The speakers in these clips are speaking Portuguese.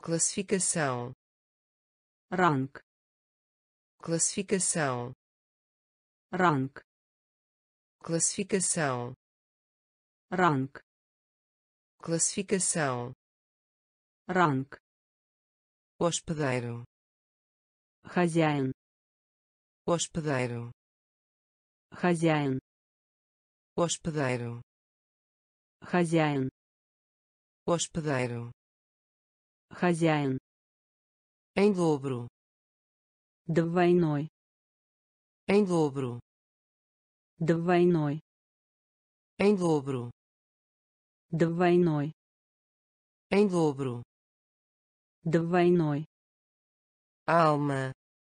classificação, ранг, classificação, ранг, classificação, ранг, classificação, ранг, hospedeiro, хозяин, hospedeiro, хозяин, hospedeiro, хозяин, hospedeiro, хозяин, em dobro, двойной, em dobro, двойной, em dobro, двойной, em dobro, двойной, alma,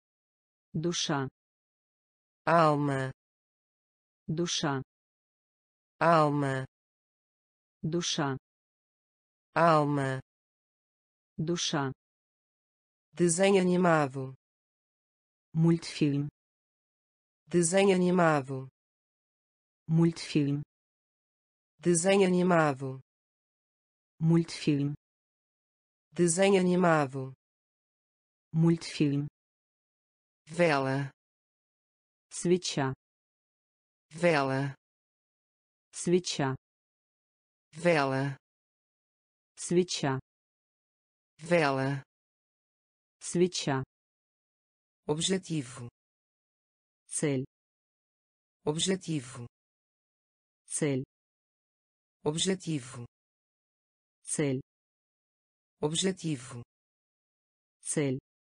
душа, alma, душа, alma, душа, alma, душа, desenho animado, мультфильм, desenho animado, мультфильм, desenho animado, мультфильм, desenho animado, мультфильм, vela, свеча, vela, свеча, vela, свеча, vela, свеча, objetivo, цель, objetivo, цель, objetivo, цель, objetivo, цель,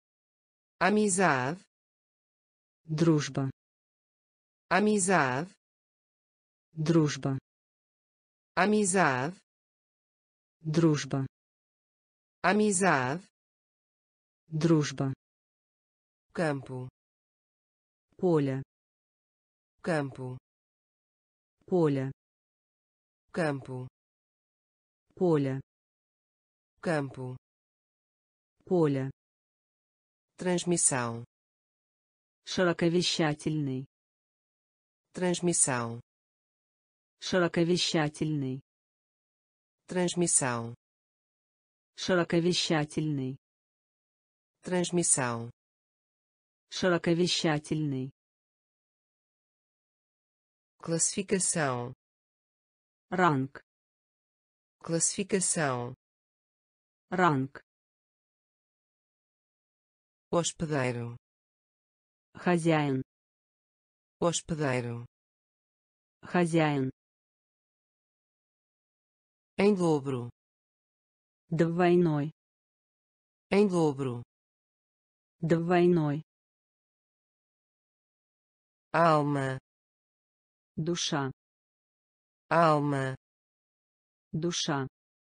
amizade, дружба, amizade, дружба, amizade, дружба, amizade, дружба, campo, поле, campo, поле, campo, поле, campo, поле, transmissão, широковещательный, transmissão, широковещательный, transmissão, широковещательный, transmissão, широковещательный, classificação, ранг, classificação, ранг, hospedeiro, хозяин, hospedeiro, хозяин, em dobro, двойной, em dobro, двойной, alma, душа, alma, душа,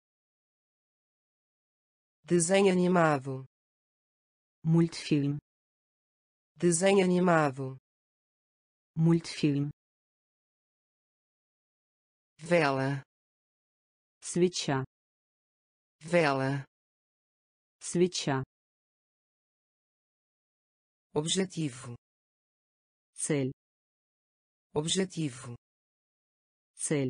desenho animado, мультфильм, desenho animado, мультфильм, vela, свеча, vela, свеча, objetivo, цель, objetivo, цель,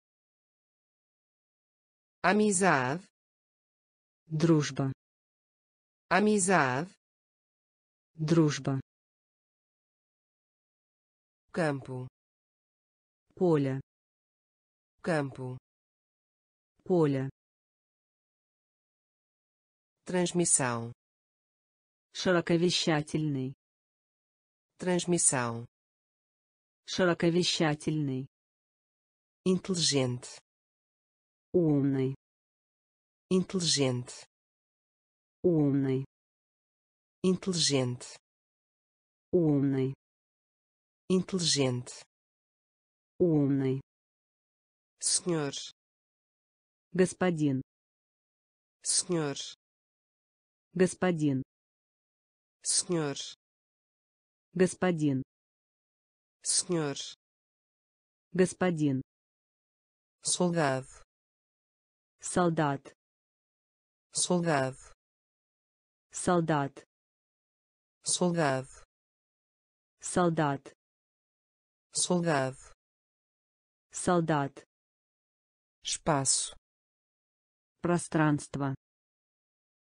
amizade, дружба, amizade, дружба, campo, поле, campo, поле, transmissão, широковещательный, transmissão, широковещательный, inteligente, умный, inteligente, умный, inteligente, умный, inteligente, умный, senhor, господин, senhor, господин, senhor, господин, senhor, господин, soldado, солдат, soldado, солдат, soldado, солдат, soldado, солдат, espaço, пространство,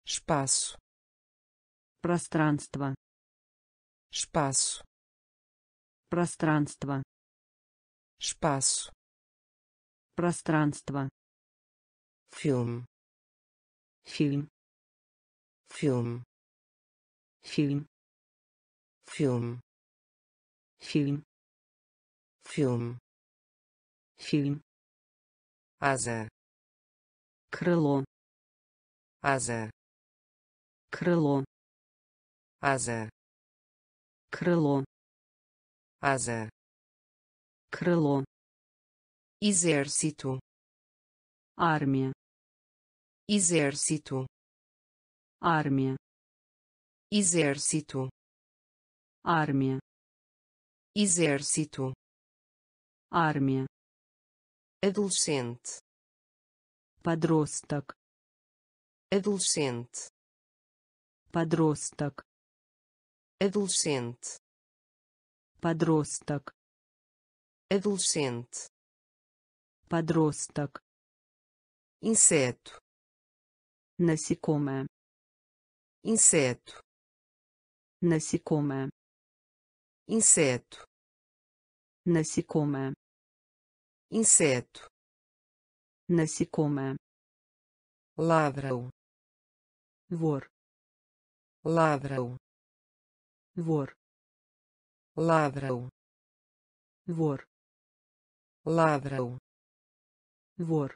espaço, пространство, espaço, пространство, espaço, пространство, filme, фильм, filme, фильм, filme, фильм, filme, фильм, asa, крыло, asa, крыло, asa, крыло, asa, крыло, exército, армия, exército, армия, exército, армия, exército, армия, adolescente, подросток, adolescente, подросток, adolescente, подросток, adolescente, подросток, inseto, насекомое, inseto, насекомое, inseto, насекомое, inseto, насекомое, ladrão, вор, ladrão, вор, ladrão, вор, ladrão, вор,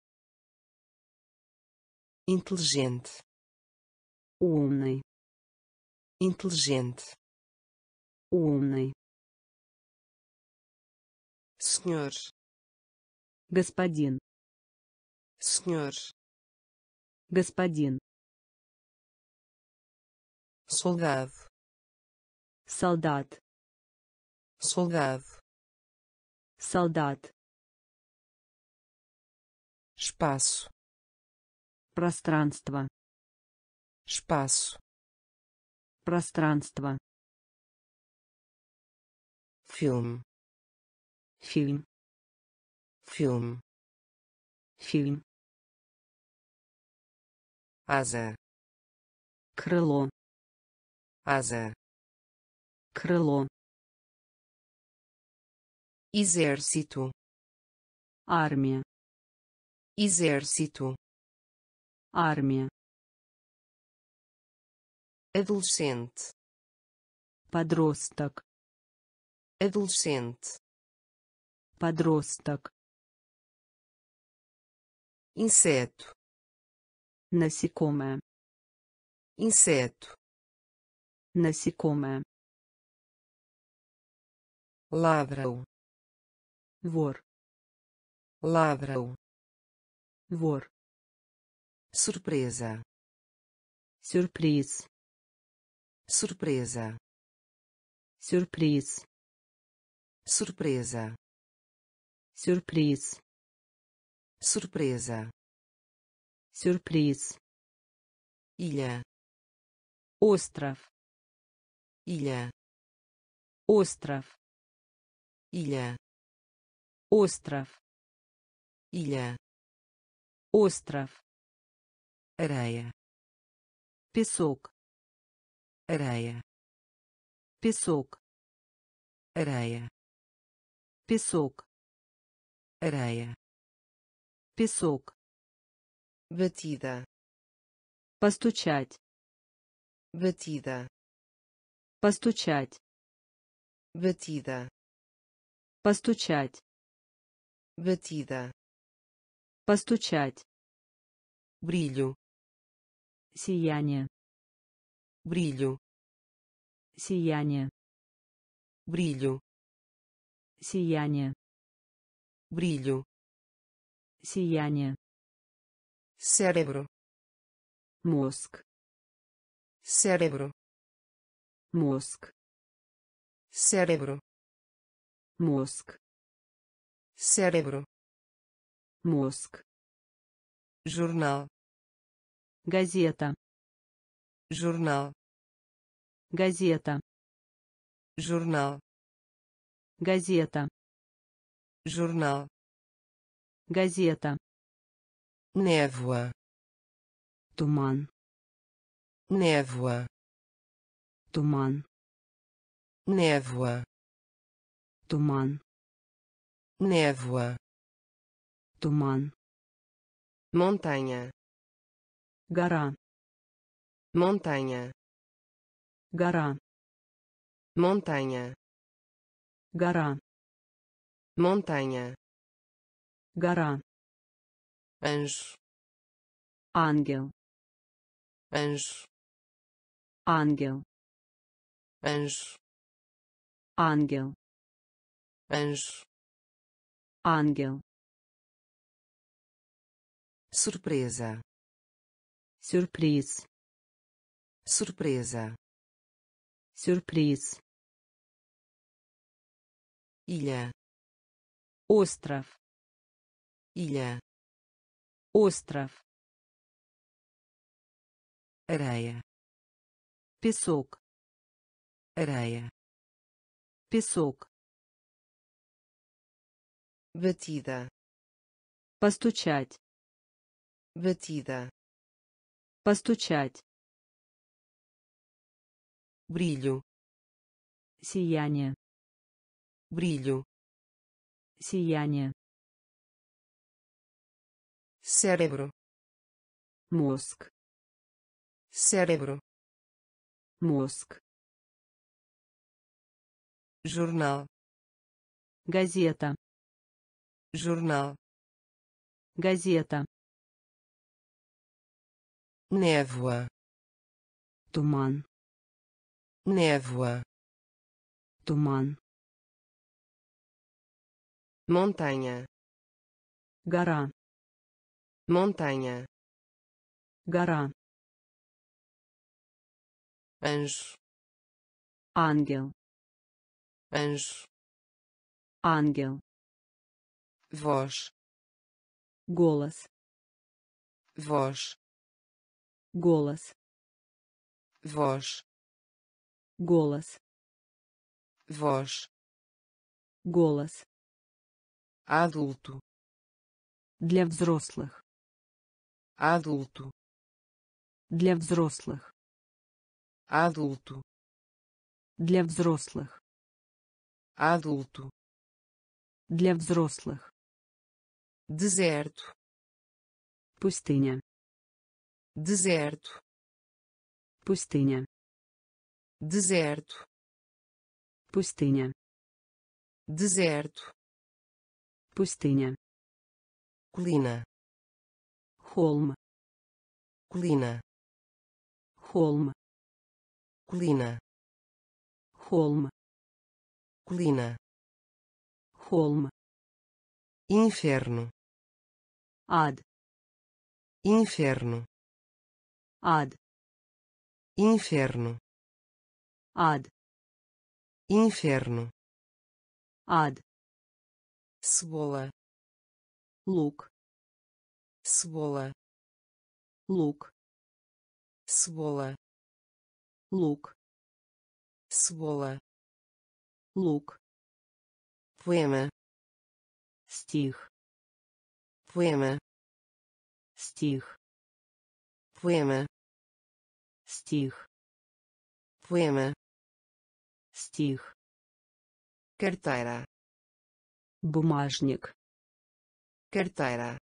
inteligente, умный, inteligente, умный, senhor, господин, senhor, господин, soldado, солдат, soldado, солдат, espaço, пространство, espaço, пространство, filme, фильм, filme, фильм, asa, крыло, asa, крыло, exército, армия, exército, армия, adolescente, подросток, adolescente, подросток, inseto, насекомое, inseto, насекомое, ladrão, вор, ladrão, вор, surpresa, сюрприз, surpresa, сюрприз, surpresa, сюрприз, surpresa, сюрприз, ilha, остров, ilha, остров, ilha, остров, ilha, остров, areia, песок, areia, песок, areia, песок, areia, песок, batida, постучать, batida, постучать, batida, постучать, batida, постучать, brilho, сияние, brilho, сияние, brilho, сияние, brilho, сияние, cérebro, мозг, cérebro, мозг, cérebro, мозг, cérebro, мозг, jornal, газета, jornal, газета, jornal, газета, jornal, газета, névoa, туман, névoa, туман, névoa, туман, névoa, туман, montanha, гора, montanha, гора, montanha, гора, montanha, гора, anjo, ангел, anjo, ангел, anjo, ангел, anjo, ангел, surpresa, сюрприз, surpresa, сюрприз, ilha, остров, ilha, остров, areia, песок, areia, песок, batida, постучать, batida, постучать, brilho, сияние, brilho, сияние, cérebro, мозг, cérebro, мозг, jornal, газета, jornal, газета, névoa, туман, névoa, туман, montanha, гора, montanha, гора, anjo, ангел, anjo, ангел, voz, голос, voz, голос, voz, голос, voz, голос, adulto, для взрослых, adulto, для взрослых, adulto, для взрослых, adulto, для взрослых, deserto, пустыня, deserto, пустыня, deserto, пустыня, deserto, пустыня, colina, холм, colina, холм, colina, холм, colina, холм, inferno, ад, inferno, ад, inferno, ад, inferno, ад, cebola, лук, cebola, лук, cebola, лук, cebola, лук, poema, стих, poema, стих, poema, стих, poema, стих, carteira, бумажник, carteira,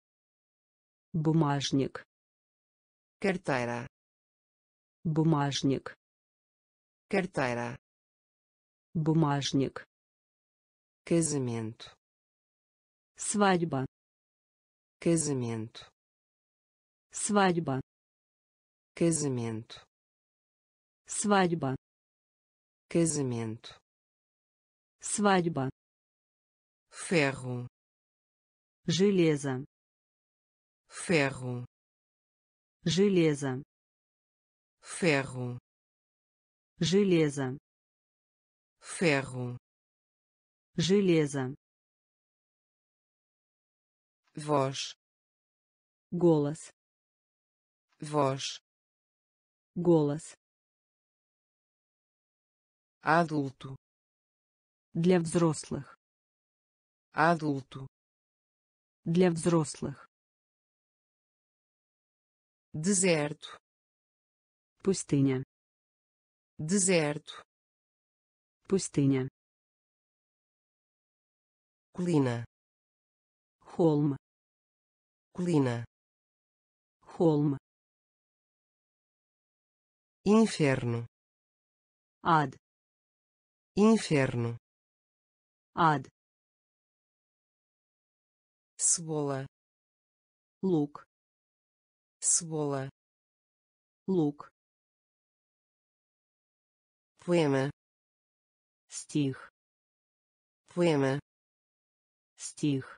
бумажник, carteira, бумажник, carteira, бумажник, casamento, свадьба, casamento, свадьба, casamento, свадьба, casamento, свадьба, ferro, железо, ferro, железо, ferro, железо, ferro, железо, voz, голос, voz, голос, adulto, для взрослых, adulto, для взрослых, deserto, Пустыня. Deserto. Пустыня. Colina. Холм. Colina. Холм. Inferno. Ад. Inferno. Ад. Cebola. Лук. Cebola. Лук. Poema. Стих. Poema. Стих.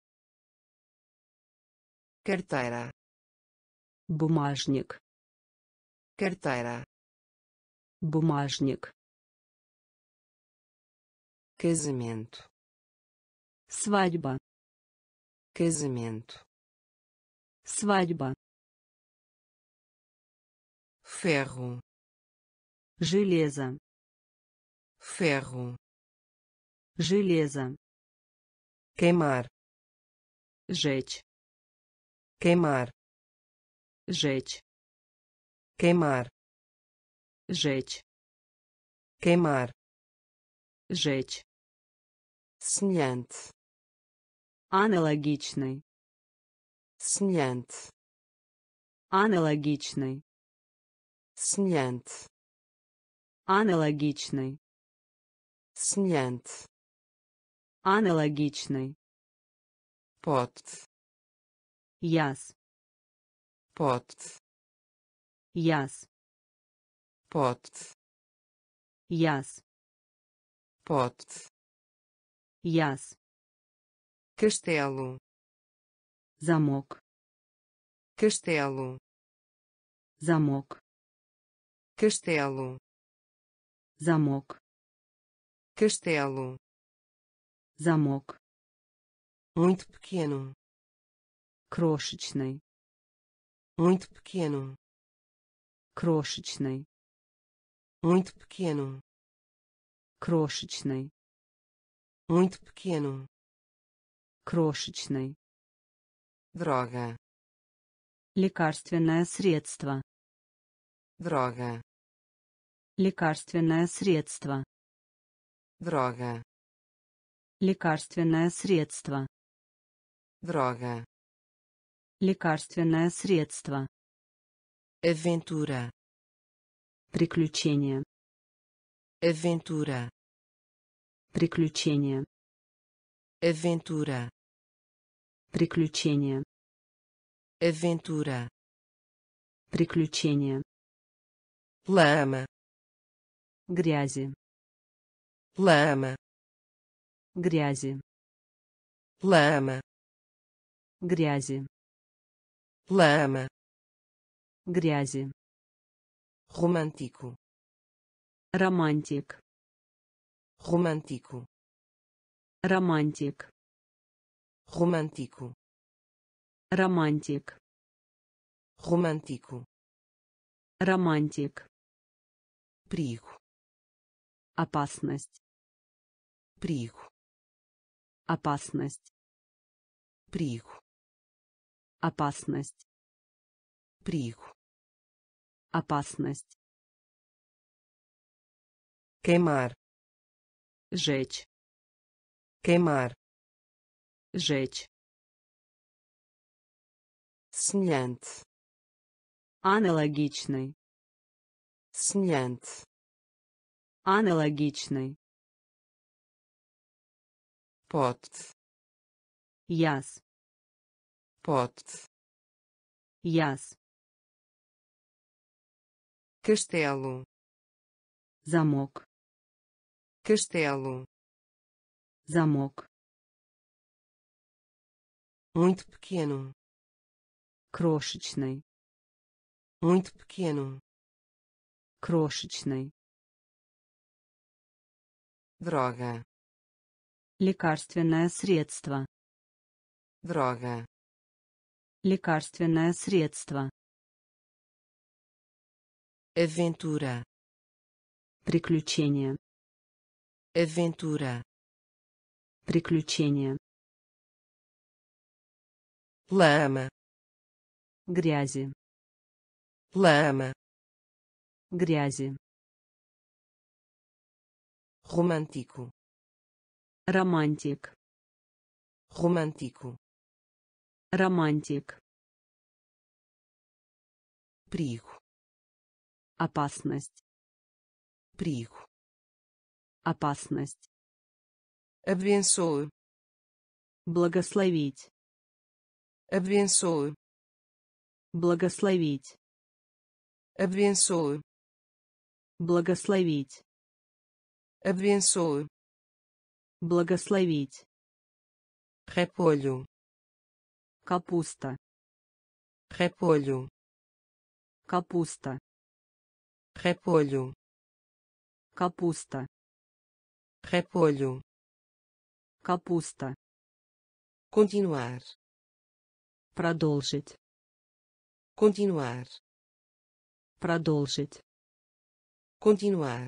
Carteira. Бумажник. Carteira. Бумажник. Casamento. Свадьба. Casamento. Свадьба. Ferro. Железо. Ferro. Железо. Queimar. Жечь. Queimar. Жечь. Queimar. Жечь. Queimar. Жечь. Semelhante. Аналогичный. Semelhante. Аналогичный. Semelhante. Аналогичный. Semelhante. Аналогичный. Pote. Яс. Pote. Яс. Pote. Яс. Pote. Яс. Castelo. Замок. Castelo. Замок. Castelo. Замок. Castelo. Замок. Muito pequeno. Крошечный. Muito pequeno. Крошечный. Muito pequeno. Крошечный. Muito pequeno. Крошечный. Droga. Лекарственное средство. Droga. Лекарственное средство. Droga. Лекарственное средство. Droga. Лекарственное средство. Aventura. Приключение. Aventura. Приключение. Aventura. Приключение. Aventura. Приключение. Lama. Грязи. Lama. Грязи. Lama. Грязи. Lama. Грязи. Romântico. Романтик. Romântico. Романтик. Romântico. Романтик. Romântico. Романтик. Perigo. Опасность. Perigo. Опасность. Perigo. Опасность. Perigo. Опасность. Queimar. Жечь. Queimar. Жечь. Semelhante. Аналогичный. Semelhante. Аналогичный. Pote. Яс. Pote. Яс. Castelo. Замок. Castelo. Замок. Muito pequeno. Крошечный. Muito pequeno. Крошечный. Droga. Лекарственное средство. Droga. Лекарственное средство. Aventura. Приключение. Aventura. Приключение. Lama. Грязи. Lama. грязи, romântico, романтик, romântico, романтик, perigo, опасность, perigo, опасность, abençoe, благословить, abençoe, благословить, abençoe, благословить, abençoe, благословить, repolho, капуста, repolho, капуста, repolho, капуста, repolho, капуста, continuar, продолжить, continuar, продолжить, continuar,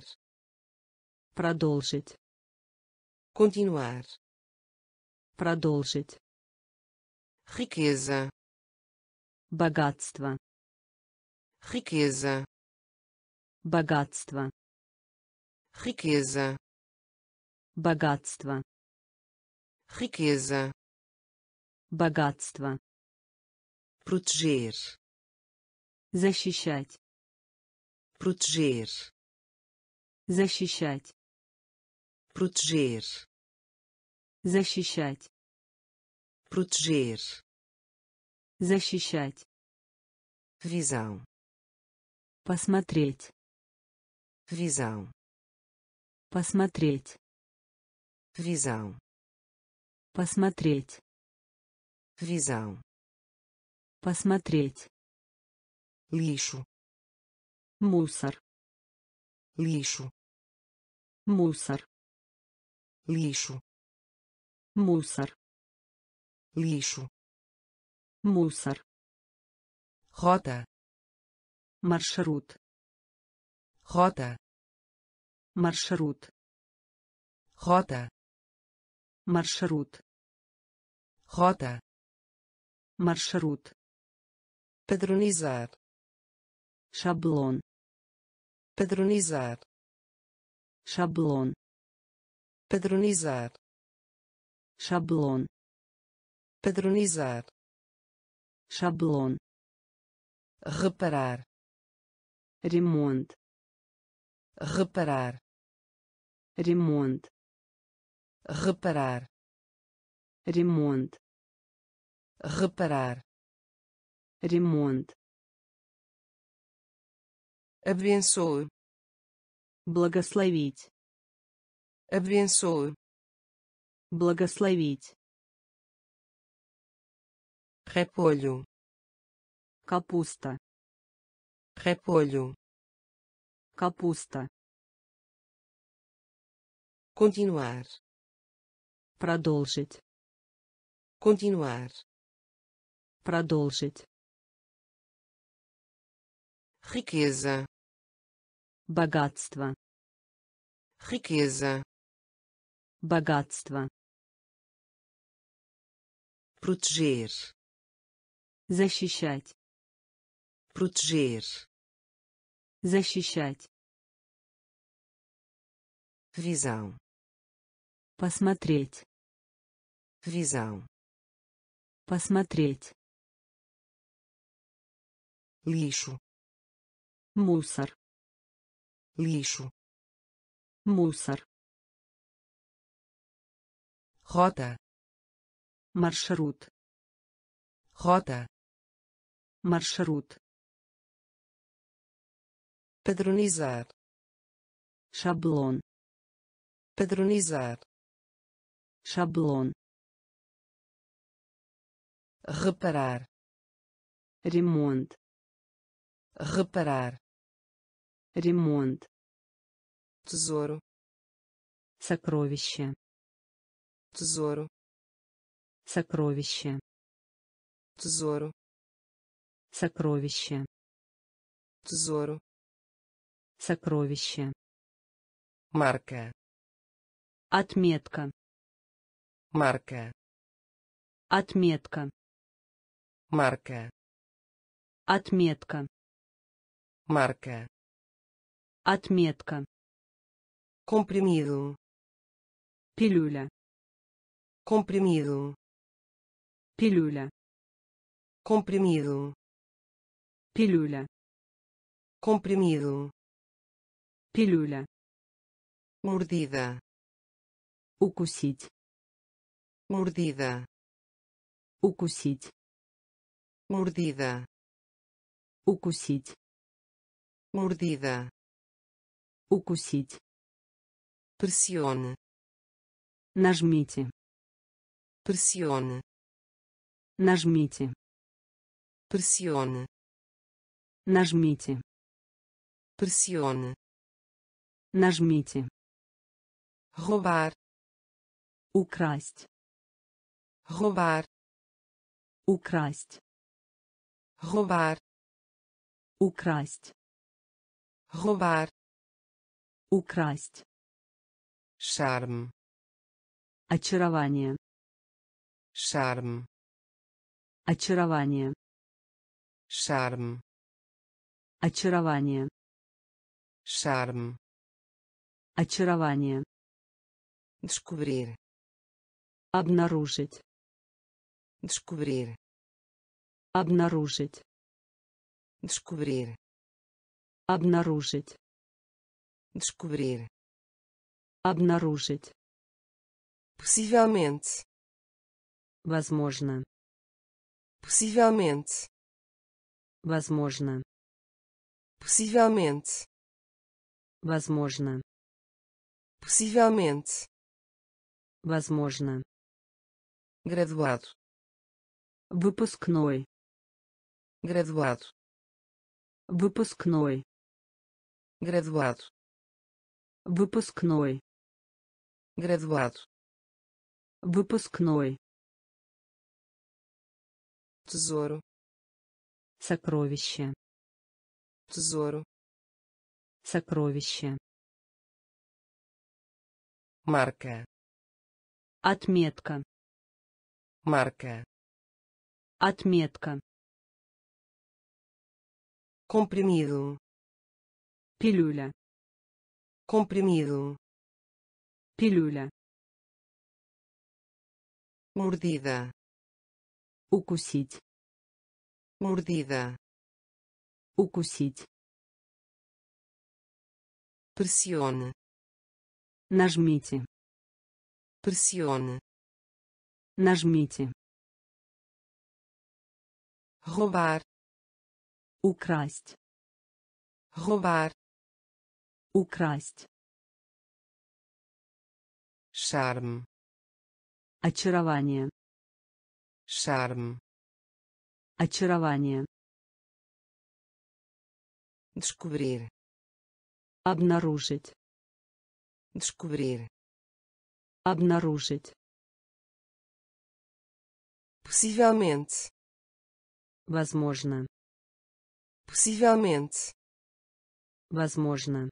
продолжить, continuar, продолжить, riqueza, богатство, riqueza, богатство, riqueza, богатство, riqueza, богатство, proteger, защищать, proteger, защищать, proteger, защищать, proteger, защищать, visão, посмотреть, visão, посмотреть, visão, посмотреть, visão, посмотреть, lixo, мусор, lixo, мусор, lixo, мусор, lixo, мусор, rota, маршрут, rota, маршрут, rota, маршрут, rota, маршрут, padronizar, шаблон, padronizar, шаблон, padronizar, шаблон, padronizar, шаблон, reparar, ремонт, reparar, ремонт, reparar, ремонт, reparar, ремонт, abençoe, благословить, abençoe, благословить, repolho, капуста, repolho, капуста, continuar, продолжить, continuar, продолжить, riqueza, богатство, riqueza, богатство, proteger, защищать, proteger, защищать, visão, посмотреть, visão, посмотреть, lixo, мусор, lixo, мусор, rota, маршрут, rota, маршрут, padronizar, шаблон, padronizar, шаблон, reparar, ремонт, reparar, ремонт, tesouro, сокровище, tesouro, сокровище, tesouro, сокровище, tesouro, сокровище, marca, отметка, marca, отметка, marca, отметка, marca, Отметка. comprimido, Пилюля. comprimido, Пилюля. comprimido, Пилюля. comprimido, Пилюля. mordida, Укусить. mordida, Укусить. mordida, Укусить. mordida, Укусить. pressione, Нажмите. pressione, Нажмите. pressione, Нажмите. pressione, Нажмите. roubar, Украсть. roubar, Украсть. roubar, Украсть. roubar, Украсть. charme, Очарование. charme, Очарование. charme, Очарование. charme, Очарование. descobrir, Обнаружить. descobrir, Обнаружить. descobrir, Обнаружить. descobrir, Обнаружить. possivelmente, Возможно. possivelmente, Возможно. possivelmente, Возможно. possivelmente, Возможно. graduado, Выпускной. graduado, Выпускной. graduado, Выпускной. graduado, Выпускной. tesouro, Сокровище. tesouro, Сокровище. marca, Отметка. marca, Отметка. comprimido, Пилюля. comprimido, Пилюля. mordida, Укусить. mordida, Укусить. pressione, Нажмите. pressione, Нажмите. roubar, Украсть. roubar, Украсть. charme, Очарование. charme, Очарование. descobrir, Обнаружить. descobrir, Обнаружить. possivelmente, Возможно. possivelmente, Возможно.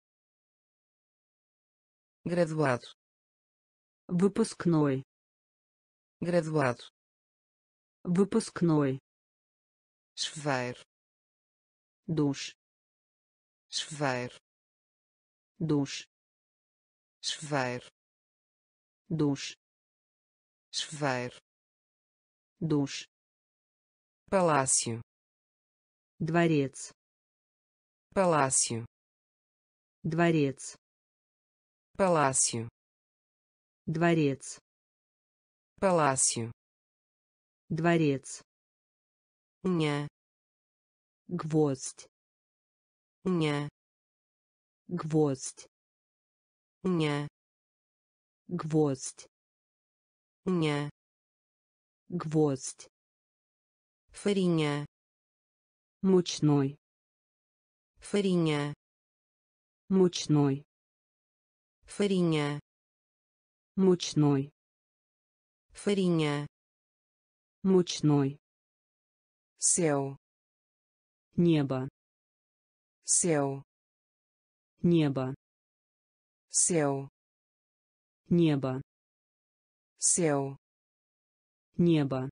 graduado, Выпускной. graduado, Выпускной. chuveiro, Душ. chuveiro, Душ. chuveiro, Душ. chuveiro, Душ. palácio, Дворец. palácio, Дворец. palácio, Дворец. palácio, Дворец. unha, Гвоздь. unha, Гвоздь. unha, Гвоздь. unha, Гвоздь. farinha, Мучной. farinha, Мучной. farinha, Мучной. farinha, Мучной. céu, Небо. céu, Небо. céu, Небо. céu, Небо.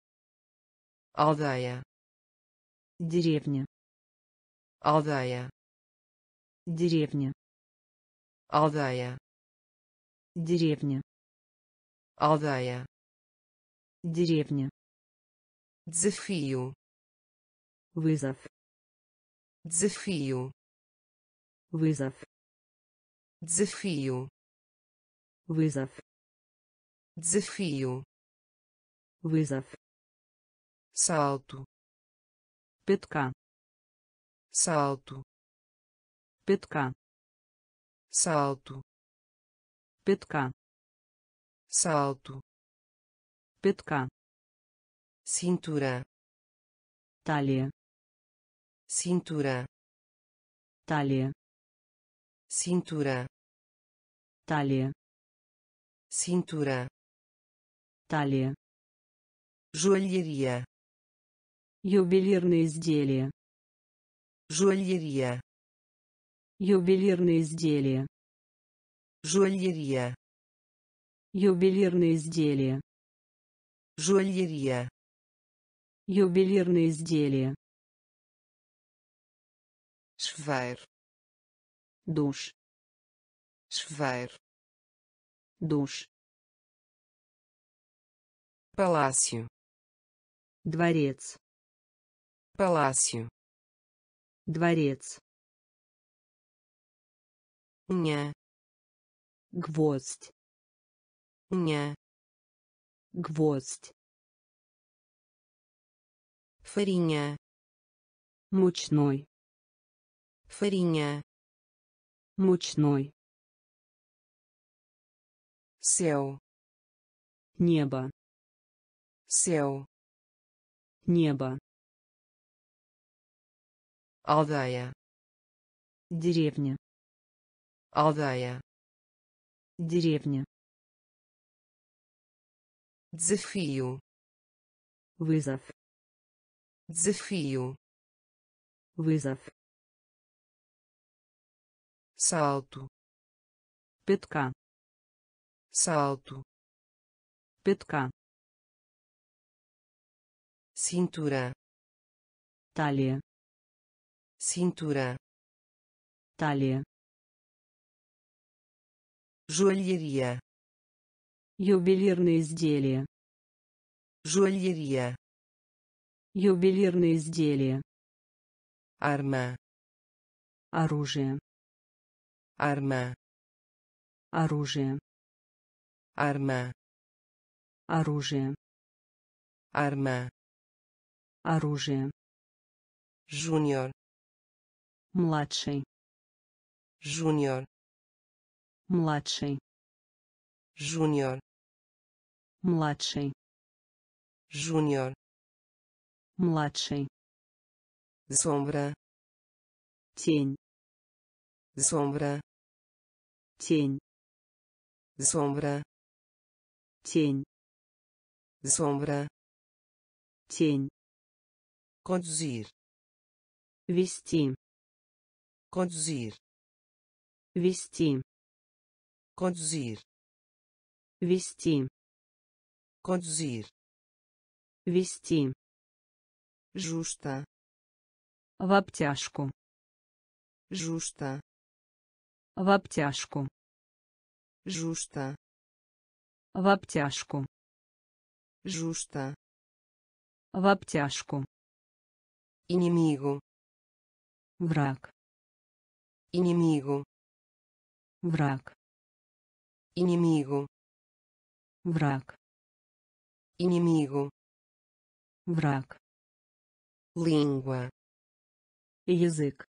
aldeia, Деревня. aldeia, Деревня. aldeia, Деревня. aldeia, Деревня. desafio, Вызов. desafio, Вызов. desafio, Вызов. desafio, Вызов. salto, Пятка. salto, Пятка. salto, Пятка. salto, Пятка. cintura, Талия. cintura, Талия. cintura, Талия. cintura, Талия. joalharia, Ювелирные изделия. joalharia, Ювелирные изделия. joalharia, Ювелирные изделия. joalharia, Ювелирные изделия. chuveiro, Душ. chuveiro, Душ. palácio, Дворец. palácio, Дворец. unha, Гвоздь. unha, Гвоздь. farinha, Мучной. farinha, Мучной. céu, Небо. céu, Небо. aldeia, Деревня. aldeia, Деревня. desafio, Вызов. desafio, Вызов. salto, Пятка. salto, Пятка. cintura, Талия. cintura, Талия. joalharia, Ювелирные изделия. joalharia, Ювелирные изделия. arma, Оружие. arma, Оружие. arma, Оружие. arma, Оружие. júnior, Младший. júnior, Младший. júnior, Младший. júnior, Младший. sombra, Тень. sombra, Тень. sombra, Тень. sombra, Тень. conduzir, Вести. conduzir, Вести. conduzir, Вести. conduzir, Вести. justa, В обтяжку. justa, В обтяжку. justa, В обтяжку. justa, В обтяжку. inimigo, Враг. inimigo, Враг. inimigo, Враг. inimigo, Враг. língua, Язык.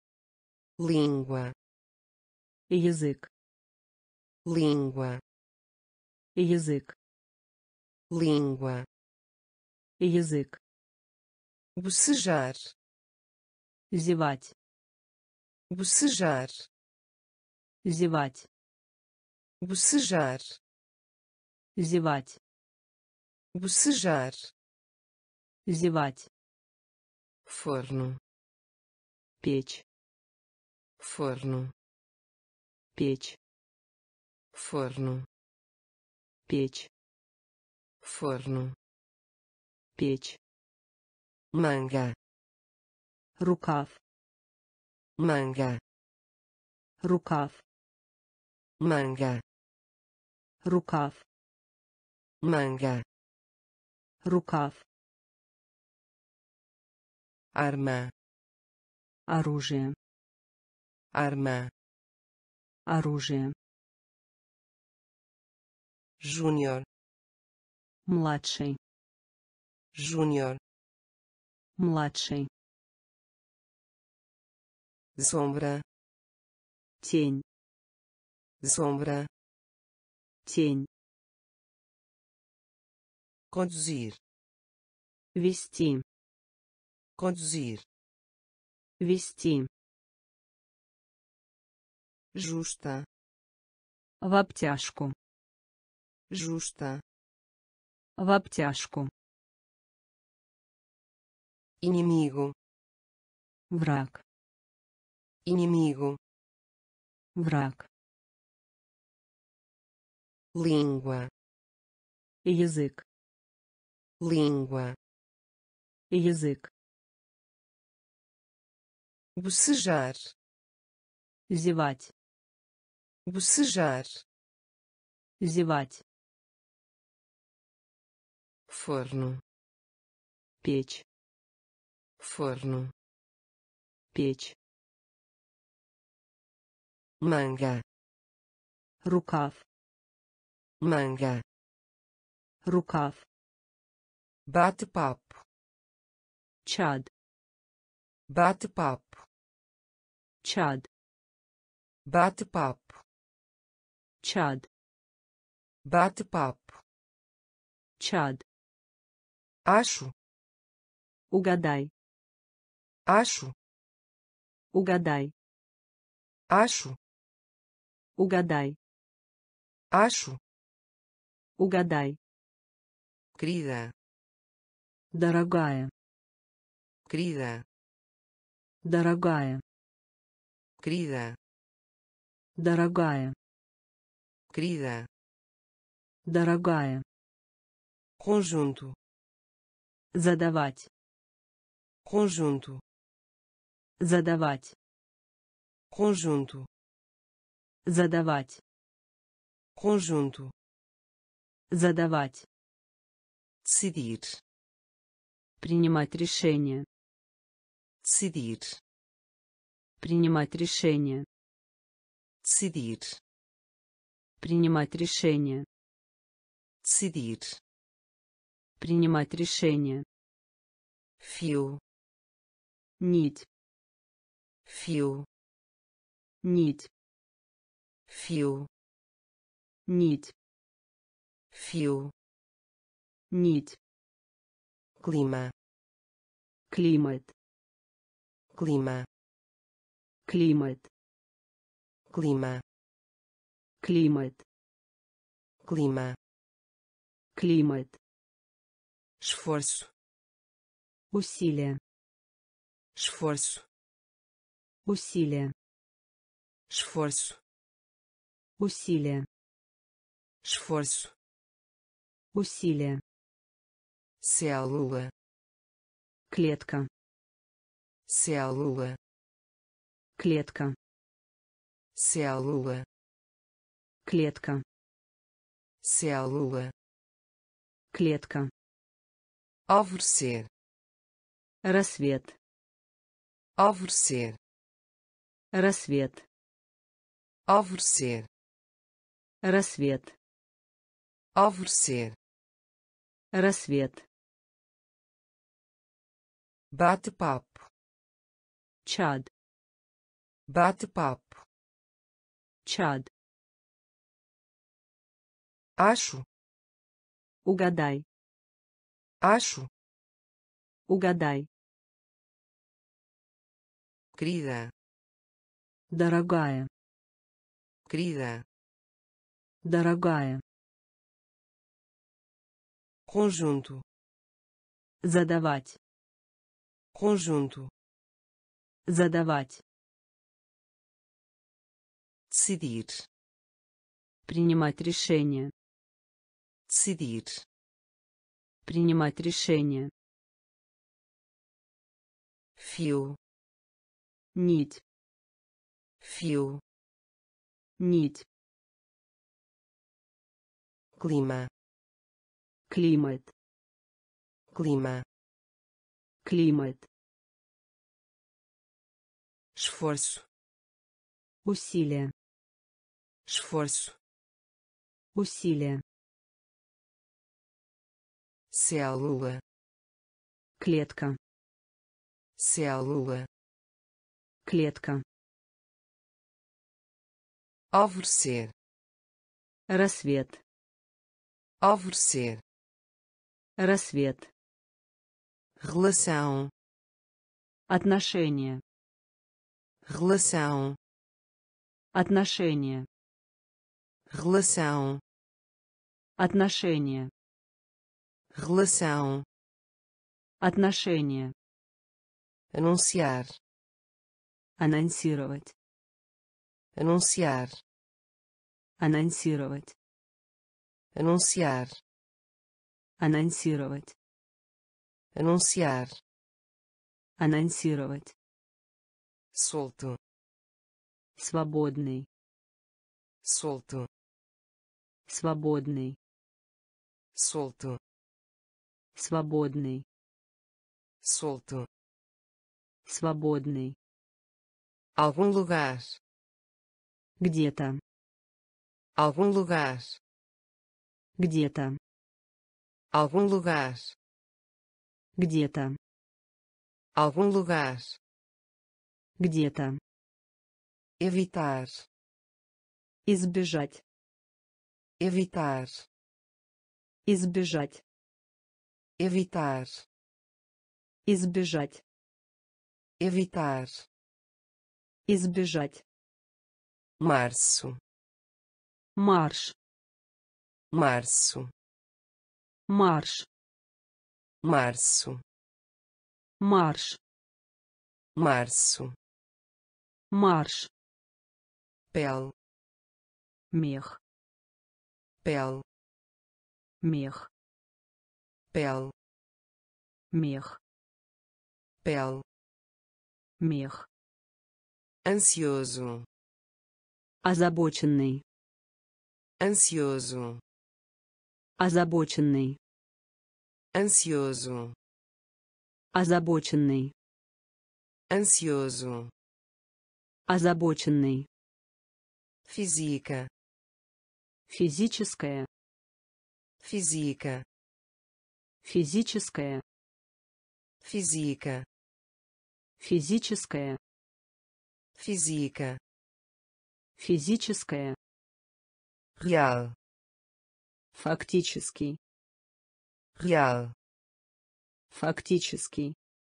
língua, Язык. língua, Язык. língua, Язык. bocejar, Зевать. bocejar, Зевать. bocejar, Зевать. bocejar, Зевать. forno, Печь. forno, Печь. forno, Печь. forno, Печь. manga, Рукав. manga, Рукав. Manga. Рукав. Manga. Рукав. Arma. Оружие. Arma. Оружие. Júnior. Младший. Júnior. Младший. Sombra. Тень. Sombra. Тень. Conduzir. Вести. Conduzir. Вести. Justa. В обтяжку. Justa. В обтяжку. Inimigo. Враг. Inimigo. Враг. Língua. Язык. Língua. Язык. Bocejar. Зевать. Bocejar. Зевать. Forno. Печь. Forno. Печь. Manga. Рукав. Manga. Рукав. Bate-papo. Чад. Bate-papo. Чад. Bate-papo. Чад. Bate-papo. Чад. Acho. Угадай. Acho. Угадай. Acho. Угадай. Acho. Угадай. Querida. Дорогая. Querida. Дорогая. Querida. Дорогая. Querida. Дорогая. Conjunto. Задавать. Conjunto. Задавать. Conjunto. Задавать. Conjunto. Задавать. Decidir. Принимать решение. Decidir. Принимать решение. Decidir. Принимать решение. Decidir. Принимать решение. Fio. Нить. Fio. Нить. Fio. Нить. Fio. Нить. Clima. Климат. Clima. Климат. Clima. Климат. Clima. Климат. Esforço. Усилие. Esforço. Усилие. Esforço. Усилие. Esforço. Усилие. Célula. Клетка. Célula. Клетка. Célula. Клетка. Célula. Клетка. Alvorecer. Рассвет. Alvorecer. Рассвет. Alvorecer. Рассвет. Alvorecer. Рассвет. Bate-papo. Чад. Bate-papo. Чад. Acho. Угадай. Acho. Угадай. Querida. Дорогая. Querida. Дорогая. Conjunto. Задавать. Conjunto. Задавать. Decidir. Принимать решение. Decidir. Принимать решение. Fio. Нить. Fio. Нить. clima, Климат. clima, Климат. esforço, Усилие. esforço, Усилие. célula, Клетка. célula, Клетка. alvorecer, Рассвет. alvorecer, Рассвет. relação, Отношение. relação, Отношение. relação, Отношение. relação, Отношение. anunciar, Анонсировать. anunciar, Анонсировать. anunciar, Анонсировать. anunciar, Анонсировать. solto, Свободный. solto, Свободный. solto, Свободный. solto, Свободный. algum lugar, Где-то. algum lugar, Где-то. algum lugar, Где-то. algum lugar, Где-то. evitar, Избежать. evitar, Избежать. evitar, Избежать. evitar, Избежать. março, Марш. março, Марш. março, Марш. março, Марш. pele, Мех. pele, Мех. pele, Мех. pele, Мех. ansioso, Озабоченный. ansioso, Озабоченный. ansioso, Озабоченный. ansioso, Озабоченный. física, Физическое. física, Физическое. física, Физическое. física, Физическое. real, Фактический. real, Фактический.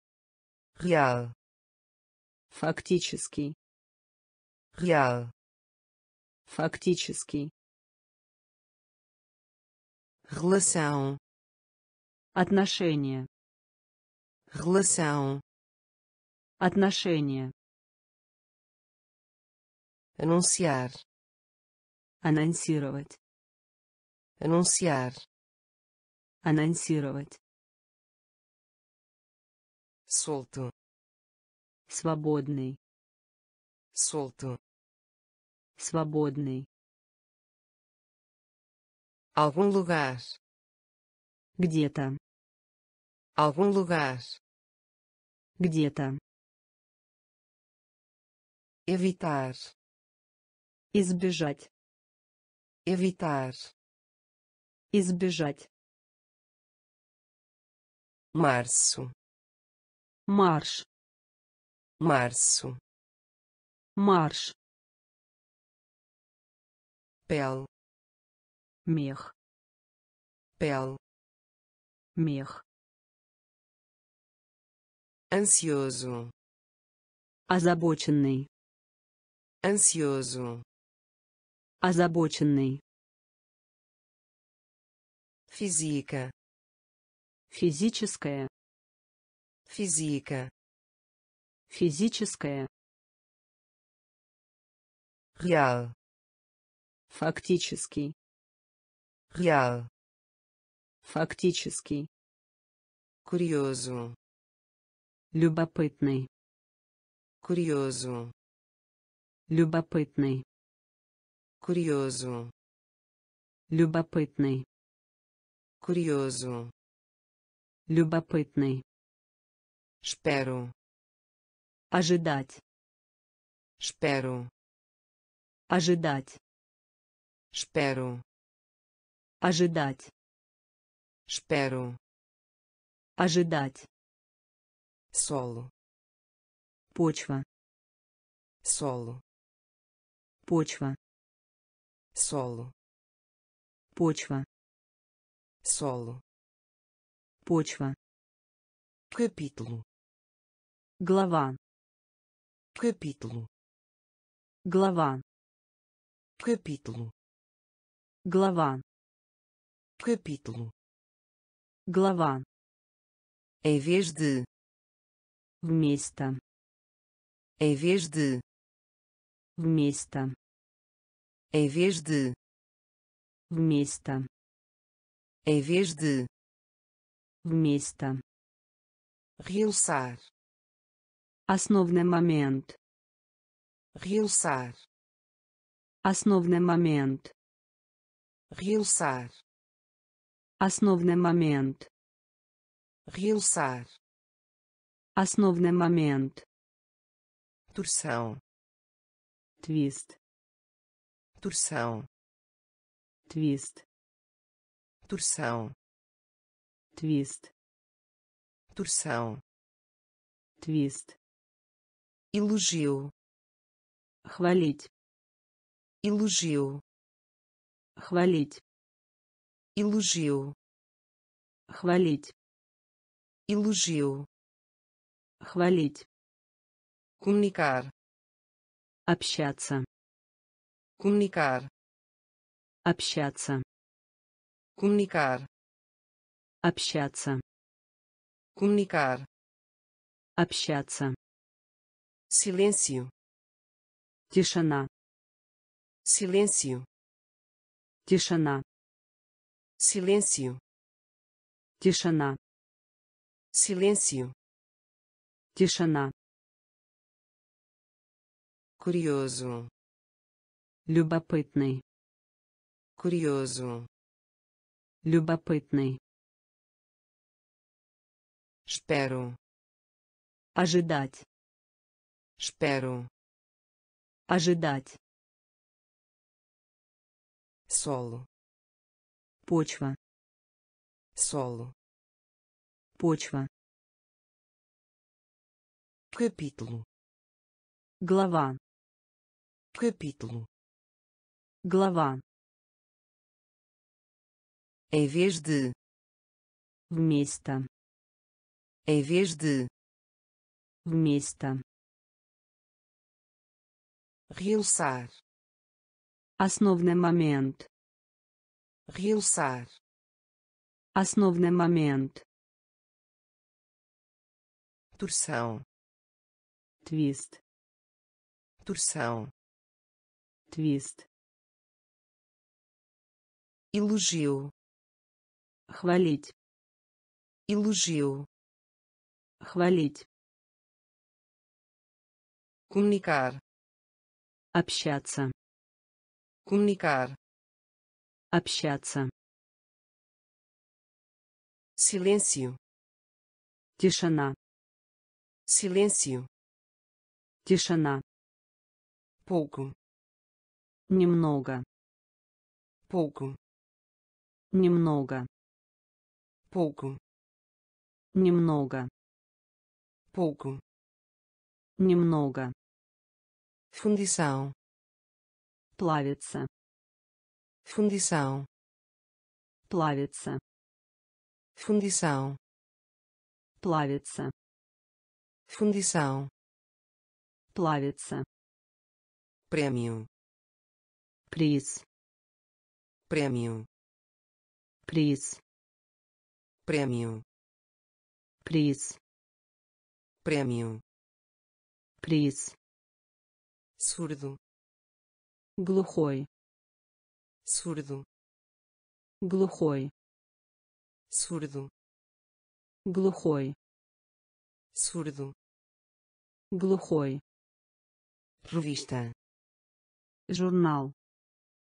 real, Фактический. real, Фактический. relação, Отношение. relação, Отношение. anunciar, Анонсировать. anunciar, Анонсировать. solto, Свободный. solto, Свободный. algum lugar, Где-то. algum lugar, Где-то. evitar, Избежать. evitar, Избежать. março, Марш. março, Марш. pele, Мех. pele, Мех. ansioso, Озабоченный. ansioso, Озабоченный. física, Физическое. física, Физическое. real, Фактический. real, Фактический. curioso, Любопытный. curioso, Любопытный. curioso, Любопытный. curioso, Любопытный. espero, Ожидать. espero, Ожидать. espero, Ожидать. espero, Ожидать. solo, Почва. solo, Почва. solo, Почва. solo, Почва. capítulo, Глава. capítulo, Глава. capítulo, Глава. capítulo, Глава. em vez de, Вместо. em vez de, Вместо. em vez de, Вместо. em vez de, Вместо. realçar, Основный момент. realçar, Основный момент. realçar, Основный момент. realçar, Основный момент. torção, Твист. torção, Твист. torção, Твист. torção, Твист. elogio, Хвалить. elogio, Хвалить. elogio, Хвалить. elogio, Хвалить. comunicar, Общаться. comunicar, Общаться. comunicar, Общаться. comunicar, Общаться. silêncio, Тишина. silêncio, Тишина. silêncio, Тишина. silêncio, Тишина. curioso, Любопытный. curioso, Любопытный. espero, Ожидать. espero, Ожидать. solo, Почва. solo, Почва. capítulo, Глава. capítulo, Глава. em vez de, Вместо. em vez de, Вместо. realçar, Основный момент. realçar, Основный момент. torção, Твист. torção, Твист. elogio, Хвалить. elogio, Хвалить. comunicar, Общаться. comunicar, Общаться. silêncio, Тишина. silêncio, Тишина. pouco, Немного. pouco, Немного. pouco, Немного. pouco, Немного. fundição, Плавится. fundição, Плавится. fundição, Плавится. fundição, Плавится. prêmio, Приз. prêmio, Приз. prêmio, Приз. prêmio, Приз. surdo, Глухой. surdo, Глухой. surdo, Глухой. surdo, Глухой. revista, Журнал.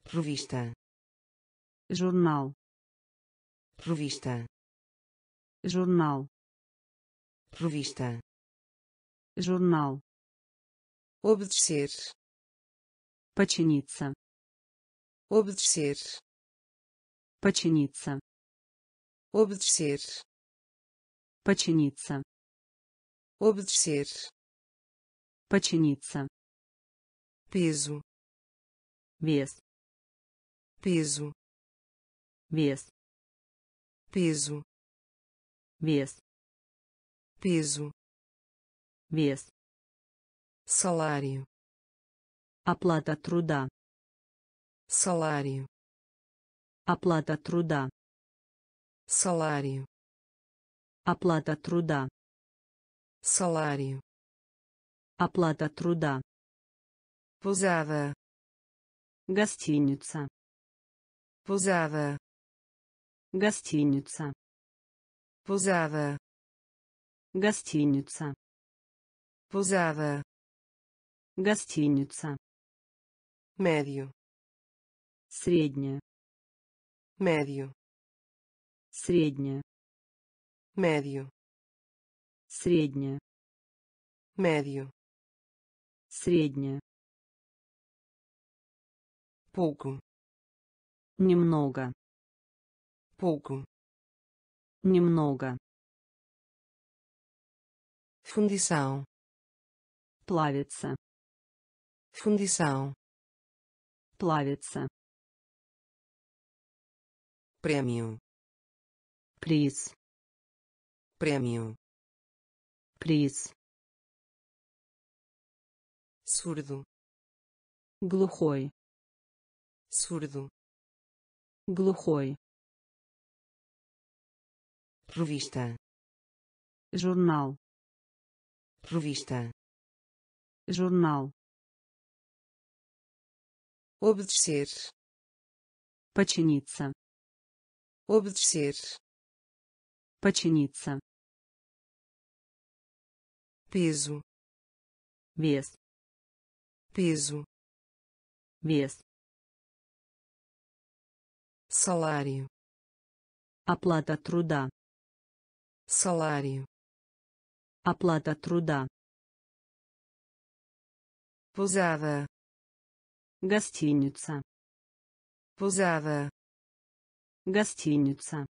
revista, jornal, revista, jornal, revista, jornal, obedecer, подчиниться, obedecer, подчиниться, obedecer, подчиниться, obedecer, подчиниться, peso, вес, peso, вес, peso, вес, peso, вес, salário, оплата труда, salário, оплата труда, salário, оплата труда, salário, оплата труда, pousada, гостиница, pousada, гостиница, pousada, гостиница, pousada, гостиница, médio, средняя, médio, средняя, médio, средняя, médio, средняя, pouco, немного, pouco, немного, fundição, плавится, fundição, плавится, prêmio, приз, prêmio, приз, surdo, глухой, surdo, глухой, revista, журнал, revista, журнал, obedecer, подчиниться, obedecer, подчиниться, peso, вес, peso, вес, salário, оплата труда, salário, оплата труда, pousada, гостиница, pousada, гостиница,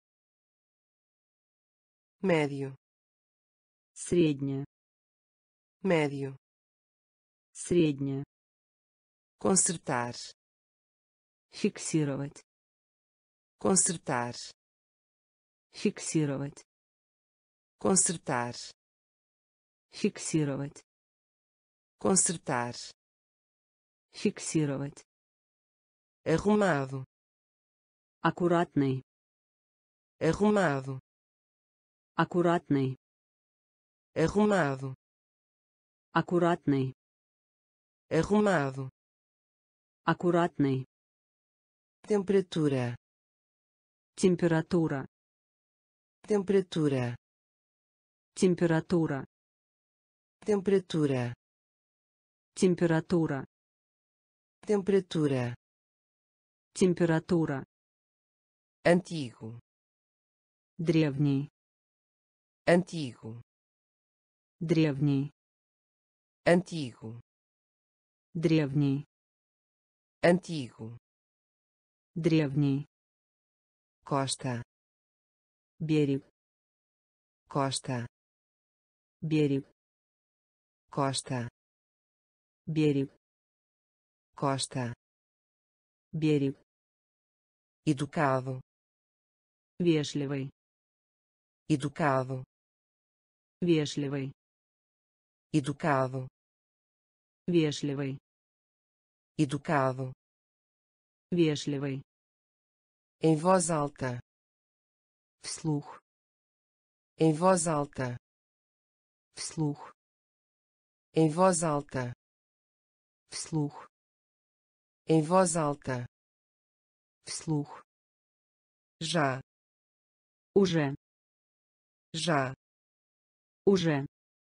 médio, средняя, médio, средняя, consertar, фиксировать, consertar, фиксировать, consertar, фиксировать, consertar, фиксировать, arrumado, аккуратный, arrumado, аккуратный, arrumado, аккуратный, arrumado, аккуратный, temperatura, температура, temperatura, температура, temperatura, температура, temperatura, температура, antigo, древний, antigo, древний, antigo, древний, antigo, древний, costa, берег, costa, берег, costa, берег, costa, берег, educado, вежливый, educado, вежливый, educado, вежливый, educado, вежливый, em voz alta, вслух, em voz alta, вслух, em voz alta, вслух, em voz alta, вслух, já, уже, já, уже,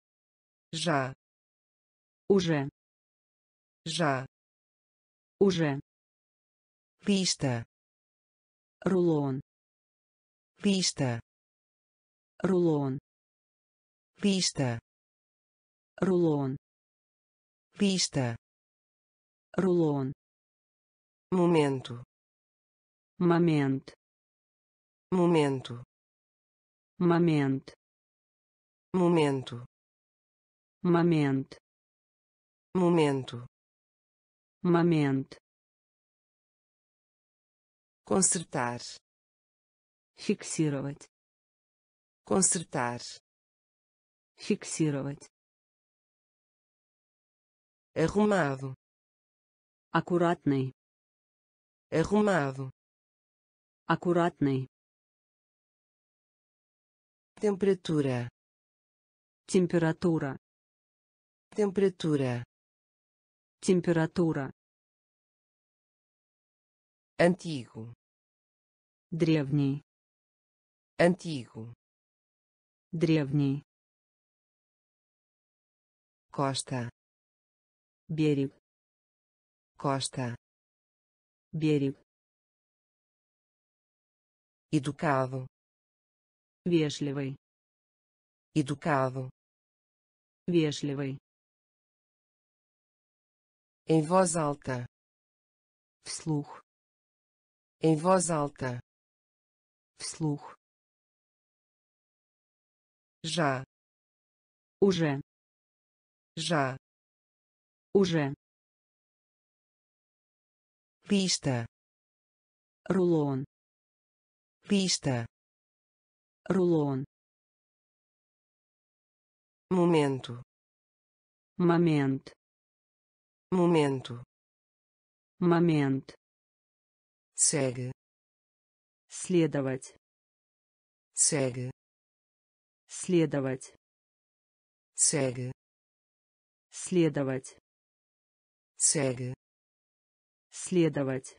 já, уже, já, уже, lista, рулон, lista, рулон, lista, рулон, lista, рулон, momento, момент, momento, момент, momento, момент, momento, момент, consertar, фиксировать, consertar, фиксировать, arrumado, аккуратный, arrumado, аккуратный, temperatura, температура, temperatura, температура, antigo, древний, antigo, древний, costa, берег, costa, берег, educado, вежливый, educado, вежливый, em voz alta, вслух, em voz alta, вслух, já, уже, já, уже, lista, рулон, lista, рулон, momento, момент, momento, момент, segue, следовать, segue, следовать, segue, следовать, segue, следовать,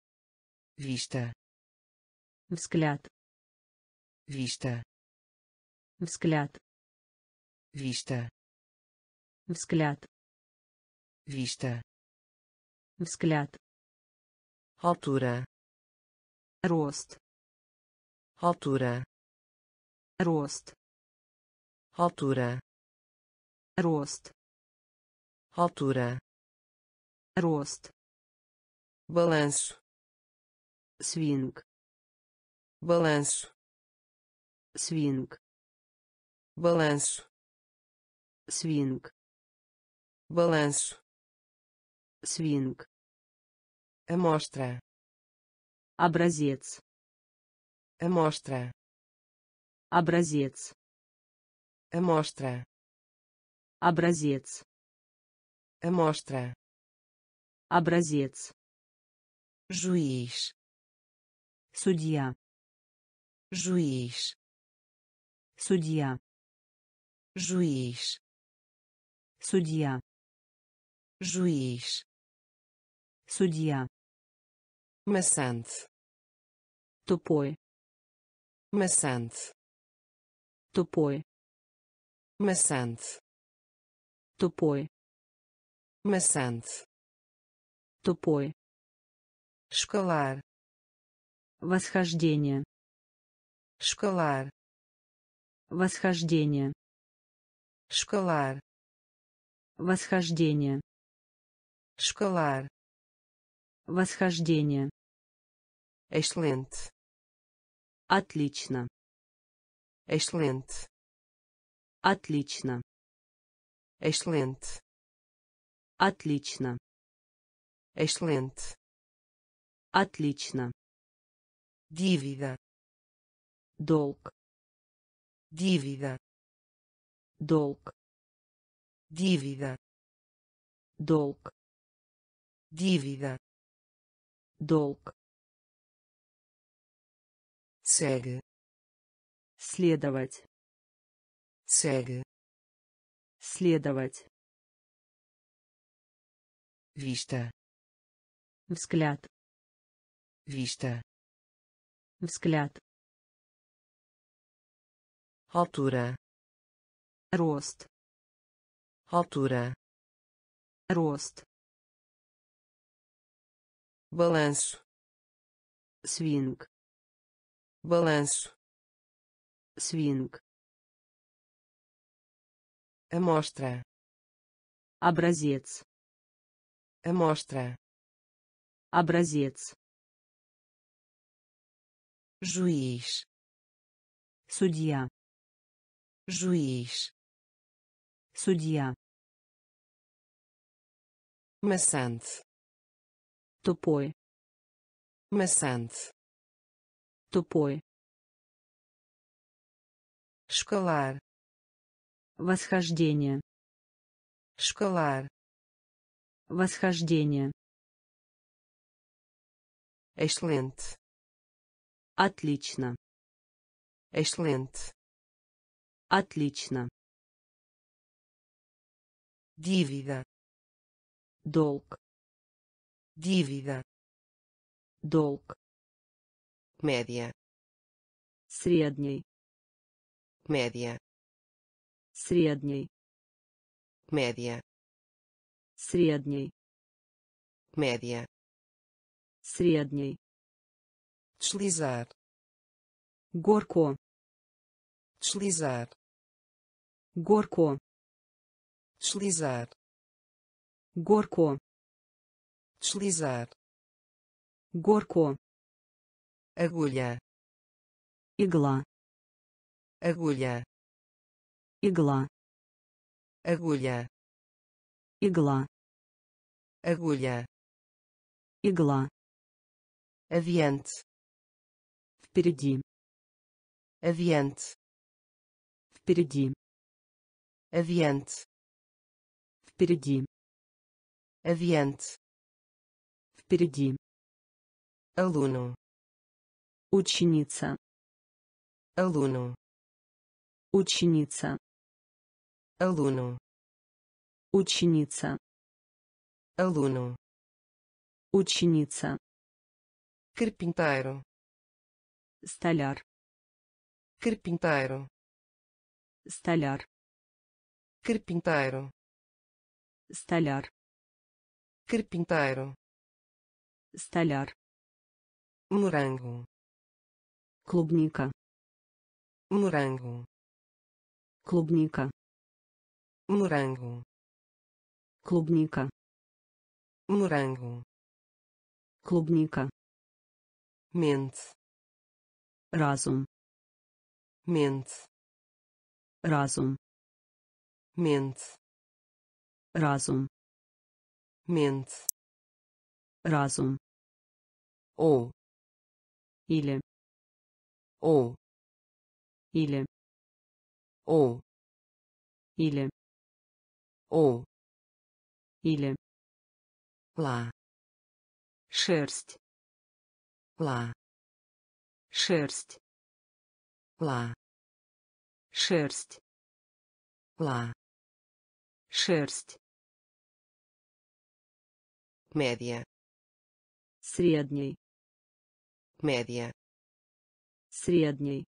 vista, взгляд, vista, взгляд, vista, взгляд, vista, взгляд, altura, рост, altura, рост, altura, рост, altura, рост, balanço, свинг, balanço, свинг, balanço, свинг, balanço, свинг, amostra, образец, amostra, образец, amostra, образец, amostra, образец, juiz, судья, juiz, судья, juiz, судья, juiz, судья, maçante, тупой, maçante, тупой, maçante, тупой, maçante, тупой, escalar, восхождение, escalar, восхождение, escalar, восхождение, escalar, восхождение, excelente, отлично, excelente, отлично, excelente, отлично, excelente, отлично, dívida, долг, dívida, долг, dívida, долг, dívida, долг, segue, следовать, segue, следовать, vista, взгляд, vista, взгляд, altura, рост, altura, рост, balanço, Свинг. balanço, Свинг. amostra, Образец. amostra, Образец. juiz, Судья. juiz, Судья. maçante, Тупой. maçante, Тупой. escalar, Восхождение. escalar, Восхождение. excelente, Отлично. excelente, Отлично. dívida, Долг. dívida, Долг. média, Средний. média, Средний. média, Средний. média, Средний. deslizar, Горко. deslizar, Горко. deslizar, Горко. deslizar, Горко. agulha, Игла. agulha, Игла. agulha, Игла. agulha, Игла. adiante, Впереди. adiante, Впереди. adiante, Впереди. adiante, Впереди. aluno, Ученица. aluno, Ученица. aluno, Ученица. aluno, Ученица. carpinteiro, Столяр. carpinteiro, Столяр. carpinteiro, Столяр. carpinteiro, Столяр. morango, Клубника. morango, Клубника. morango, Клубника. morango, Клубника. mente, Разум. mente, Разум. mente, Разум. mente, Разум. ou, Или. ou, Или. ou, Или. ou, Или. lá, Шерсть. lá, Шерсть. lá, Шерсть. lá, Шерсть. média, Средний. média, Средний.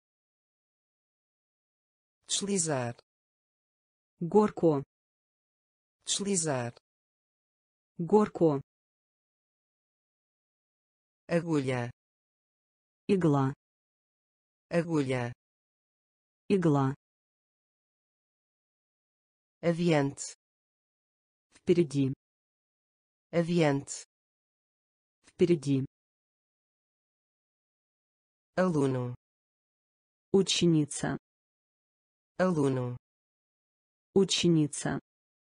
deslizar, Горко. deslizar, Горко. agulha, Игла. agulha, Игла. adiante, Впереди. adiante, Впереди. aluno, Ученица. aluno, Ученица.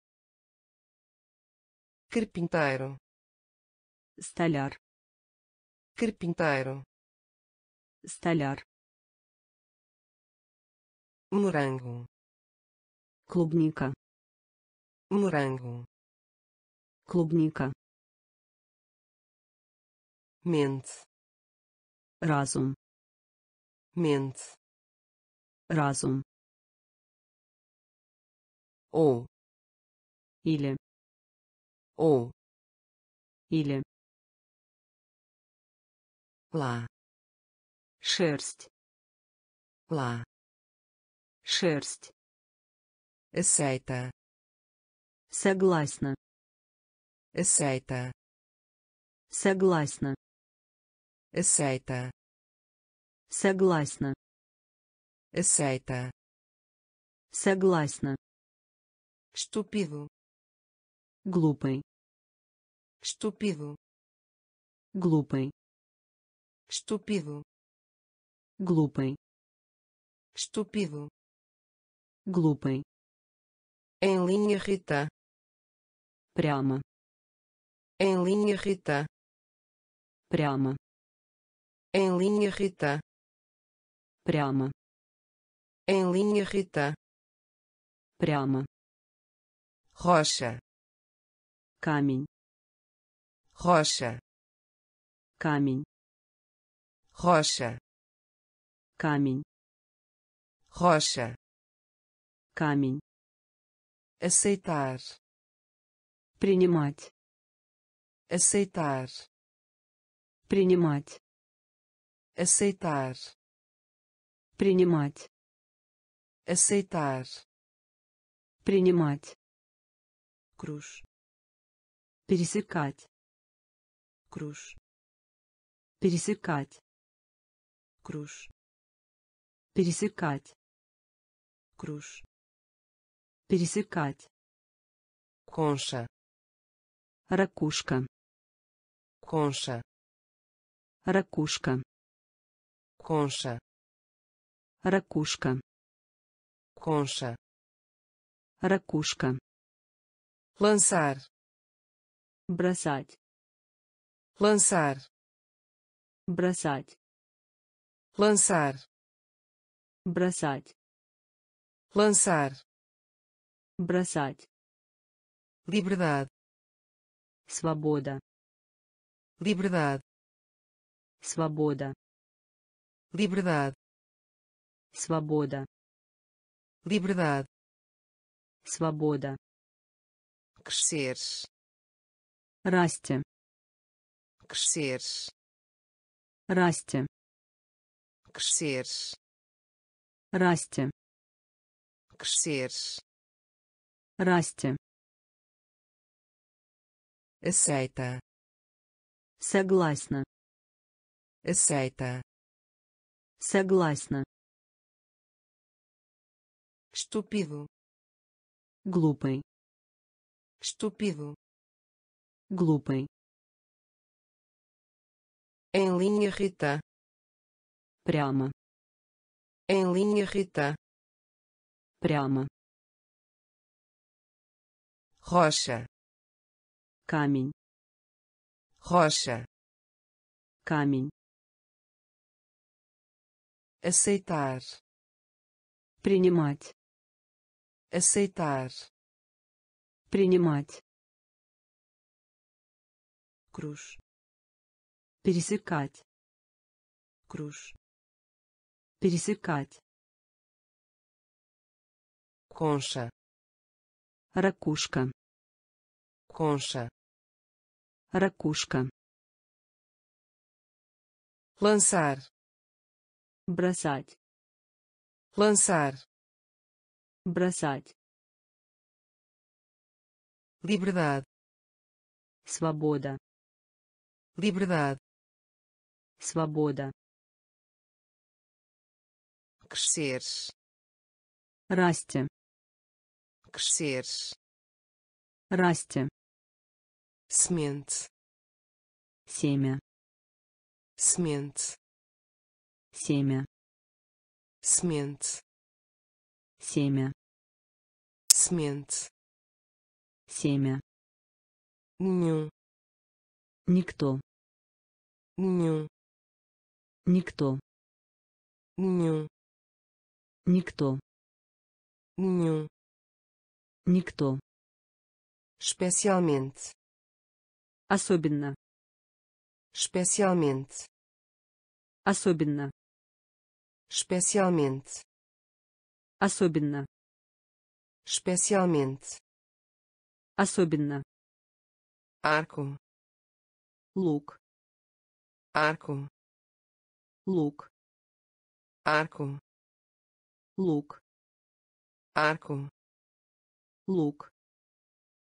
carpinteiro, Столяр. carpinteiro, Столяр. morango, Клубника. morango, Клубника. mente, Разум. mente, Разум. ou, Или. ou, Или. lá, Шерсть. lá, Шерсть. aceita, Согласна. aceita, Согласна. aceita, Согласна. aceita, Согласна. estúpido, Глупый. estúpido, Глупый. estúpido, Глупый. estúpido, Глупый. em linha reta, Прямо. em linha reta, Прямо. em linha reta, Прямо. em linha reta, Прямо. rocha, Камень. rocha, Камень. rocha, Камень. rocha, Камень. aceitar, Принимать. aceitar, Принимать. aceitar, Принимать. aceitar, Принимать. cruz, Пересекать. cruz, Пересекать. cruz, Пересекать. cruz, Пересекать. concha, Ракушка. concha, Ракушка. concha, Ракушка. concha, Ракушка. lançar, Бросать. lançar, Бросать. lançar, Бросать. lançar, Бросать. liberdade, Свобода. liberdade, Свобода. liberdade, Свобода. liberdade, Свобода. crescer, Расти. crescer, Расти. crescer, Расти. crescer, Расти. aceita, Согласна. aceita, Согласна. estúpido, Глупый. estúpido, Глупый. em linha reta, Прямо. em linha reta, Прямо. rocha, Камень. rocha, Камень. aceitar, Принимать. aceitar, Принимать. cruz, Пересекать. cruz, Пересекать. concha, Ракушка. concha, Ракушка. lançar, Бросать. lançar, Бросать. liberdade, Свобода. liberdade, Свобода. crescer, Расти. crescer, Расти. semente, Семя. semente, Семя. semente, Семя. semente, Семя. nenhum, Никто. nenhum, Никто. nenhum, Никто. nenhum, Никто. especialmente, Особенно. especialmente, Особенно. especialmente, Особенно. especialmente, Особенно. arco, Лук. arco, Лук. arco, Лук. arco, Лук.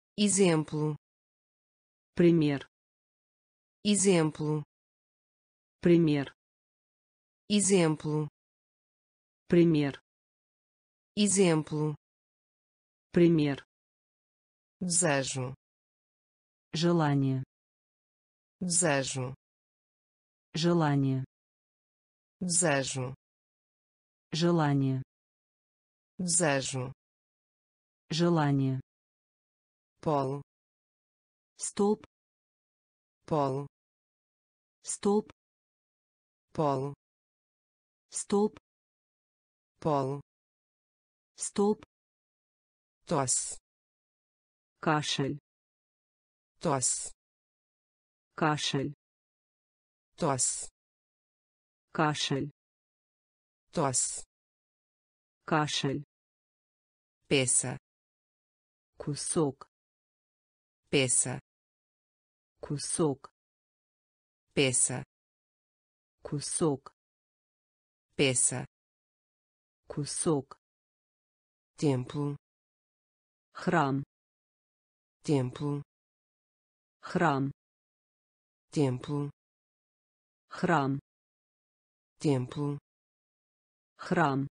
exemplo, Пример. exemplo, Пример. Exemplo. Пример. Exemplo. Пример. Desejo. Желание. Desejo. Желание. Desejo. Желание. Desejo. Желание. Polo. Столб. Polo. Столб. Polo. Столб. Polo. Столб. Tosse. Кашель. Tosse. Кашель. Tosse. Кашель. Tosse. Кашель. Peça. Кусок. Peça. Кусок. Peça. Кусок. Peça. Кусок. Templo. Храм. Templo. Храм. Templo. Храм. Templo. Храм.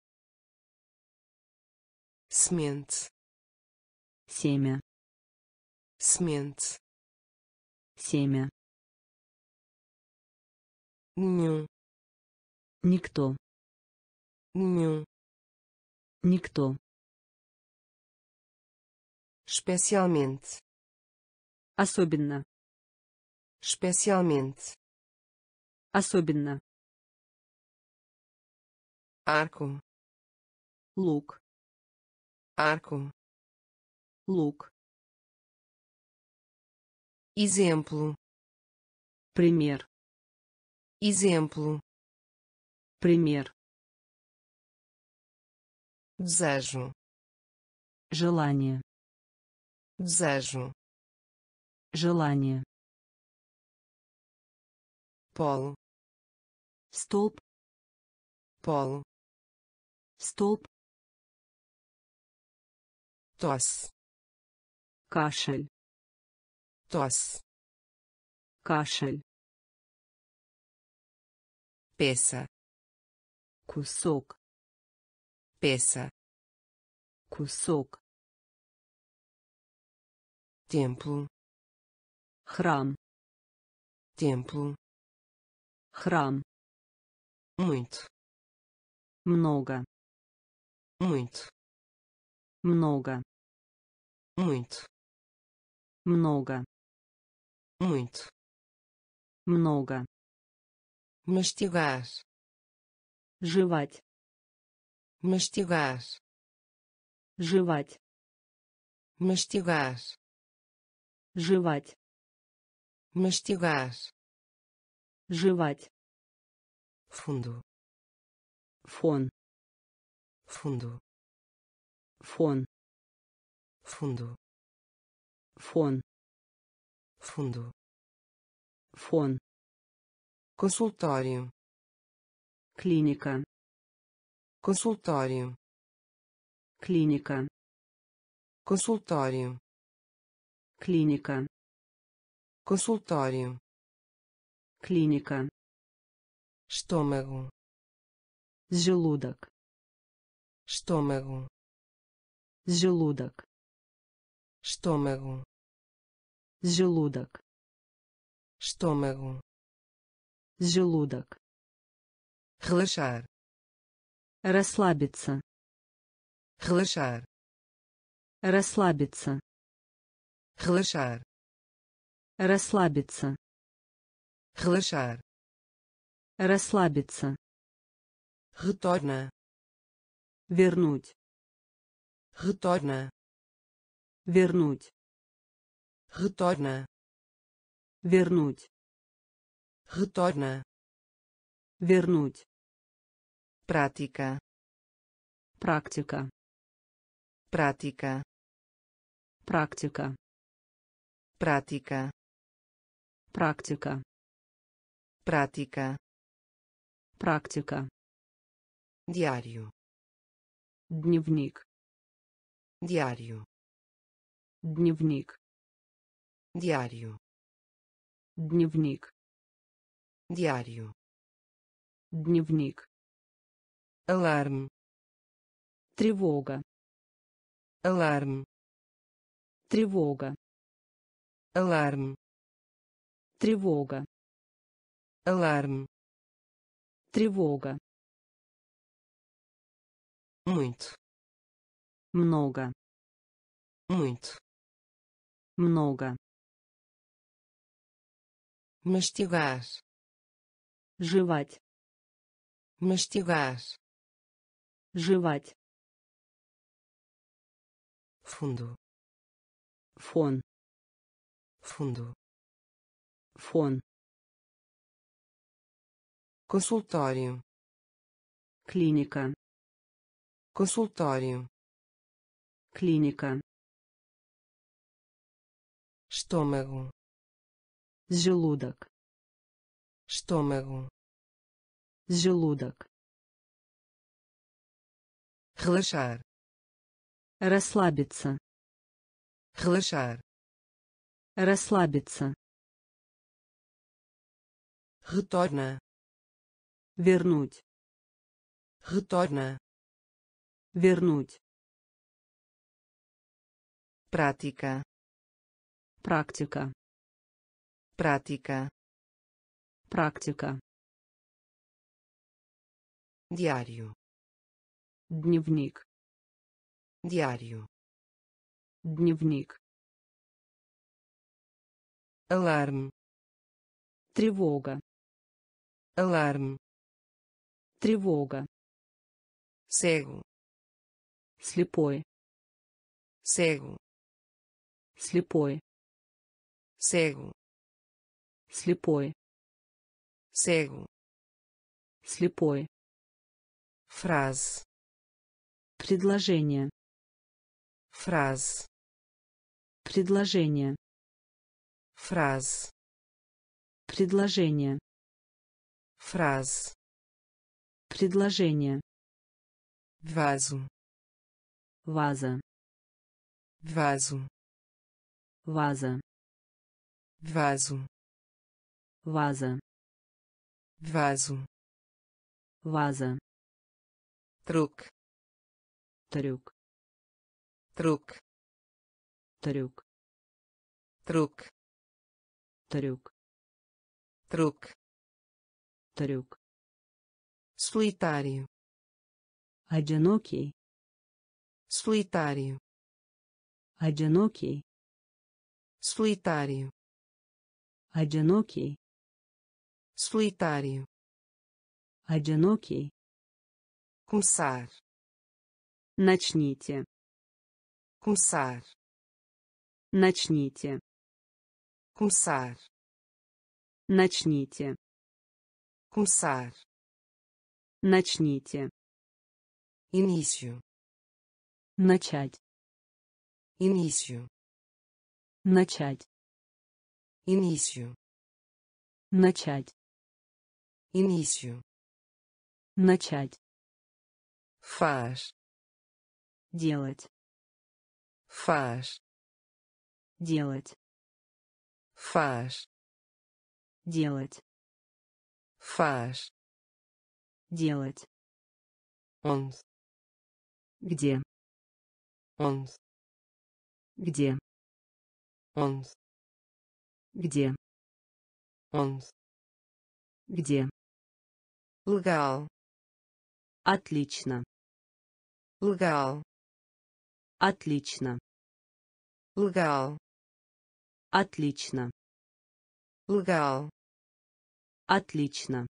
Semente. Семя. Semente. Семя. Nenhum. Никто. Nenhum. Никто. Especialmente. Особенно. Especialmente. Особенно. Arco. Лук. Arco. Лук. Exemplo. Пример. Exemplo. Пример. Desejo. Желание. Desejo. Желание. Polo. Столб. Polo. Столб. Tosse. Кашель. Tosse. Кашель. Peça. Кусок. Peça. Кусок. Templo. Храм. Templo. Храм. Muito. Много. Muito. Много. Muito. Много. Muito. Много. Mastigar. Жевать. Mastigar. Жевать. Mastigar. Жевать. Mastigar. Жевать. Fundo. Фон. Fundo. Фон. Fundo. Фон. Fundo. Фон. Consultório. Клиника. Consultório. Клиника. Consultório. Клиника. Consultório. Клиника. Estômago. Желудок. Estômago. Желудок. Estômago. Желудок. Estômago. Желудок. Relaxar. Расслабиться. Relaxar. Расслабиться. Relaxar. Расслабиться. Relaxar. Расслабиться. Retorna. Вернуть. Retorna. Вернуть. Retorna. Вернуть. Retorna. Вернуть. Prática. Практика. Prática. Практика. Prática. Практика. Prática. Практика. Diário. Дневник. Diário. Дневник. Diário. Дневник. diário, Дневник. alarme, Тревога. alarme, Тревога. alarme, Тревога. alarme, Тревога. muito, Много. muito, Много. mastigar, Жевать. mastigar, Жевать. fundo, Фон. fundo, Фон. consultório, Клиника. consultório, Клиника. estômago, Желудок. estômago, Желудок. relaxar, Расслабиться. relaxar, Расслабиться. retorna, Вернуть. retorna, Вернуть. prática, Практика. prática, Практика. diário, Дневник. diário, Дневник. alarme, Тревога. alarme, Тревога. cego, Слепой. cego, Слепой. cego, Слепой. cego, Слепой. frase, Предложение. frase, Предложение. frase, Предложение. frase, Предложение. vaso, Ваза. vaso, Ваза. vaso, Ваза. vaso, Ваза. truque, Трюк. truque, Трюк. truque, Трюк. truque, Трюк. solitário, Одинокий. solitário, Одинокий. solitário, Одинокий. solitário, Одинокий. começar, Начните. começar, Начните. começar, Начните. começar, Начните. início, Начать. início, Начать. início, Начать. início, Начать. faz, Делать. faz, Делать. faz, Делать. faz, Делать. onde, Где? onde, Где? onde, Где? onde, Где? legal, Отлично. legal, Отлично. legal, Отлично. legal, Отлично.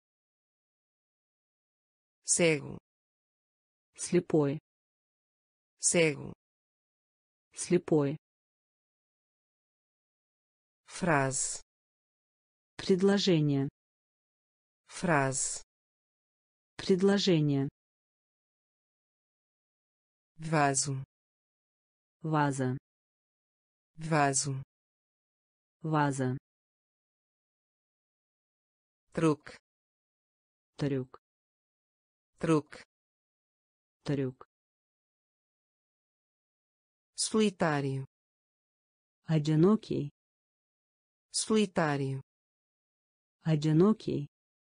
cego, Слепой. cego, Слепой. frase, Предложение. frase, Предложение. vaso, Ваза. vaso, Ваза. truque, Трюк. truque, Трюк. solitário, Одинокий. solitário, Одинокий.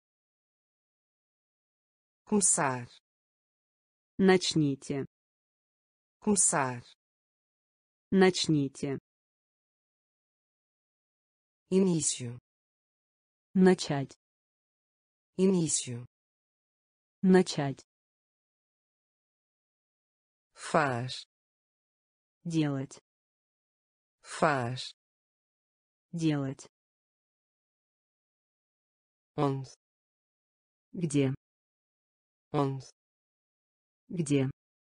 Começar. Начните. Começar. Начните. Início. Начать. Início. Начать. Faz. Делать. Faz. Делать. Onde. Где? Onde. Где?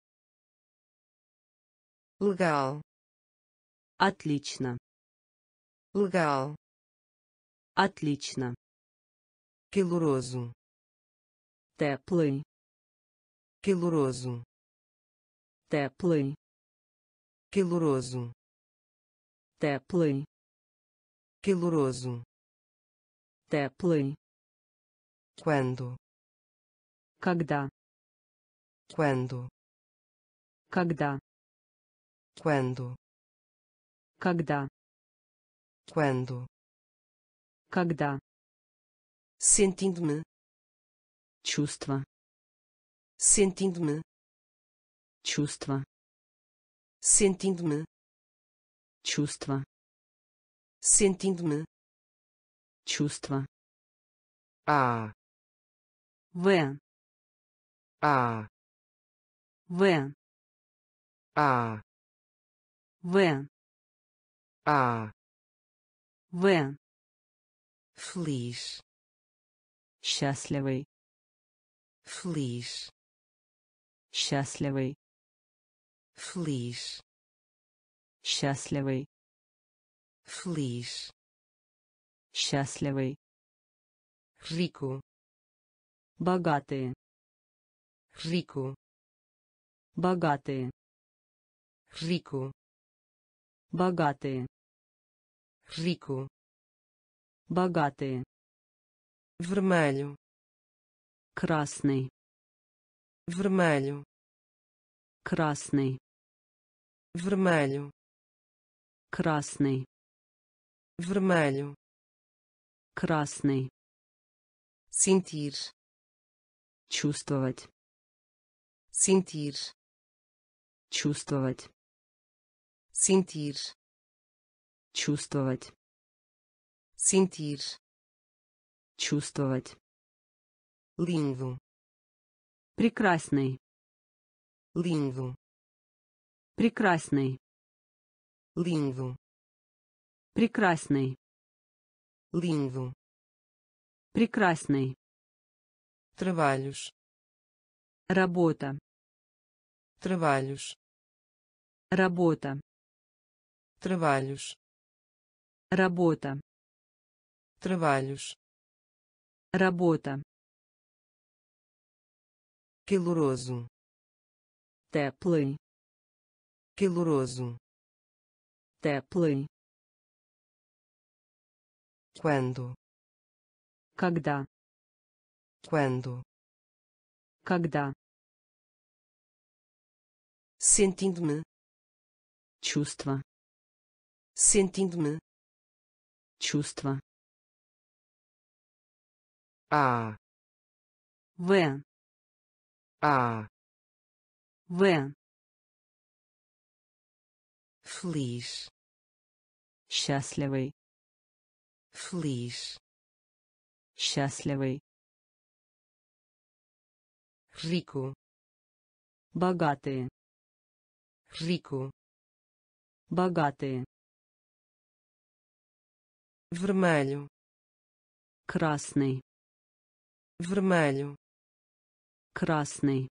Legal. Отлично. Legal. Отлично. Caloroso. Теплый. Caloroso. Теплый. Caloroso. Теплый. Caloroso. Теплый. Quando. Когда? Quando. Когда? Quando. Когда? Quando. Когда? Sentindo-me. Чувство. Sentindo-me. Чувство. Sentindo-me. Чувство. Sentindo-me. Чувство. А. В. А. В. А. В. А. В. Feliz. Счастливый. Feliz. Счастливый. Feliz. Счастливый. Feliz. Счастливый. Rico. Богатые. Rico. Богатые. Rico. Богатые. Rico. Богатые. Vermelho. Красный. Vermelho. Красный. Vermelho. Красный. Vermelho. Красный. Sentir. Чувствовать. Sentir. Чувствовать. Sentir. Чувствовать. Sentir. Чувствовать. Lindo. Прекрасный. Lindo. Прекрасный. Lindo. Прекрасный. Lindo. Прекрасный. Trabalhos. Работа. Trabalhos. Работа. Trabalhos. Работа. Trabalhos. Работа. Caloroso. Теплый. Caloroso. Теплый. Quando. Когда? Quando. Когда? Sentindo-me. Чувство. Sentindo-me. Чувство. А. В. А. В. Feliz. Счастливый. Feliz. Счастливый. Rico. Богатые. Rico. Богатые. Vermelho. Красный. Vermelho. Красный.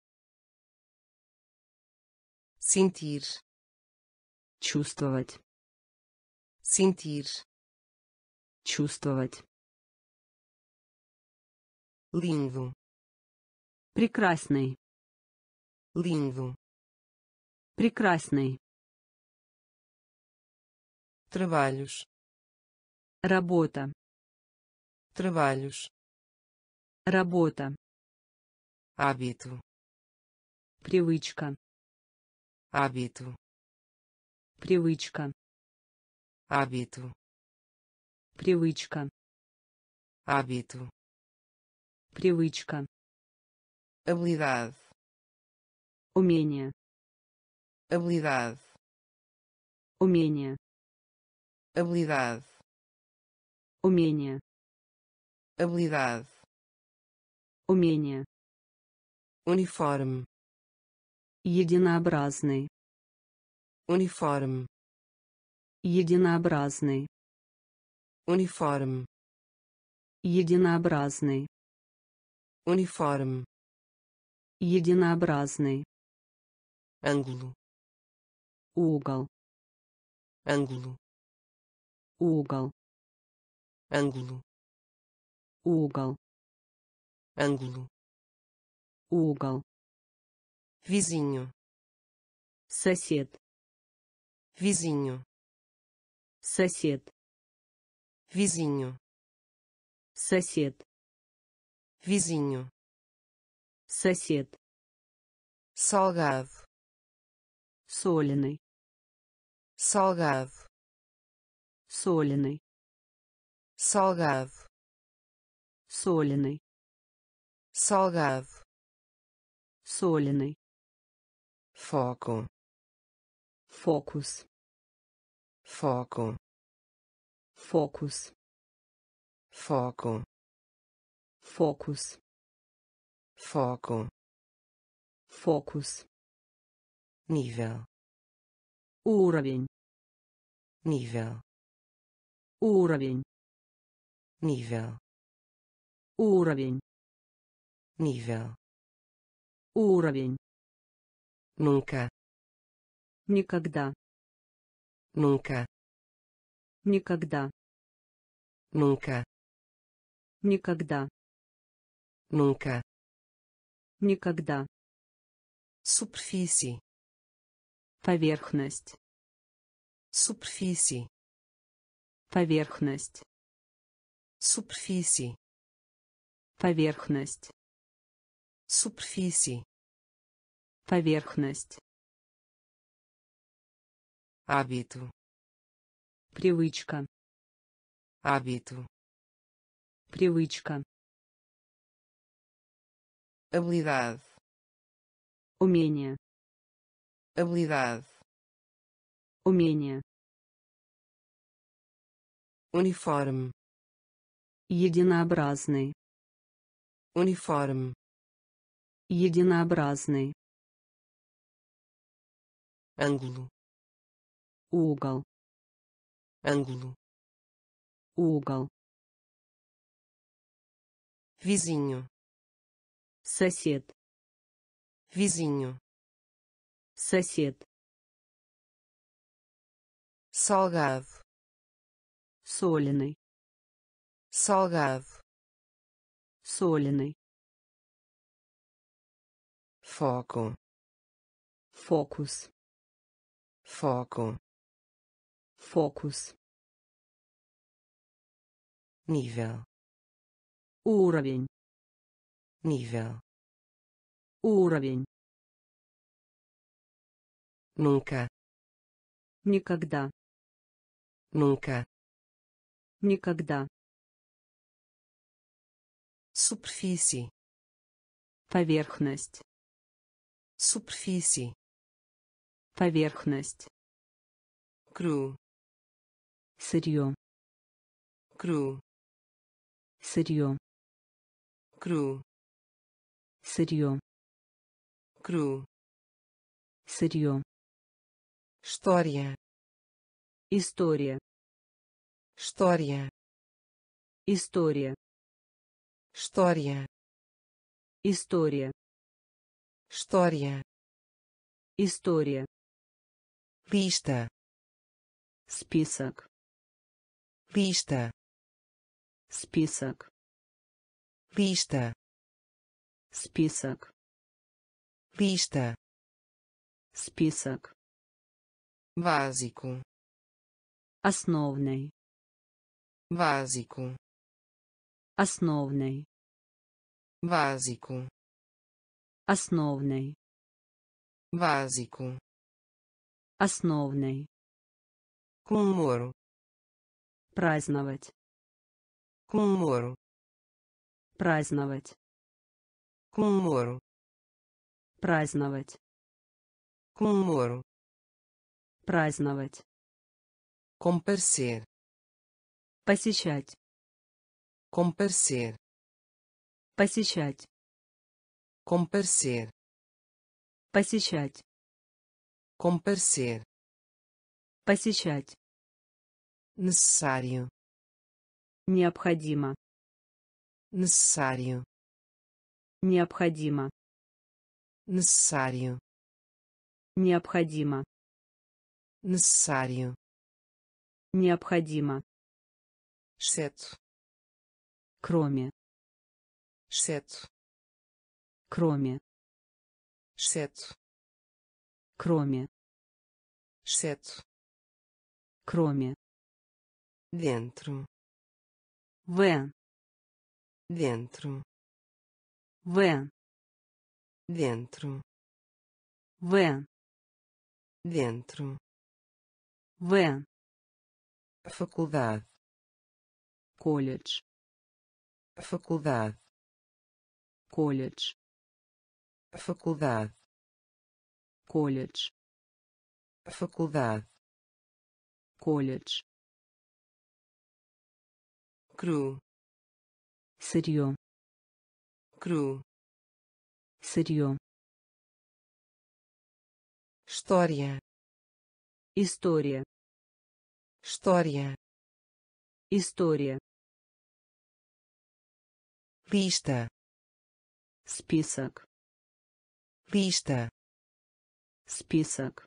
Sentir. Чувствовать. Sentir. Чувствовать. Lindo. Прекрасный. Lindo. Прекрасный. Trabalhos. Работа. Trabalhos. Работа. Hábito. Привычка. Hábito. Привычка. Hábito. Привычка. hábito, Привычка. habilidade, Умение. habilidade, Умение. habilidade, Умение. habilidade, Умение. uniforme, Единообразный. uniforme, Единообразный. uniforme, Единообразный. uniforme, Единообразный. ângulo, Угол. ângulo, Угол. ângulo, Угол. ângulo, Угол. vizinho, Сосед. vizinho, Сосед. vizinho, Сосед. vizinho, Сосед. salgado, Соленый. salgado, Соленый. salgado, Соленый. salgado, Соленый. foco, Фокус. foco, Фокус. foco, Фокус. foco, Фокус. nível, Уровень. nível, Уровень. nível, Уровень. nível, Уровень. nunca, Никогда. nunca, Никогда. nunca, Никогда. nunca, Никогда. superfície, Поверхность. superfície, Поверхность. superfície, Поверхность. superfície, Поверхность. hábito, Привычка. hábito, Привычка. habilidade, Умение. habilidade, Умение. uniforme, Единообразный. uniforme, Единообразный. ângulo, Угол. ângulo, Угол. vizinho, Сосед. vizinho, Сосед. salgado, Соленый. salgado, Соленый. foco, Фокус. foco, Фокус. nível, Уровень. nível, Уровень. nunca, Никогда. nunca, Никогда. superfície, Поверхность. superfície, Поверхность. cru, Сырье. cru, Сырье. cru, Сырье. cru, Сырье. história, История. história, История. história, История. história, История. lista, Список. lista, Список. lista, Список. lista, Список. básico, Основный. básico, Основный. básico, Основный. básico, Основный. comemoro, Праздновать. comemoro, праздновать, comemoro, праздновать, comemoro, праздновать, comparecer, посещать, comparecer, посещать, comparecer, посещать, comparecer, посещать, necessário, необходимо, necessário, необходимо, necessário, необходимо, necessário, необходимо, exceto, кроме, exceto, кроме, exceto, кроме, exceto, кроме, dentro, в, dentro, в, dentro, в, dentro, в, faculdade, колледж, faculdade, колледж, faculdade, колледж, faculdade, колледж, cru, сырье, cru, сырье, história, история, história, история, lista, список, lista, список,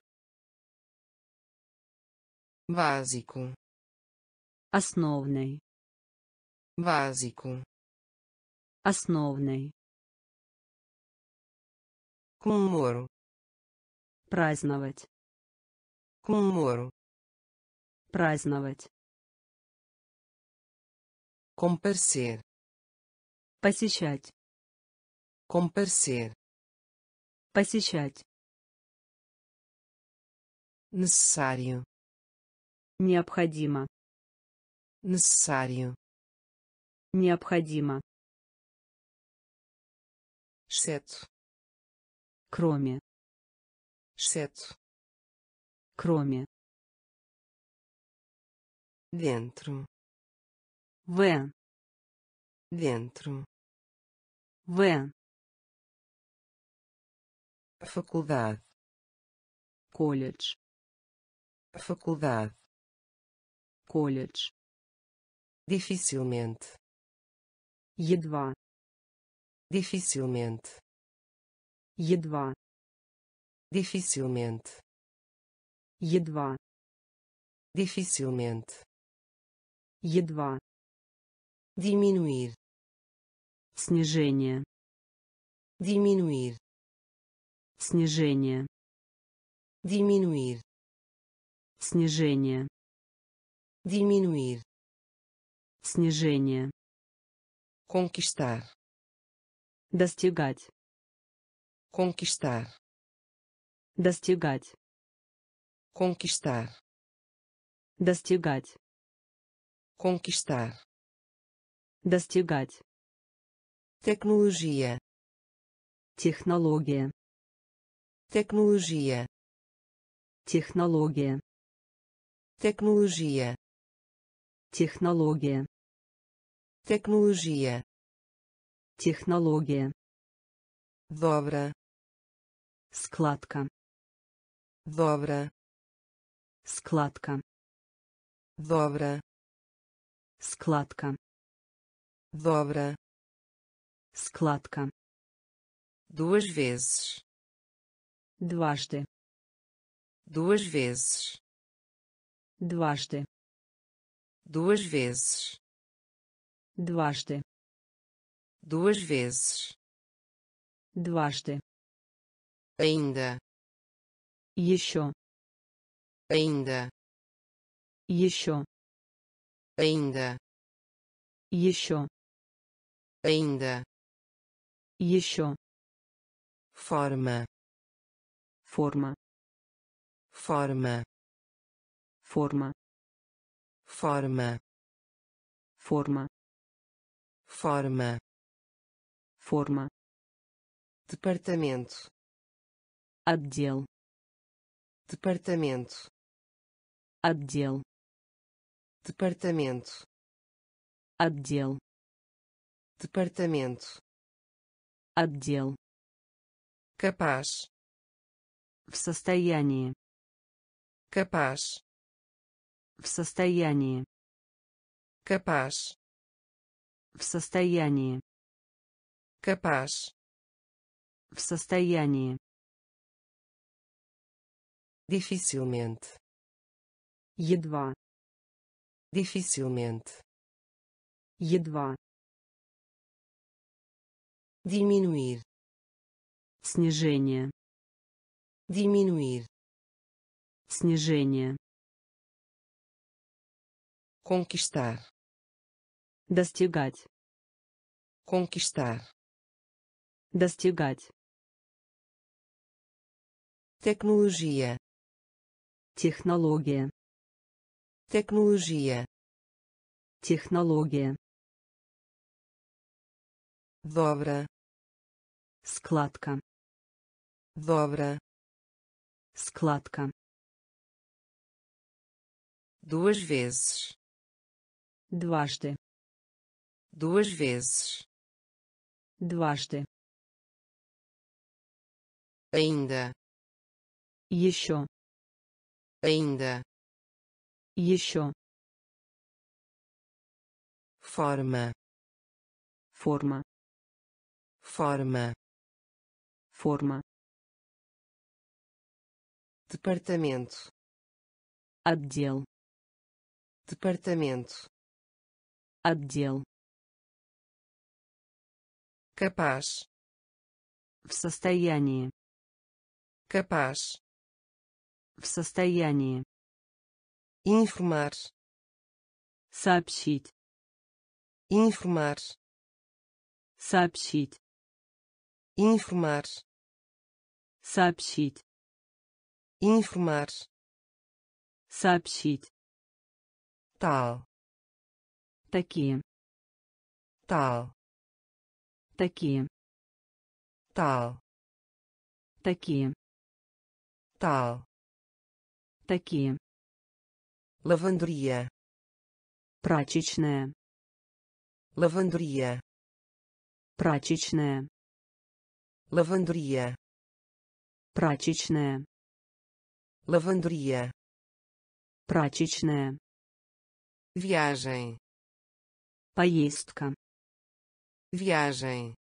básico, основный, básico, основный, comemoro, праздновать, comemoro, праздновать, comparecer, посещать, comparecer, посещать, necessário, необходимо, necessário, необходимо, exceto, кроме, exceto, кроме, dentro, в, dentro, в, faculdade, колледж, faculdade, колледж, dificilmente, едва, dificilmente, едва, dificilmente, едва, dificilmente, едва, diminuir, снижение, diminuir, снижение, diminuir, снижение, diminuir, снижение, conquistar, достигать, conquistar, достигать, conquistar, достигать, conquistar, достигать, tecnologia, технология, tecnologia, технология, tecnologia, технология, tecnologia, технология, dobra, складка, dobra, складка, dobra, складка, dobra, складка, duas vezes, дважды, duas vezes, дважды, duas vezes, дважды, duas vezes, дважды, ainda, еще, ainda, еще, ainda, еще, ainda, еще, forma, форма, forma, форма, forma, форма, forma, Форма. Departamento. Отдел. Departamento. Отдел. Departamento. Отдел. Departamento. Отдел. Capaz. В состоянии. Capaz. В состоянии. Capaz. В состоянии. Capaz. В состоянии. Dificilmente. Едва. Dificilmente. Едва. Diminuir. Снижение. Diminuir. Снижение. Conquistar. Достигать. Conquistar. Достигать. Tecnologia. Технология. Tecnologia. Технология. Dobra. Складка. Dobra. Складка. Duas vezes. Дважды. Duas vezes. Дважды. Ainda. Еще. Ainda. Еще. Forma. Форма. Forma. Форма. Departamento. Отдел. Departamento. Отдел. Capaz. В состоянии. Capaz. В состоянии. Informar. Сообщить. Informar. Сообщить. Informar. Сообщить. Informar. Сообщить. Tal. Такие. Tal. Такие. Tal. Такие. Tal. Такие. Lavanderia. Прачечная. Lavanderia. Прачечная. Lavanderia. Прачечная. Lavanderia. Прачечная. Viagem. Поездка. Viagem.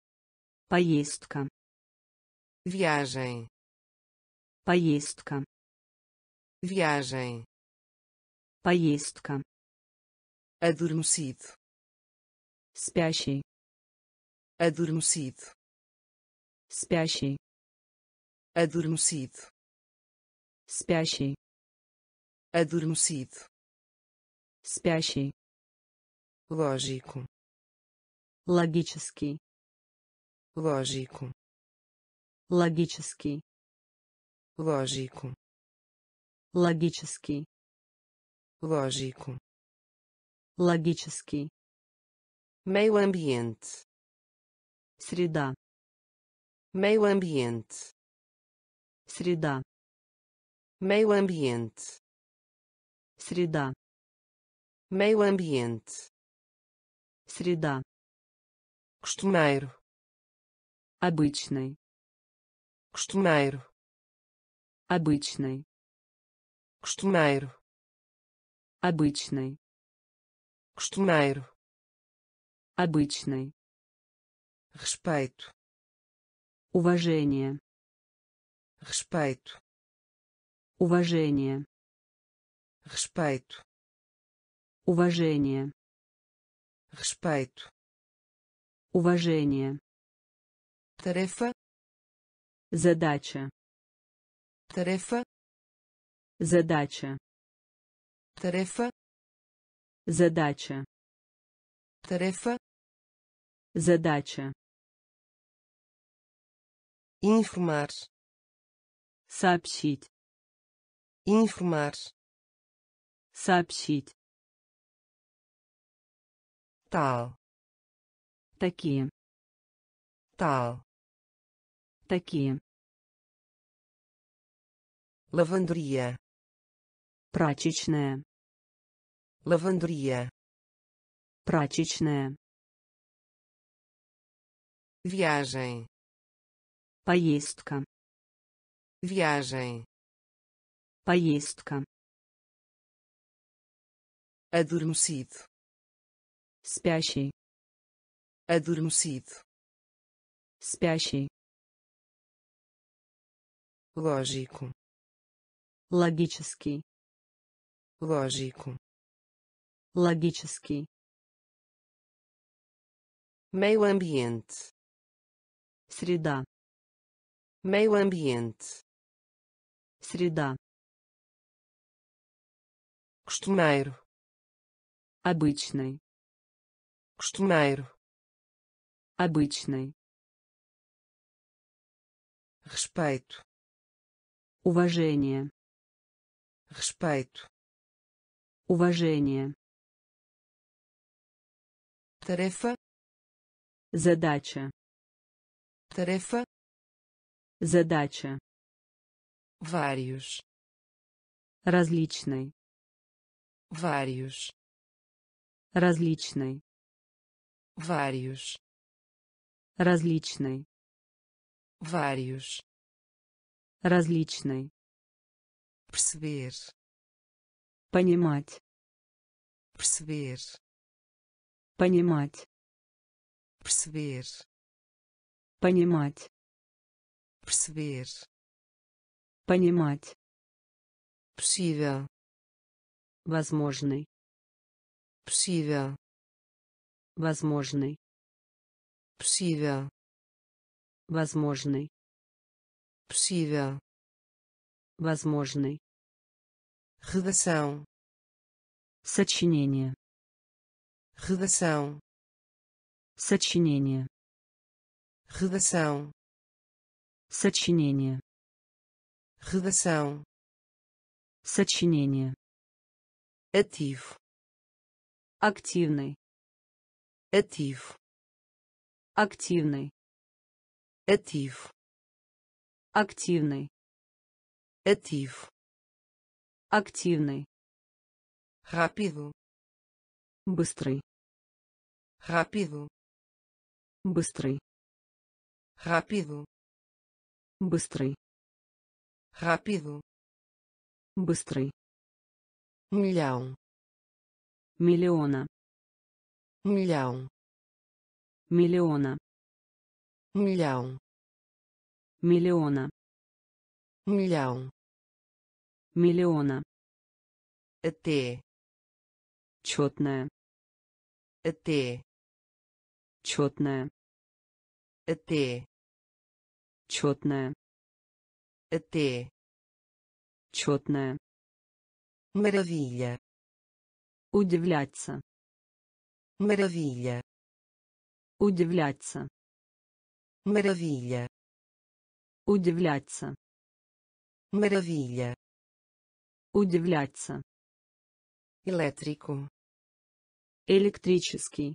Поездка. Viagem. Поездка. Viagem. Поездка. Adormecido. Спящий. Adormecido. Спящий. Adormecido. Спящий. Adormecido. Спящий. Lógico. Логический. Lógico. Логический. Lógico. Логический. Lógico. Логический. Meio ambiente. Среда. Meio ambiente. Среда. Meio ambiente. Среда. Meio ambiente. Среда. Costumeiro. Обычный. Costumeiro. Обычный. Costumeiro. Обычный. Costumeiro. Обычный. Respeito. Уважение. Respeito. Уважение. Respeito. Уважение. Respeito. Уважение. Tarefa. Задача. Tarefa. Задача. Tarefa. Задача. Tarefa. Задача. Informar. Сообщить. Informar. Сообщить. Tal. Такие. tal, Такие. lavanderia, Прачечная. lavanderia, Прачечная. viagem, Поездка. viagem, Поездка. adormecido, Спящий. adormecido, Спящий. lógico, Логический. lógico, Логический. meio ambiente, Среда. meio ambiente, Среда. costumeiro, Обычный. costumeiro, Обычный. respeito, Уважение. respeito, Уважение. tarefa, Задача. tarefa, Задача. vários, Различный. vários, Различный. vários, Различный. vários, Различный. perceber, Понимать. perceber, Понимать. perceber, Понимать. perceber, Понимать. possível, Возможный. possível, Возможный. possível, Возможный. possível, Возможный. redação, Сочинение. redação, Сочинение. redação, Сочинение. redação, Сочинение. ativo, Активный. ativo, Активный. ativo, Активный. ativo, Активный. rápido, Быстрый. rápido, Быстрый. rápido, Быстрый. rápido, Быстрый. milhão, Миллиона. milhão, Миллиона. milhão, Миллиона. milhão, Миллиона. até, Четная. até, Четная. até, Четная. até, Четная. maravilha, Удивляться. maravilha, Удивляться. maravilha, Удивляться. maravilha, Удивляться. elétrico, Электрический.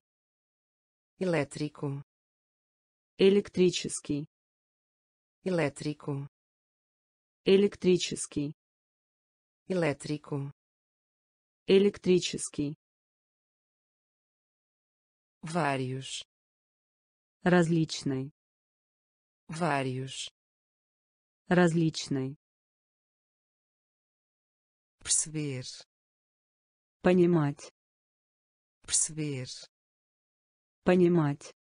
elétrico, Электрический. elétrico, Электрический. elétrico, Электрический. vários, Различный. vários, Различный. perceber, Понимать. perceber, Понимать.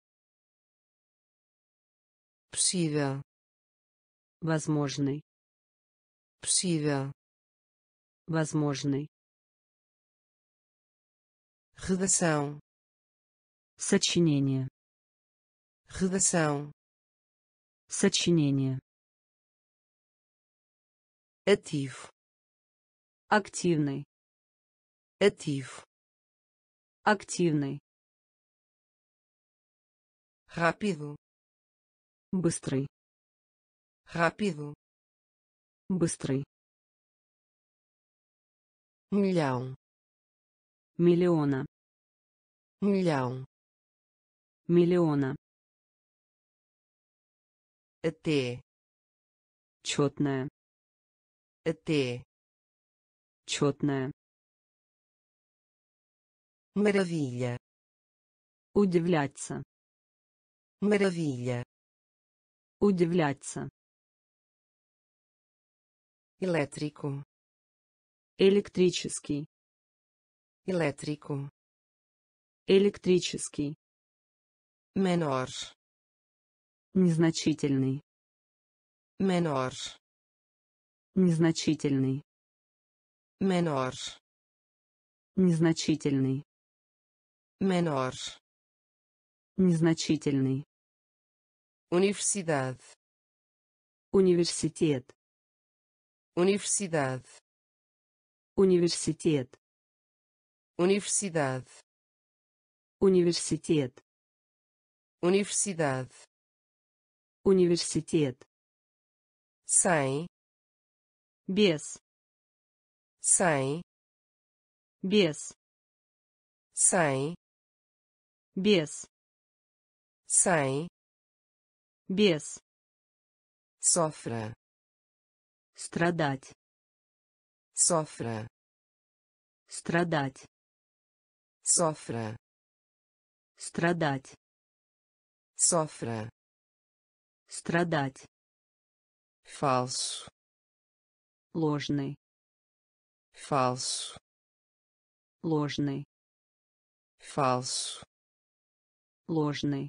possível, Возможный. possível, Возможный. redação, Сочинение. redação, Сочинение. ativo, Активный. ativo, Активный. rápido, Быстрый. rápido, Быстрый. milhão, Миллиона. milhão, Миллиона. até, Четная. até, Четная. maravilha, Удивляться. maravilha, Удивляться. elétrico, Электрический. elétrico, Электрический. menor, Незначительный. menor, Незначительный. menor, Незначительный. menor, Незначительный. universidade, Университет. universidade, Университет. universidade, Университет. universidade, Университет. sem, Без. sem, Без. sem, Без. sem, Без. sofra, Страдать. sofra, Страдать. sofra, Страдать. sofra, Страдать. falso, Ложный. falso, Ложный. falso, Ложный.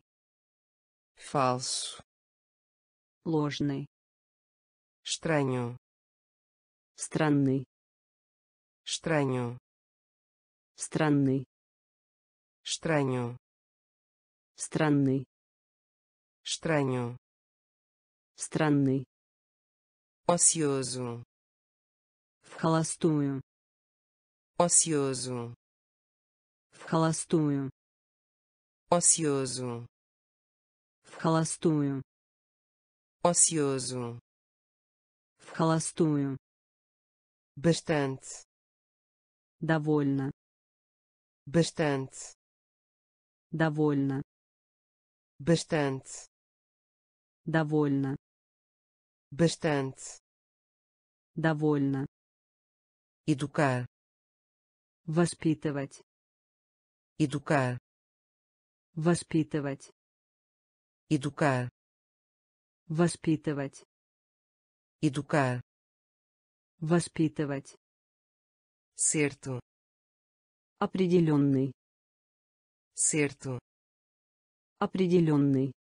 falso, Ложный. estranho, Странный. estranho, Странный. estranho, Странный. estranho, Странный. ocioso, В холостую. ocioso, В холостую. ocioso, В холостую. ocioso, В холостую. bastante, Довольно. bastante, Довольно. bastante, Довольно. bastante, Довольно. educar, Воспитывать. educar, Воспитывать. educar, Воспитывать. educar, Воспитывать. certo, Определенный. certo, Определенный.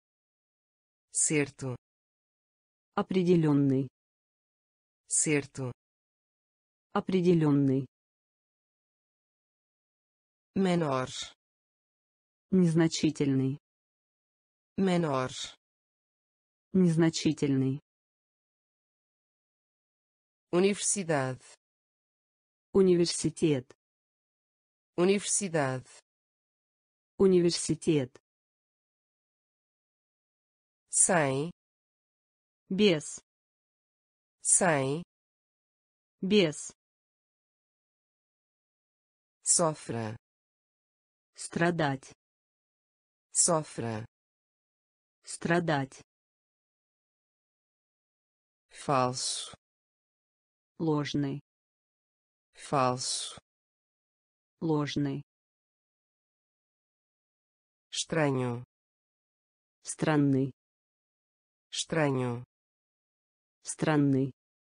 certo, Определенный. certo, Определенный. menor, Незначительный. menor, Незначительный. universidade, Университет. universidade, Университет. sem, Без. sem, Без. sofra, Страдать. sofra, Страдать. falso, Ложный. falso, Ложный. estranho, Странный. estranho, Странный.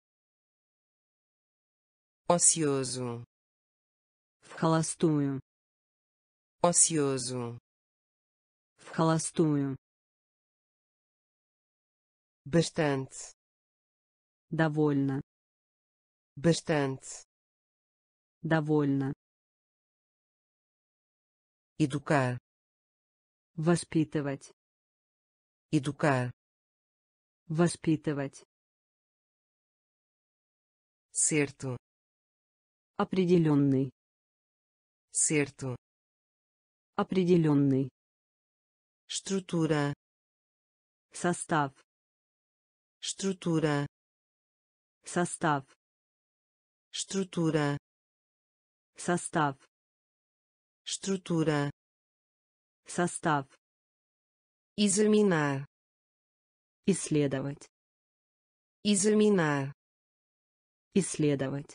ocioso, В холостую. ocioso, В холостую. bastante, Довольно. bastante, Довольно. educar, Воспитывать. educar, Воспитывать. certo, Определенный. certo, Определенный. estrutura, Состав. estrutura, Состав. estrutura, Состав. estrutura, Состав. examinar, Исследовать. examinar, Исследовать.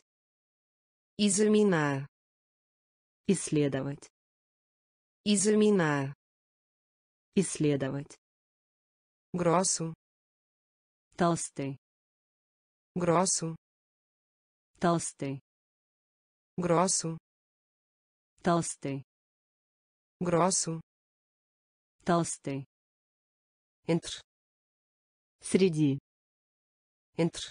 examinar, Исследовать. examinar, Исследовать. grosso, Толстый. grosso, Толстый. grosso, Толстый. grosso, Толстый. entre, Среди. entre,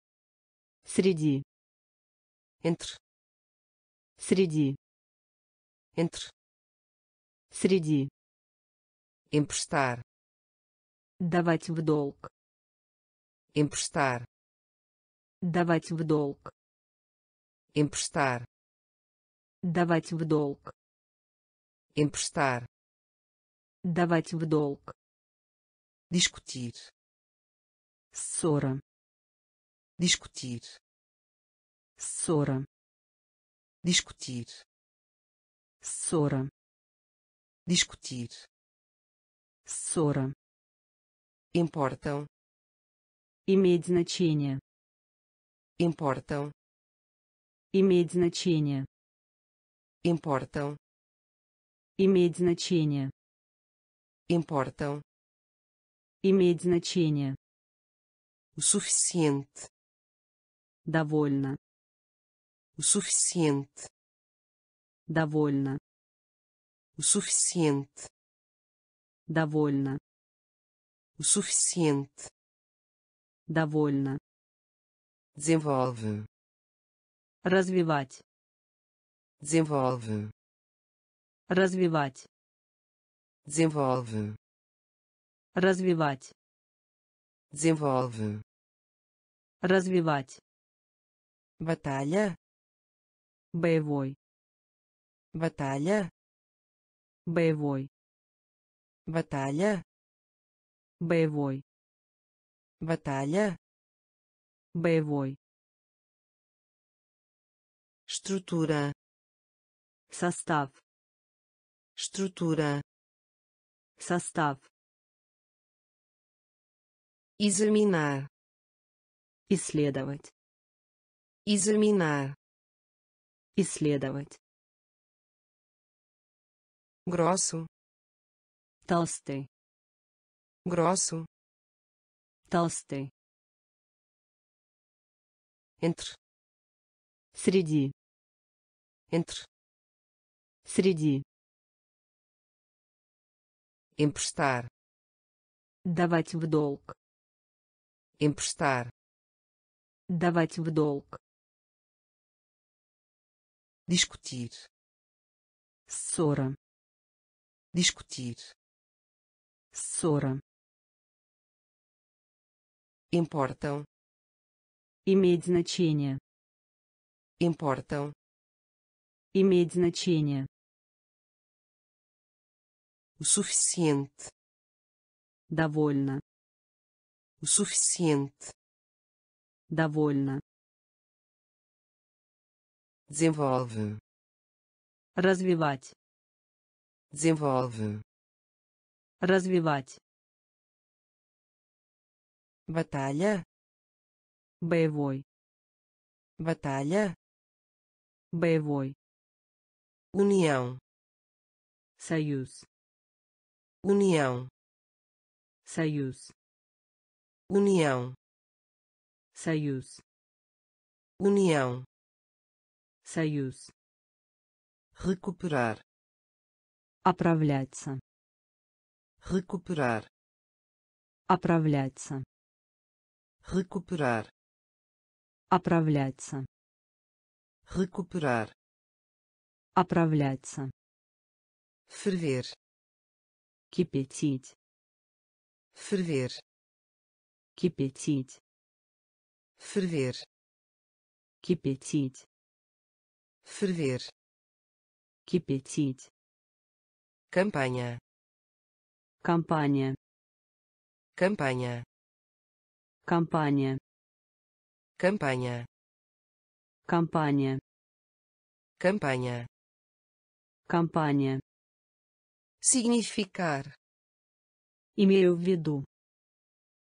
Среди. entre, Среди. entre, Среди. emprestar, Давать в долг. emprestar, Давать в долг. emprestar, Давать в долг. emprestar, Давать в долг. discutir, Ссора. discutir, Ссора. discutir, Ссора. discutir, Ссора. importam, Иметь значение. importam, Иметь значение. importam, Иметь значение. importam, Иметь значение. o suficiente, Довольно. o suficiente, Довольно. o suficiente, Довольно. o suficiente, Довольно. desenvolve, Развивать. desenvolve, Развивать. desenvolve, Развивать. desenvolve, Развивать. batalha, Боевой. batalha, Боевой. batalha, Боевой. batalha, Боевой. estrutura, Состав. estrutura, Состав. examinar, Исследовать. examinar, Исследовать. grosso, Толстый. grosso, Толстый. entre, Среди. entre, Среди. emprestar, Давать в долг. emprestar, Давать в долг. discutir, Ссора. discutir, Ссора. importam, Иметь значение. importam, Иметь значение. o suficiente, Довольно. o suficiente, Довольно. desenvolve, Развивать. desenvolve, Развивать. batalha, Боевой. batalha, Боевой. união, Союз. união, Союз. união, Союз. união, Союз. recuperar, Оправляться. recuperar, Оправляться. recuperar, Оправляться. recuperar, Оправляться. ferver, Кипятить. ferver, Кипятить. ferver, Кипятить. ferver, Кипятить. campanha, Компания. campanha, Компания. campanha, Компания. campanha, Компания. significar, Имею в виду.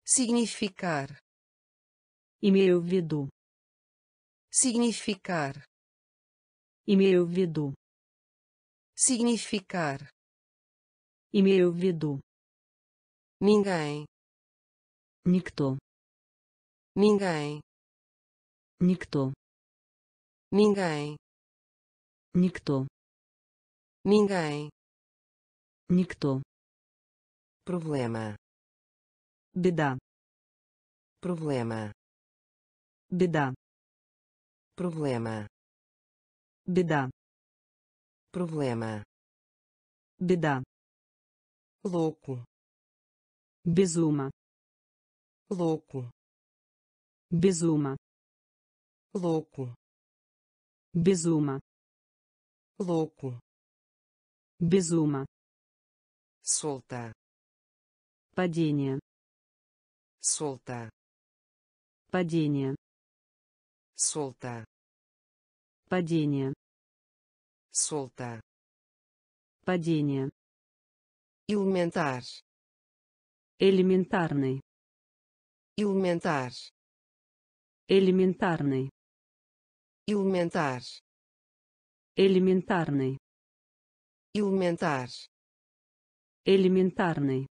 significar, Имею в виду. significar, Имею в виду. significar, Имею в виду. ninguém, Никто. ninguém, Никто. ninguém, Никто. ninguém, Никто. problema, Беда. problema, Беда. problema, Беда. problema, Беда. louco, Безума. louco, Безума. louco, Безума. louco, Безума. solta, Падение. solta, Падение. solta, Падение. solta, Падение. elementar, Элементарный. elementar, Элементарный. elementar, Элементарный. elementar, Элементарный.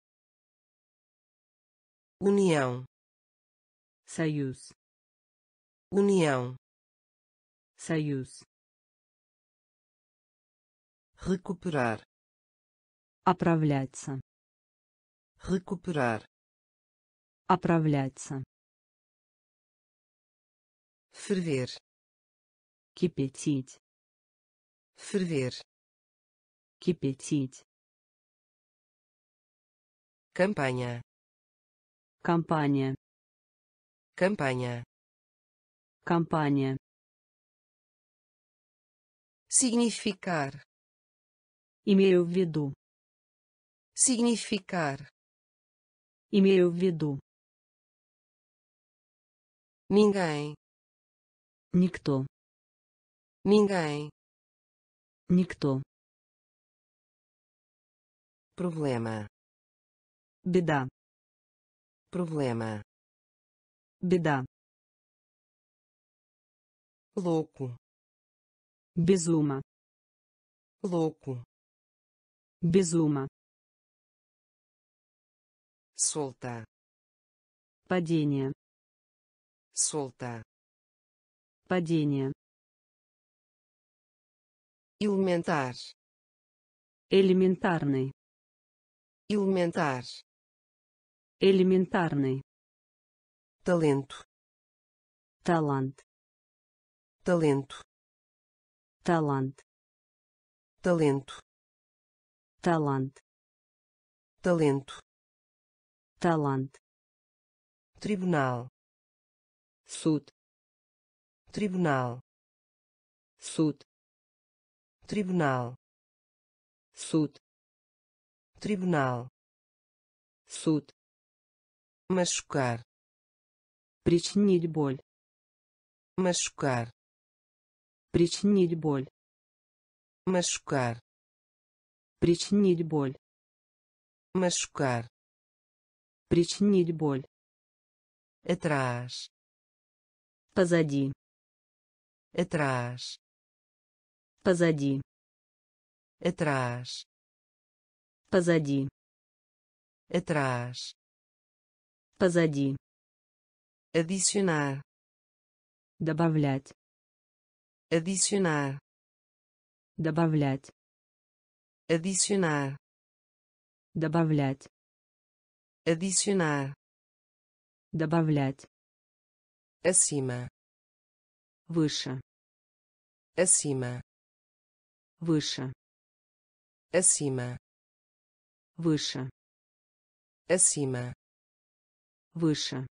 união, Союз. união, Союз. recuperar, Оправляться. recuperar, Оправляться. ferver, Кипятить. ferver, Кипятить. campanha, Компания. campanha, Компания. significar, Имею в виду. significar, Имею в виду. ninguém, Никто. ninguém, Никто. problema, Беда. problema, Беда. louco, Безума. louco, Безума. solta, Падение. solta, Падение. elementar, Элементарный. elementar, Элементарный. talento, Талант. talento, Талант. talento, Талант. talento, Талант. tribunal, Суд. tribunal, Суд. tribunal, Суд. tribunal, Суд. machucar, Причинить боль. machucar, Причинить боль. machucar, Причинить боль. machucar, Причинить боль. atrás, Позади. atrás, Позади. atrás, Позади. atrás, Позади. adicionar, Добавлять. adicionar, Добавлять. adicionar, Добавлять. adicionar, Добавлять. acima, Выше. acima, Выше. acima, Выше. acima, Выше.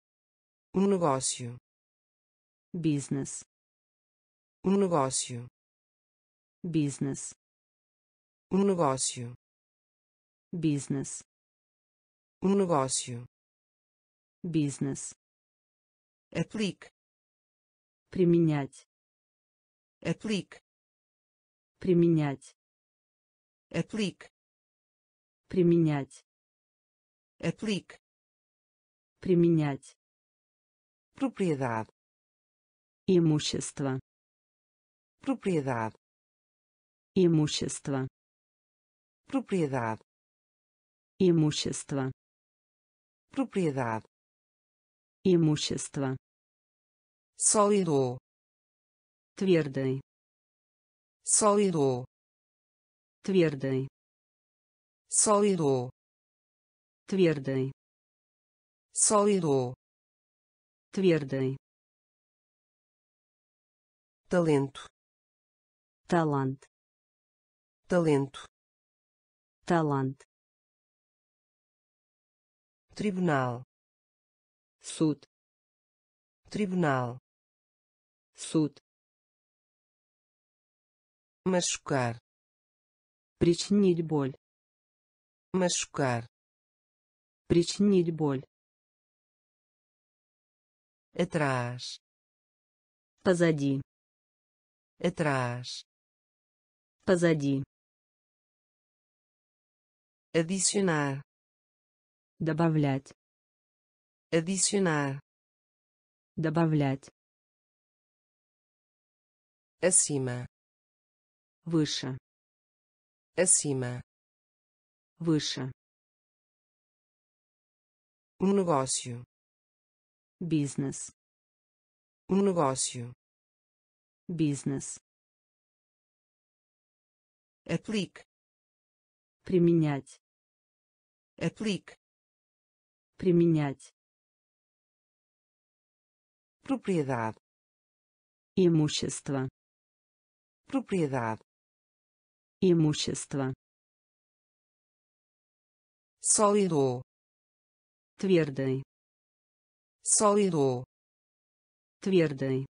negócio, Бизнес. negócio, Бизнес. negócio, Бизнес. negócio, Бизнес. aplique, Применять. aplique, Применять. aplique, Применять. aplique, применять, propriedade, имущество, propriedade, имущество, propriedade, имущество, propriedade, имущество, sólido, твердый, sólido, твердый, sólido, твердый, sólido, твердый, talento, талант, talento, талант, tribunal, суд, tribunal, суд, machucar, причинить боль, machucar, причинить боль, atrás, позади, atrás, позади, adicionar, добавлять, adicionar, добавлять, acima, выше, acima, выше, negócio, бизнес, negócio, бизнес, aplique, применять, aplique, применять, propriedade, имущество, propriedade, имущество, sólido, твердый, sólido, твердый,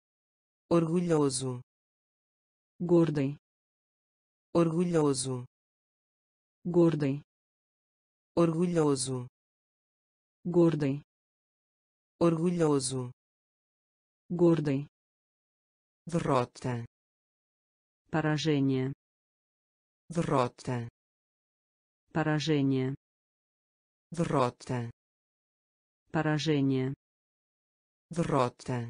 orgulhoso, гордый, orgulhoso, гордый, orgulhoso, гордый, orgulhoso, гордый, derrota, поражение, derrota, поражение, derrota, поражение, derrota,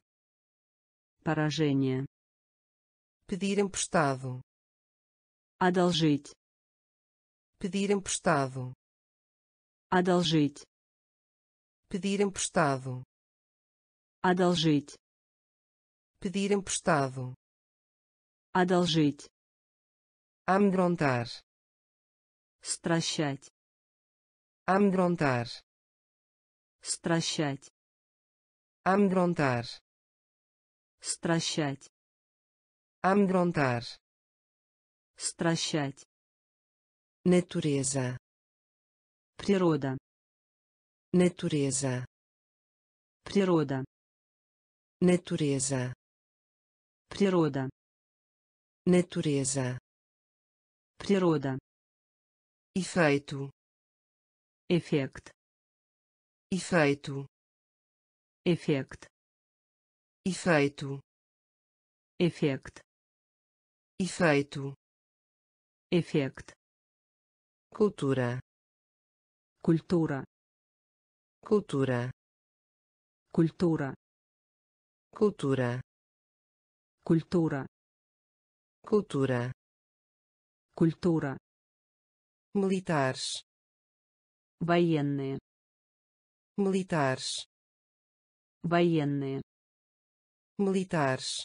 поражение, pedir emprestado, одолжить, pedir emprestado, одолжить, pedir emprestado, одолжить, pedir emprestado, одолжить, amedrontar, стращать, amedrontar, стращать, amedrontar, стращать, amedrontar, стращать, natureza, природа, natureza, природа, natureza, природа, natureza, природа, efeito, эффект, efeito, эффект, efeito, эффект, efeito, эффект, cultura, культура, cultura, культура, cultura, культура, cultura, культура, militares, военные, militares, военные, militares,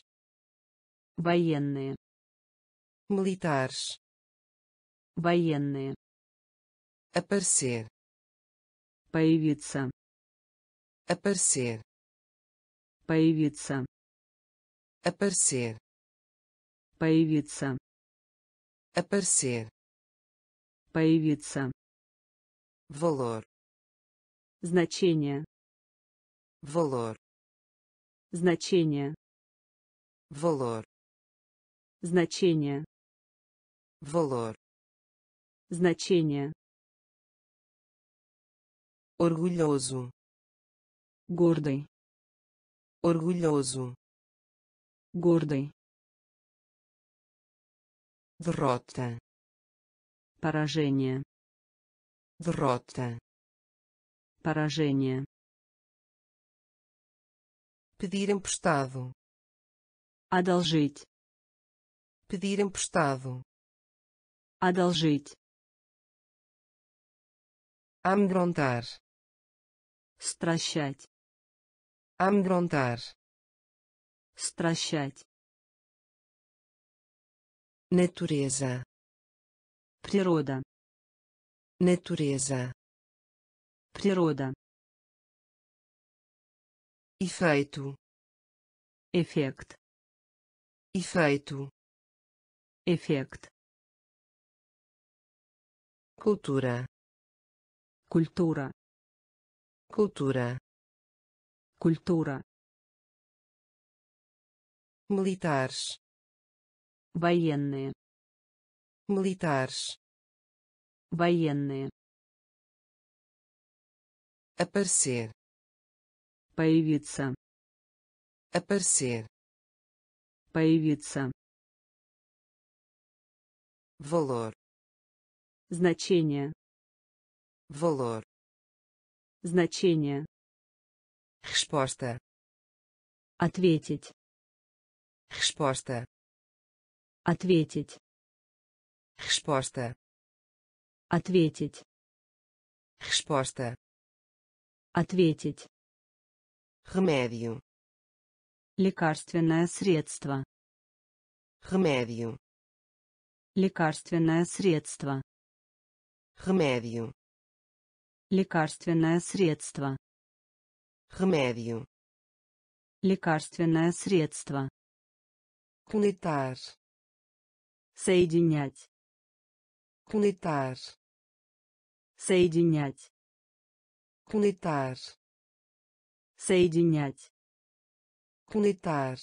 военные, militares, военные, aparecer, появиться, aparecer, появиться, aparecer, появиться, aparecer, появиться, valor, значение, valor, значение, valor, значение, valor, значение, orgulhoso, гордый, orgulhoso, гордый, derrota, поражение, derrota, поражение, pedir emprestado, одолжить, pedir emprestado, одолжить, amedrontar, стращать, amedrontar, стращать, natureza, природа, natureza, природа, efeito, эффект, efeito, эффект, cultura, культура, cultura, культура, militares, военные, militares, военные, aparecer, появиться, aparecer, появиться, valor, значение, valor, значение, resposta, ответить, resposta, ответить, resposta, ответить, resposta, ответить, remédio, лекарственное средство, remédio, лекарственное средство, remédio, лекарственное средство, remédio, лекарственное средство, conectar, соединять, conectar, соединять, conectar, соединять, conectar,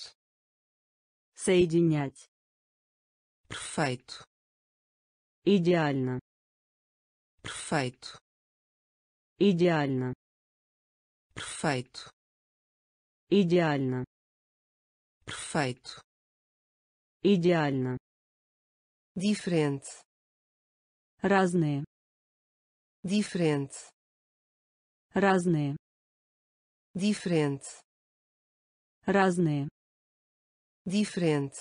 соединять, perfeito, идеально, perfeito, идеально, perfeito, идеально, perfeito, идеально, diferente, разные, diferente, разные, diferente, разные, diferente,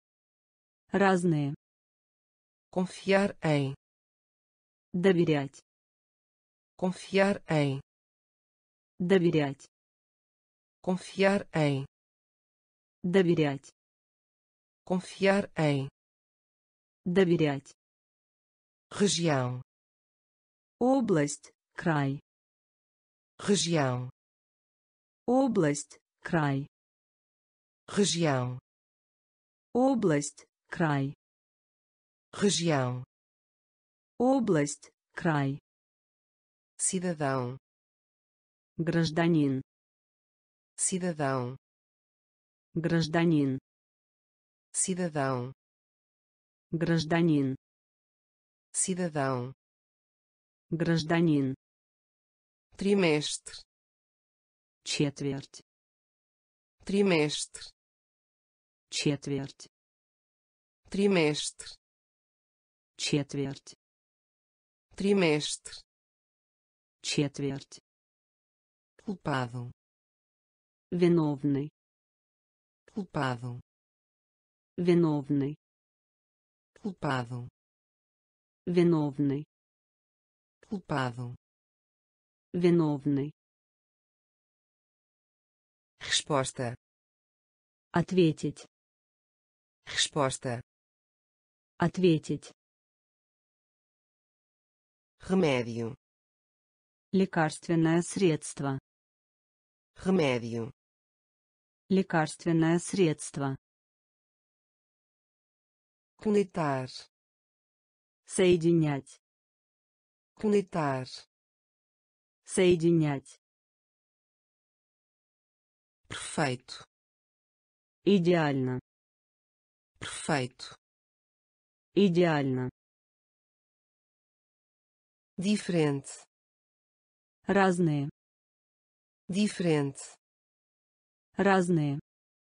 разные, confiar em, доверять, confiar em, доверять, confiar em, доверять, confiar em, доверять, região, область, край, região, область, край, região, область, край, região, область, край, cidadão, гражданин, cidadão, гражданин, cidadão, гражданин, cidadão, гражданин, trimestre, четверть, trimestre, четверть, trimestre, четверть, trimestre, четверть, culpado, виновный, culpado, виновный, culpado, виновный, culpado, виновный, resposta, ответить, resposta, ответить, remédio, лекарственное средство, remédio, лекарственное средство, conectar, соединять, conectar, соединять, perfeito, идеально, perfeito, идеально, diferente, разные, diferente, разные,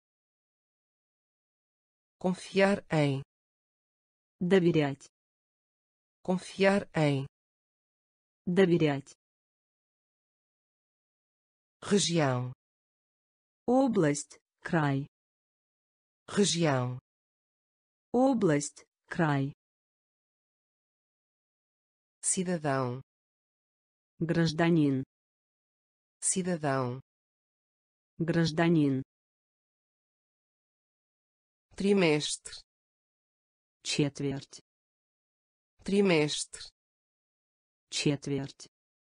confiar em, доверять, confiar em, доверять, região, Область, край. região, Область, край. cidadão, Гражданин. cidadão, Гражданин. trimestre, Четверть. trimestre, Четверть.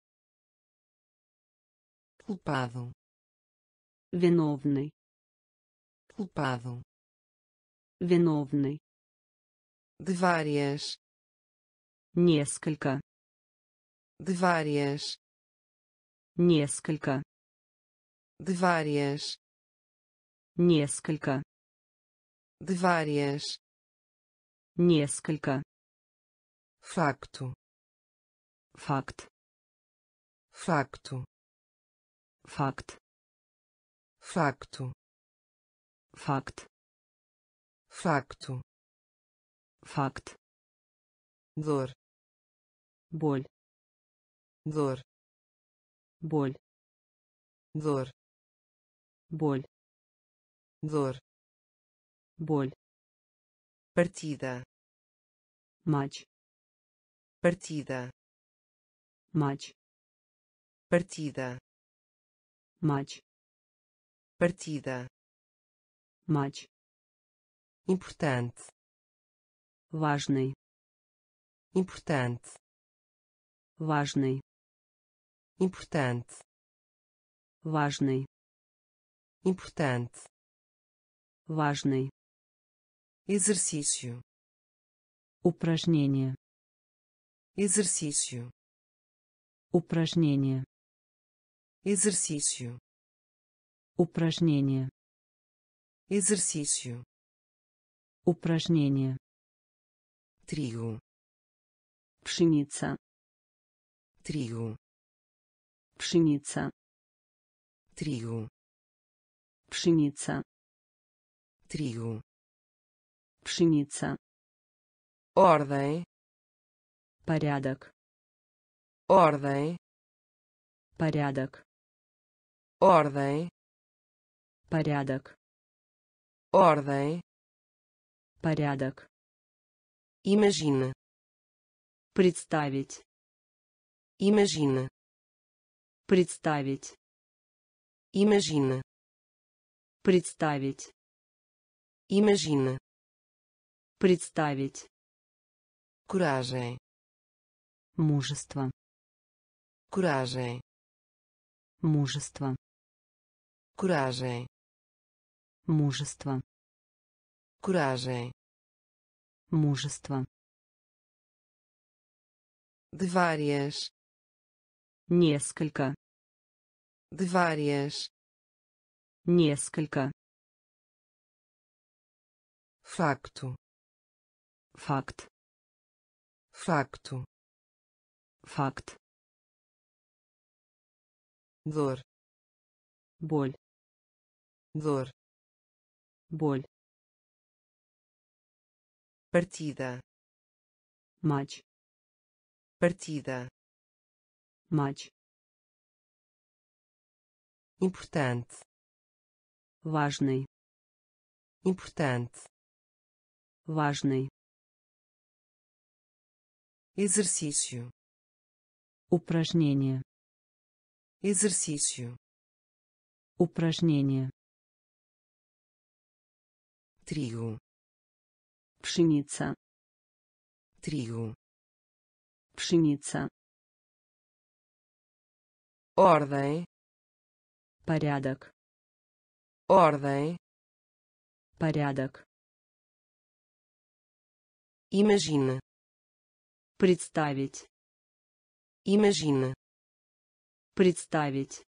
culpado, Виновный. culpado, Виновный. de várias, Несколько. de várias, Несколько. de várias, Несколько. de várias, Несколько. facto, Факт. facto, Факт. facto, Факт. facto, Факт. dor, Боль. dor, Боль. dor, Боль. dor, Боль. partida, Матч. partida, Матч. partida, Матч. partida, Матч. importante, Важный. importante, Важный. importante, Важный. importante, Важный. exercício, Упражнение. exercício, Упражнение. exercício, Упражнение. exercício, Упражнение. trigo, Пшеница. trigo, Пшеница. trigo, Пшеница. trigo, Пшеница. ordem, Порядок. ordem, Порядок. ordem, Порядок. ordem, Порядок. imagine, Представить. imagine, Представить. imagine, Представить. imagine, Представить. coragem, Мужество. coragem, Мужество. coragem, Мужество. coragem, Мужество. de várias, Несколько. de várias, Несколько. facto, Факт. facto, Факт. dor, Боль. dor, Боль. partida, Матч. partida, Матч. importante, Важный. importante, Важный. exercício, Упражнение. exercício, Упражнение. trigo, Пшеница. trigo, Пшеница. ordem, Порядок. ordem, Порядок. imagine, Представить. imagine, Представить.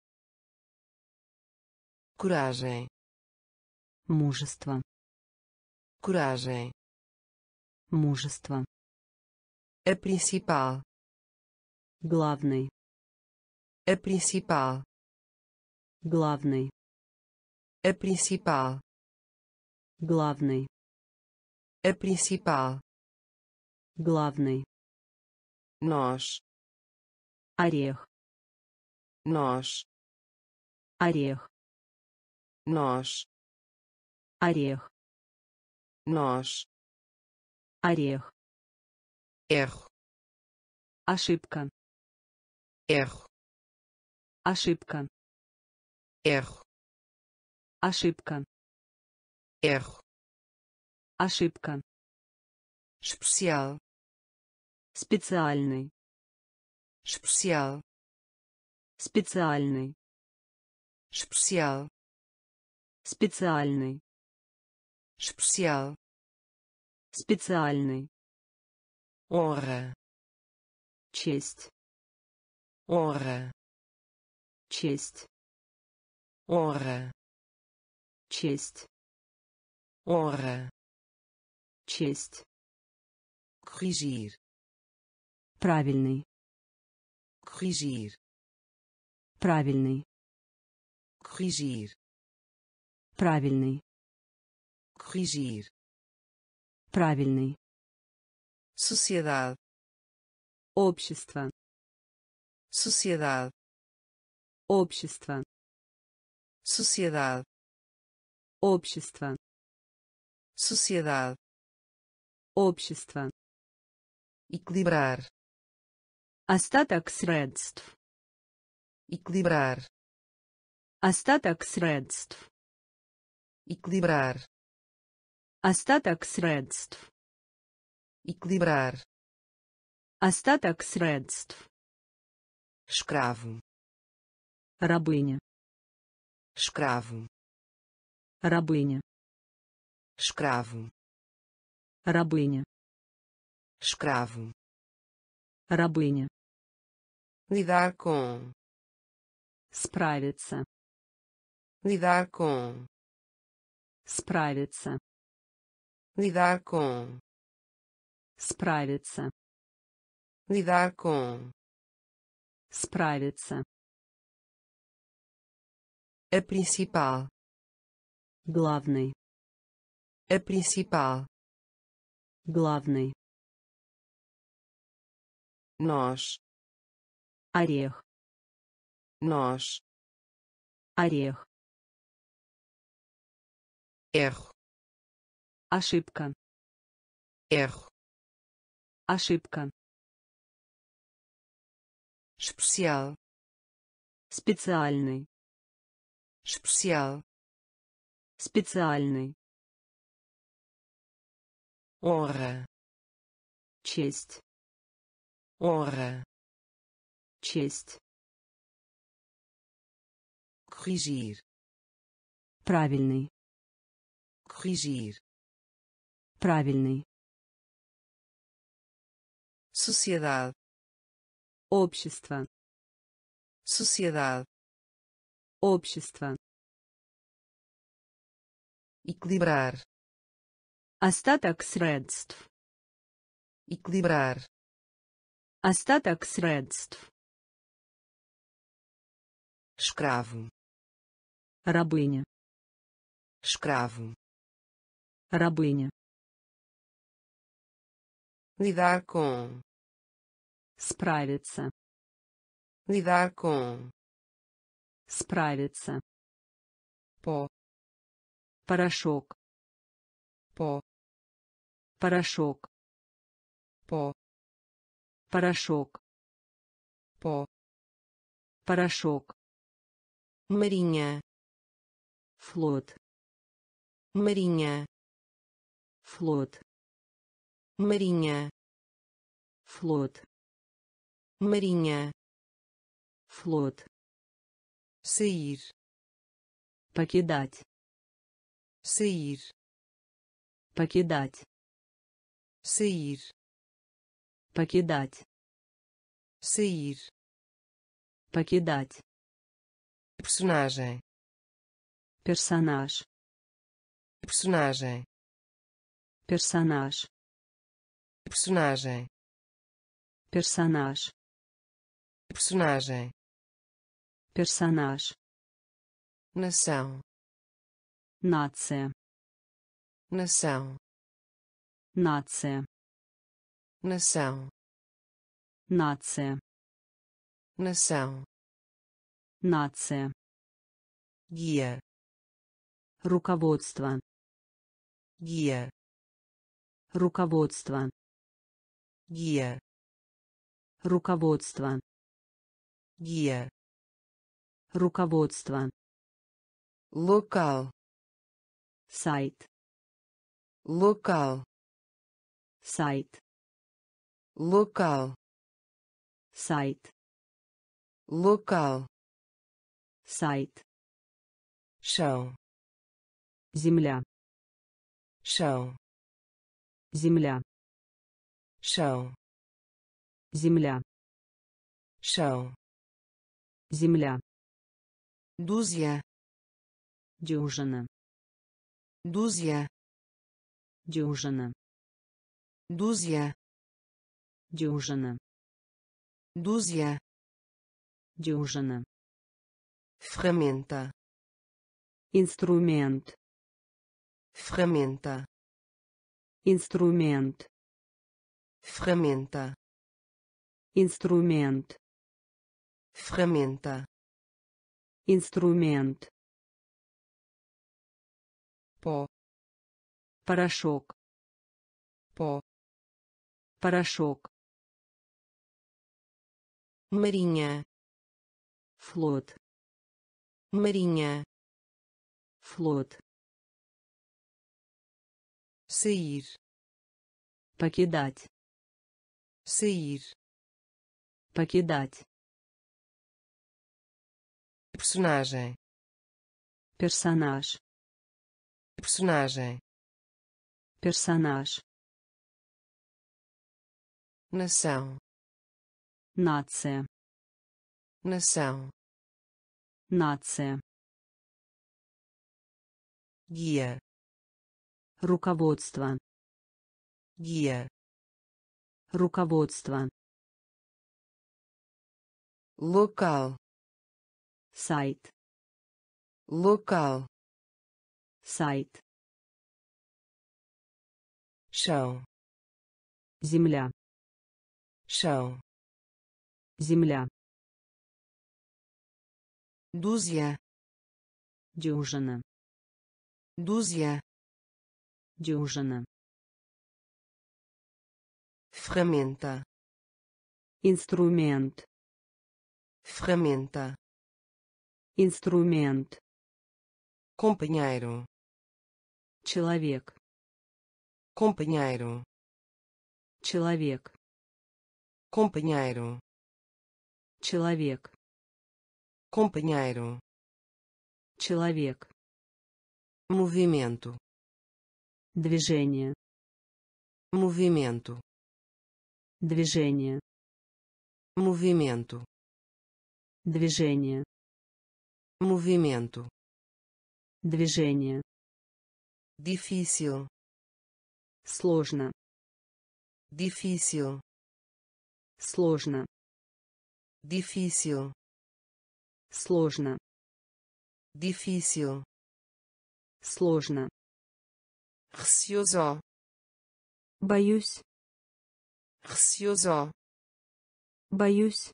coragem, Мужество. coragem, Мужество. a principal, Главный. a principal, Главный. a principal, Главный. a principal, Главный. nós, Орех. nós, Орех. Nós. Орех. Nós. Орех. Erro. Ошибка. Erro. Ошибка. Erro. Ошибка. Erro. Ошибка. Especial. Специальный. Especial. Специальный. Especial. Специальный. Especial. Специальный. Honra. Честь. Honra. Честь. Honra. Честь. Honra. Честь. Corrigir. Правильный. Corrigir. Правильный. Corrigir. Правильный. Corrigir. Правильный. Sociedade. Общество. Sociedade. Общество. Sociedade. Общество. Sociedade. Общество. Equilibrar. Остаток средств. Equilibrar. Остаток средств. Equilibrar. Остаток средств. Equilibrar. Остаток средств. Escravo. Рабыня. Escravo. Рабыня. Escravo. Рабыня. Escravo. Рабыня. Lidar com. Справиться. Lidar com. Справиться. Lidar com. Справиться. Lidar com. Справиться. A principal. Главный. A principal. Главный. Nós. Орех. Nós. Орех. Erro. Ошибка. Erro. Ошибка. Especial. Специальный. Especial. Специальный. Honra. Честь. Honra. Честь. Corrigir. Правильный. Corrigir. Правильный. Sociedade. Общество. Sociedade. Общество. Equilibrar. Остаток средств. Equilibrar. Остаток средств. Escravo. Рабыня. Escravo. Рабыня. Lidar com. Справиться. Lidar com. Справиться. Pó. Порошок. Pó. Порошок. Pó. Порошок. Pó. Порошок. Marinha. Флот. Marinha. Флот. Marinha. Флот. Marinha. Флот. Sair. Покидать. Sair. Покидать. Sair. Покидать. Sair. Покидать. Personagem. Персонаж. Personagem. Персонаж. Personagem. Персонаж. Personagem. Персонаж. Nação. Нация. Nação. Нация. Nação. Нация. Nação. Нация. Guia. Руководство. Guia. Руководство. Guia. Руководство. Guia. Руководство. Local. Сайт. Local. Сайт. Local. Сайт. Local. Сайт. Chão. Земля. Chão. Земля. Chão. Земля. Chão. Земля. Dúzia. Дюжина. Dúzia. Дюжина. Dúzia. Дюжина. Dúzia. Дюжина. Ferramenta. Инструмент. Ferramenta. Инструмент. Ferramenta. Инструмент. Ferramenta. Инструмент. Pó. Порошок. Pó. Порошок. Marinha. Флот. Marinha. Флот. Sair. Покидать. Sair. Покидать. Personagem. Персонаж. Personagem. Персонаж. Nação. Нация. Nação. Нация. Guia. Руководство. Guia. Руководство. Local. Сайт. Local. Сайт. Chão. Земля. Chão. Земля. Dúzia. Дюжина. Dúzia. Дюжина. Ferramenta. Инструмент. Ferramenta. Инструмент. Companheiro. Человек. Companheiro. Человек. Companheiro. Человек. Companheiro. Человек. Movimento. Движение. Movimento. Движение. Movimento. Движение. Movimento. Движение. Difícil. Сложно. Difícil. Сложно. Difícil. Сложно. Difícil. Сложно. Receoso. Боюсь. Receoso. Боюсь.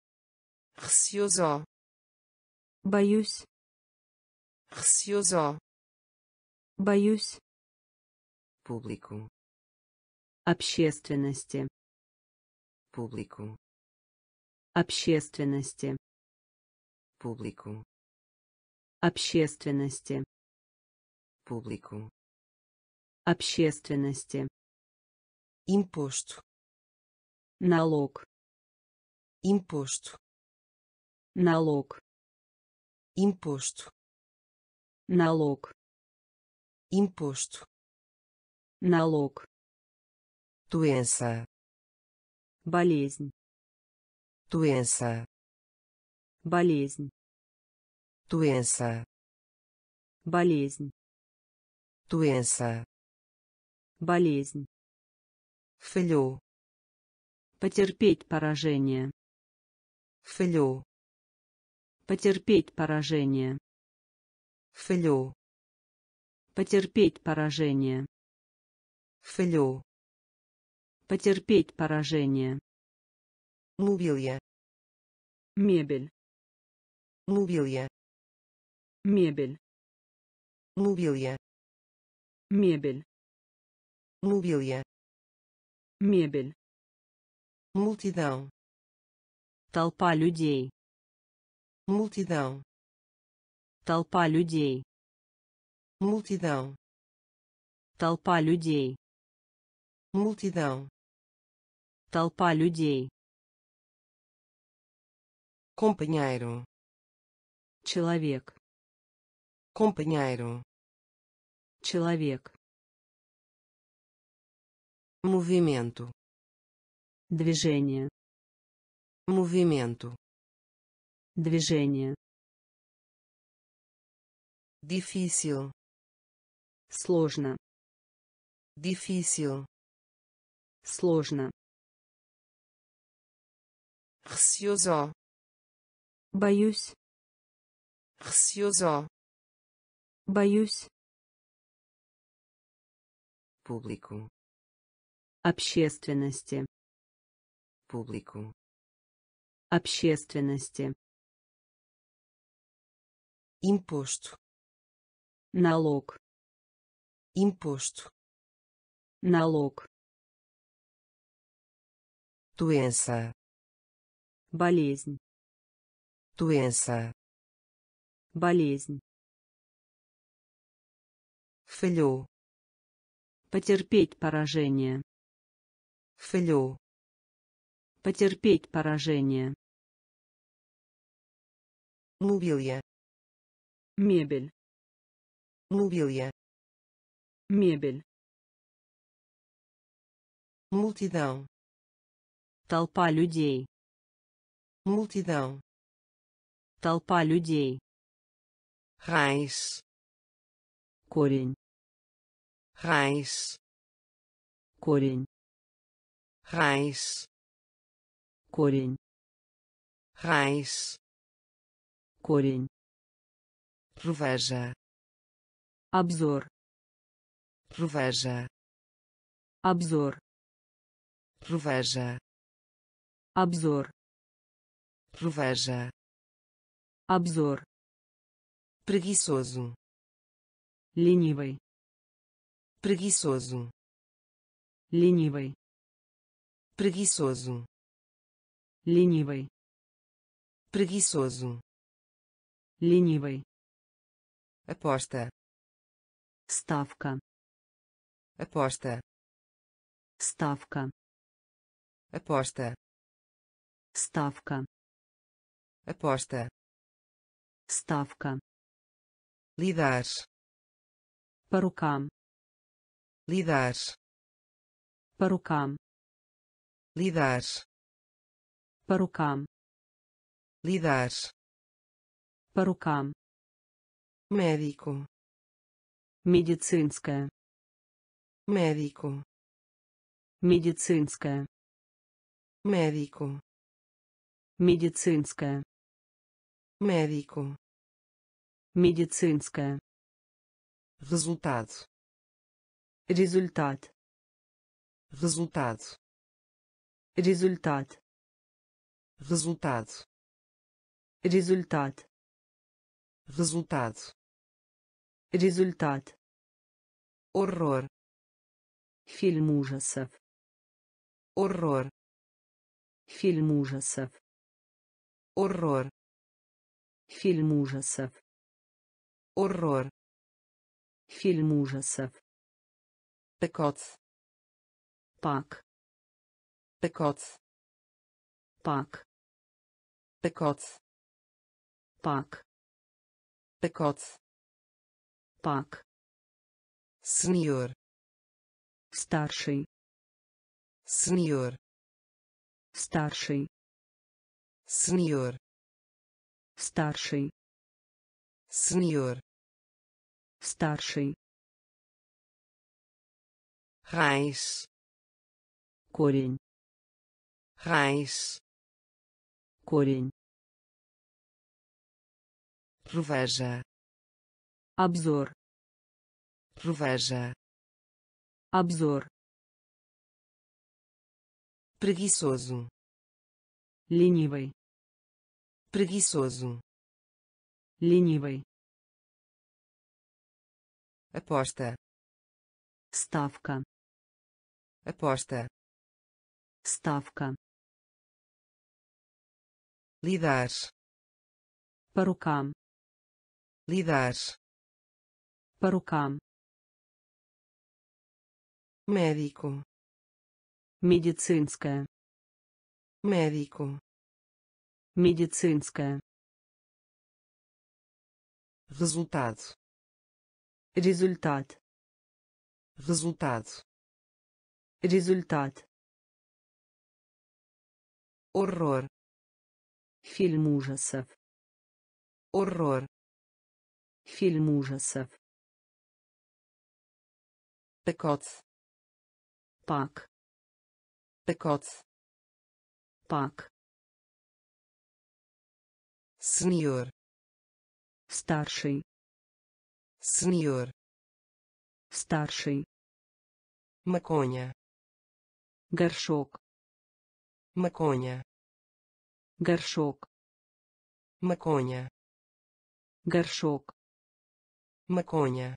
Receoso. Боюсь. Receoso. Боюсь. Público. Общественности. Público. Общественности. Público. Общественности. Público. Общественности. Imposto. Налог. Imposto. Налог. Imposto. Налог. Imposto. Налог. Doença. Болезнь. Doença. Болезнь. Doença. Болезнь. Doença. Болезнь. Falhou. Потерпеть поражение. Falhou. Потерпеть поражение. Falhou. Потерпеть поражение. Falhou. Потерпеть поражение. Mobília. Мебель. Mobília. Мебель. mobília, мебель, mobília, мебель, multidão, толпа людей, multidão, толпа людей, multidão, толпа людей, multidão, толпа людей, companheiro, человек, companheiro, человек, movimento, движение, movimento, движение, difícil, сложно, difícil, сложно, receoso, боюсь, receoso, боюсь, público, общественности, público, общественности, imposto, налог, imposto, налог, doença, болезнь, doença, болезнь, falhou, потерпеть поражение, falhou, потерпеть поражение, mobília, мебель, mobília, мебель, multidão, толпа людей, multidão, толпа людей, raiz, корень, raiz, корень, raiz, корень, raiz, корень, reveja, обзор, reveja, обзор, reveja, обзор, reveja, обзор, preguiçoso, ленивый, preguiçoso, ленивый, preguiçoso, ленивый, preguiçoso, ленивый, aposta, ставка, aposta, ставка, aposta, ставка, aposta, ставка, lidar, по рукам, lidar, по рукам, lidar, по рукам, lidar, по рукам, médico, медицинская, médico, медицинская, médico, медицинская, médico, медицинская, resultado, результат, resultado, результат, resultado, результат, resultado, результат, horror, фильм ужасов, horror, фильм ужасов, horror, фильм ужасов, horror, фильм ужасов, pacote, пак, pacote, пак, pacote, пак, pacote, пак, senhor, старший, senhor, старший, senhor, старший, senhor, старший, raiz, корень, raiz, корень, reveja, обзор, reveja, обзор, preguiçoso, ленивый, preguiçoso, ленивый, aposta, ставка, aposta, ставка, lidar, по рукам, lidar, по рукам, médico, медицинская, médico, медицинская, resultado, результат, resultado, результат, horror, фильм ужасов, horror, фильм ужасов, pacote, пак, pacote, пак, senhor, старший, senhor, старший, maconha, горшок, maconha, горшок, maconha, горшок, maconha,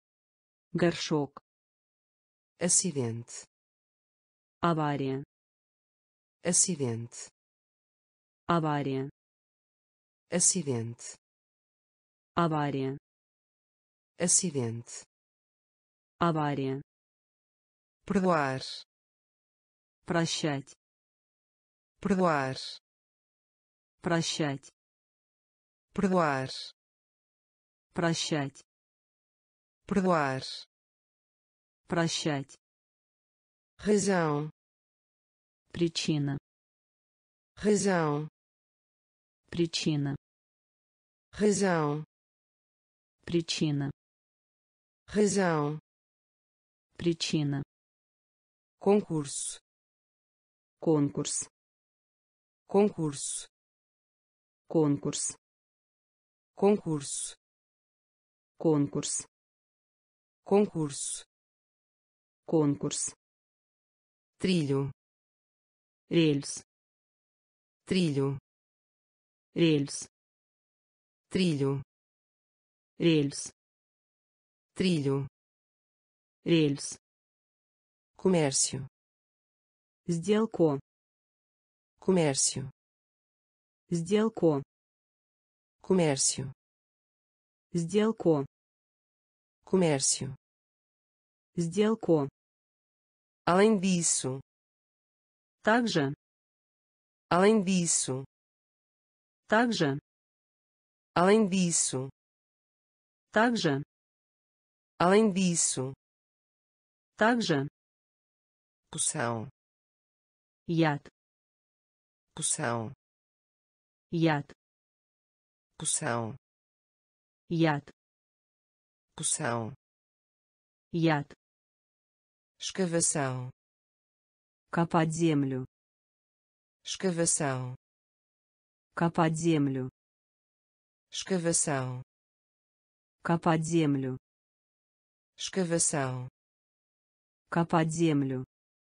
горшок, acidente, авария, acidente, авария, acidente, авария, acidente, авария, perdoar, прощать, perdoar, прощать, perdoar, прощать, perdoar, прощать, razão, причина, razão, причина, razão, причина, razão, причина, concurso, конкурс, concurso, конкурс, concurso, конкурс, concurso, конкурс, trilho, рельс, trilho, рельс, trilho, рельс, trilho, рельс, comércio, сделку, comércio, сделку, comércio, сделку, comércio, сделку, além disso, также, além disso, также, além disso, также, além disso, также, poção, яд, poção, яд, poção, яд, poção, яд, escavação, копать землю, escavação, копать землю, escavação, копать землю, escavação, копать землю,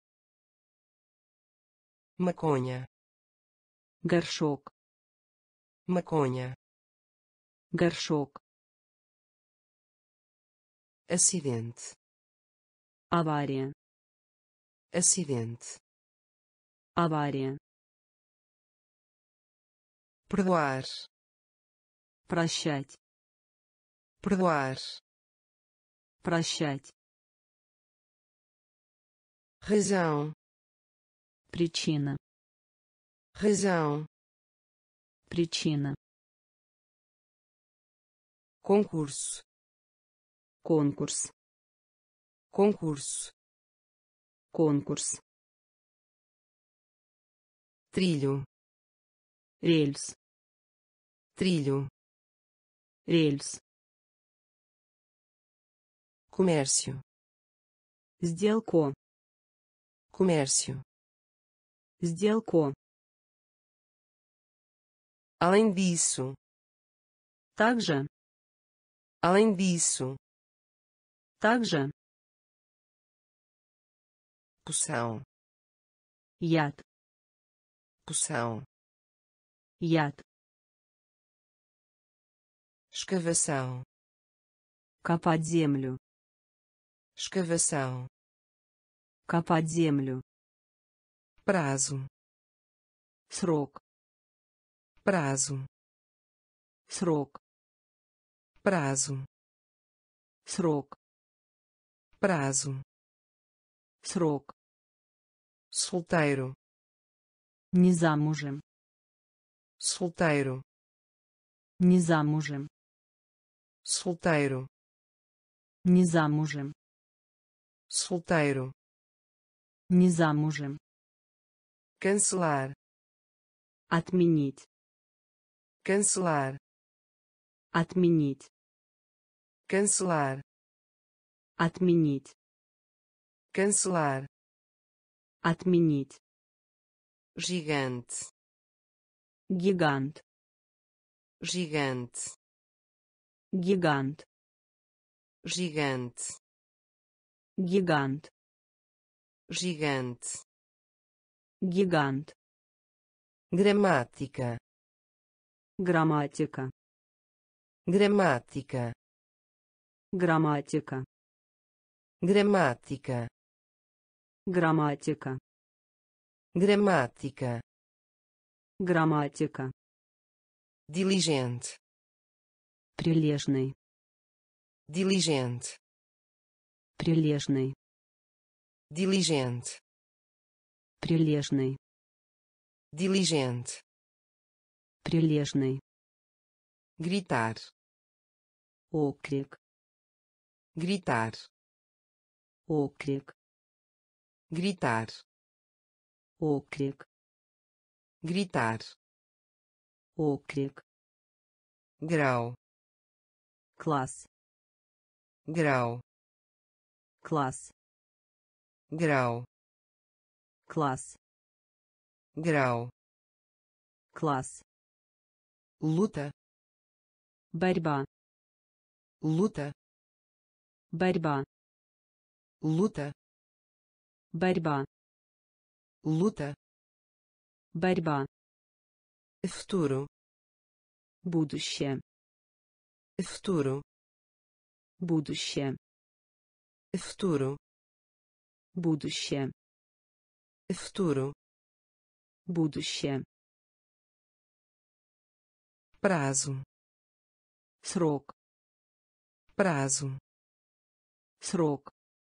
maconha, горшок, maconha, горшок, acidente, авария, acidente, авария, perdoar, прощать, perdoar, прощать, razão, причина, razão, причина, concurso, конкурс, concurso, конкурс, trilho, рельс, trilho, рельс, comércio, сделку, comércio, сделку, além disso, также, além disso, также, poção, яд, poção, яд, escavação, копать землю, escavação, копать землю, prazo, срок, prazo, срок, prazo, срок, prazo, срок, solteiro, не замужем, solteiro, не замужем, solteiro, не замужем, solteiro, не замужем, cancelar, отменить, cancelar, отменить, cancelar, отменить, cancelar, отменить, gigante, гигант, gigante, гигант, gigante, гигант, gigante, гигант, gramática, грамматика, gramática, грамматика, gramática, грамматика, gramática, грамматика, diligente, прилежный, diligente, прилежный, diligente, прилежный, diligente, прилежный, gritar, окрик, gritar, окрик, gritar, окрик, gritar, окрик, grau, класс, grau, класс, grau, класс, grau, класс, luta, борьба, luta, борьба, luta, борьба, luta, борьба, futuro, будущее, futuro, будущее, futuro, будущее, futuro, будущее, prazo, срок, prazo, срок,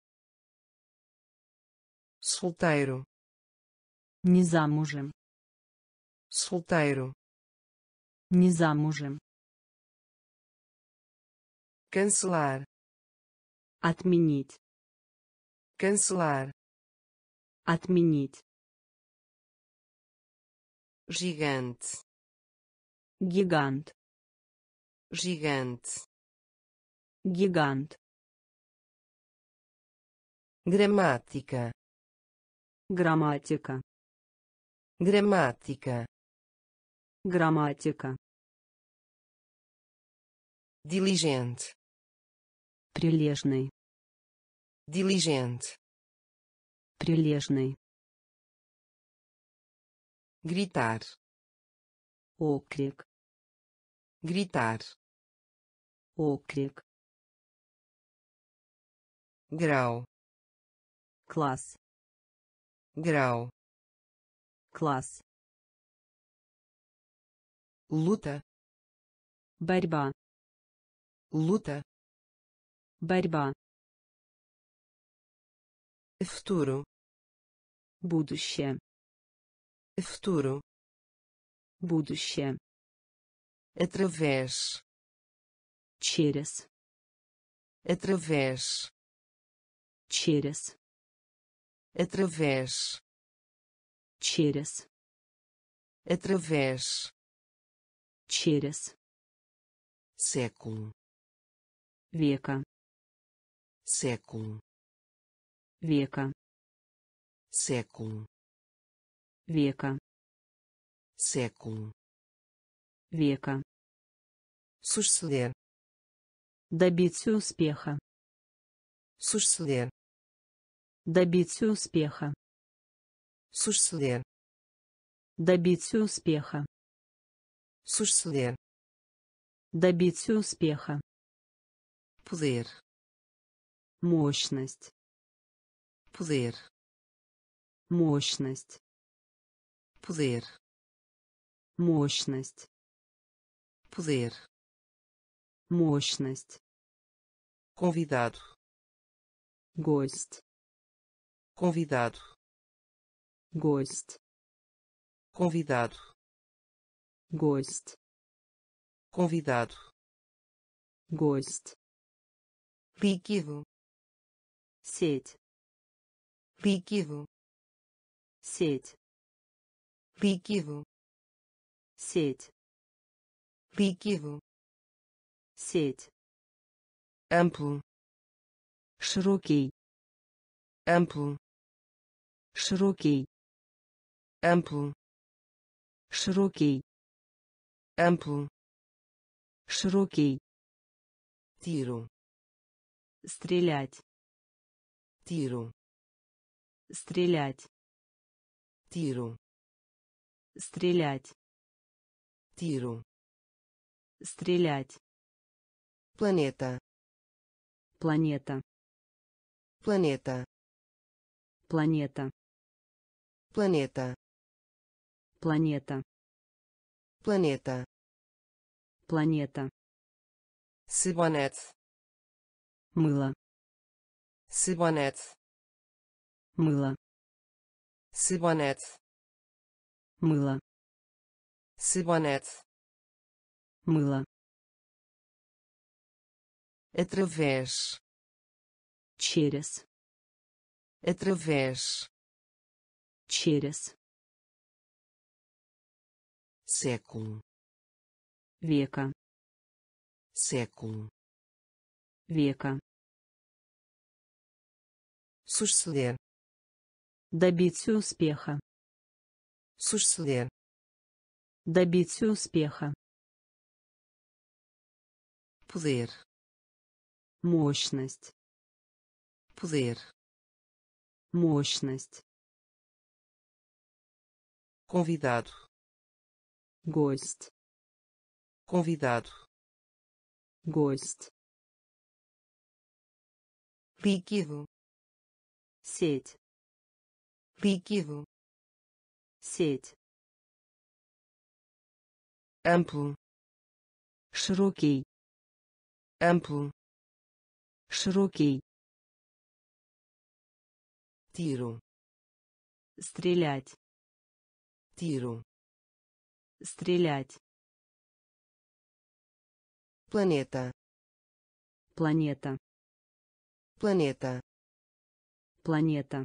solteiro, не замужем, solteiro, не замужем, cancelar, отменить, cancelar, отменить, gigante, гигант, gigante, гигант, gramática, грамматика, gramática, грамматика, diligente, прилежный, diligente, прилежный, gritar, окрик, gritar, окрик, grau, класс, grau, класс, luta, борьба, luta, борьба, futuro, будущее, futuro, будущее, através, через, através, через, através, через, através, через, século, века, século, века, século, века, século, века, suceder, добиться успеха, suceder, добиться успеха, suceder, добиться успеха, suceder, добиться успеха, poder, Мощность. poder, Мощность. poder, Мощность. poder, Мощность. convidado, Гость. convidado, Гость. convidado, Гость. convidado, Гость. líquido, Сеть. líquido, Сеть. líquido, Сеть. líquido, Сеть. amplo, Широкий. amplo, Широкий. amplo, Широкий. amplo, Широкий. tiro, Стрелять. tiro, Стрелять. tiro, Стрелять. tiro, Стрелять. planeta, Планета. planeta, Планета. planeta, Планета. planeta, Планета. sabonete, Мыло. sabonete, Мыло. sabonete, Мыло. sabonete, Мыло. através, Через. através, Через. século, Века. século, Века. suceder, Добиться успеха. suceder, Добиться успеха. poder, Мощность. poder, Мощность. convidado, Гость. convidado, Гость. líquido, Сеть. líquido, Сеть. amplo, Широкий. amplo, Широкий. tiro, Стрелять. tiro, Стрелять. planeta, Планета. planeta, Планета.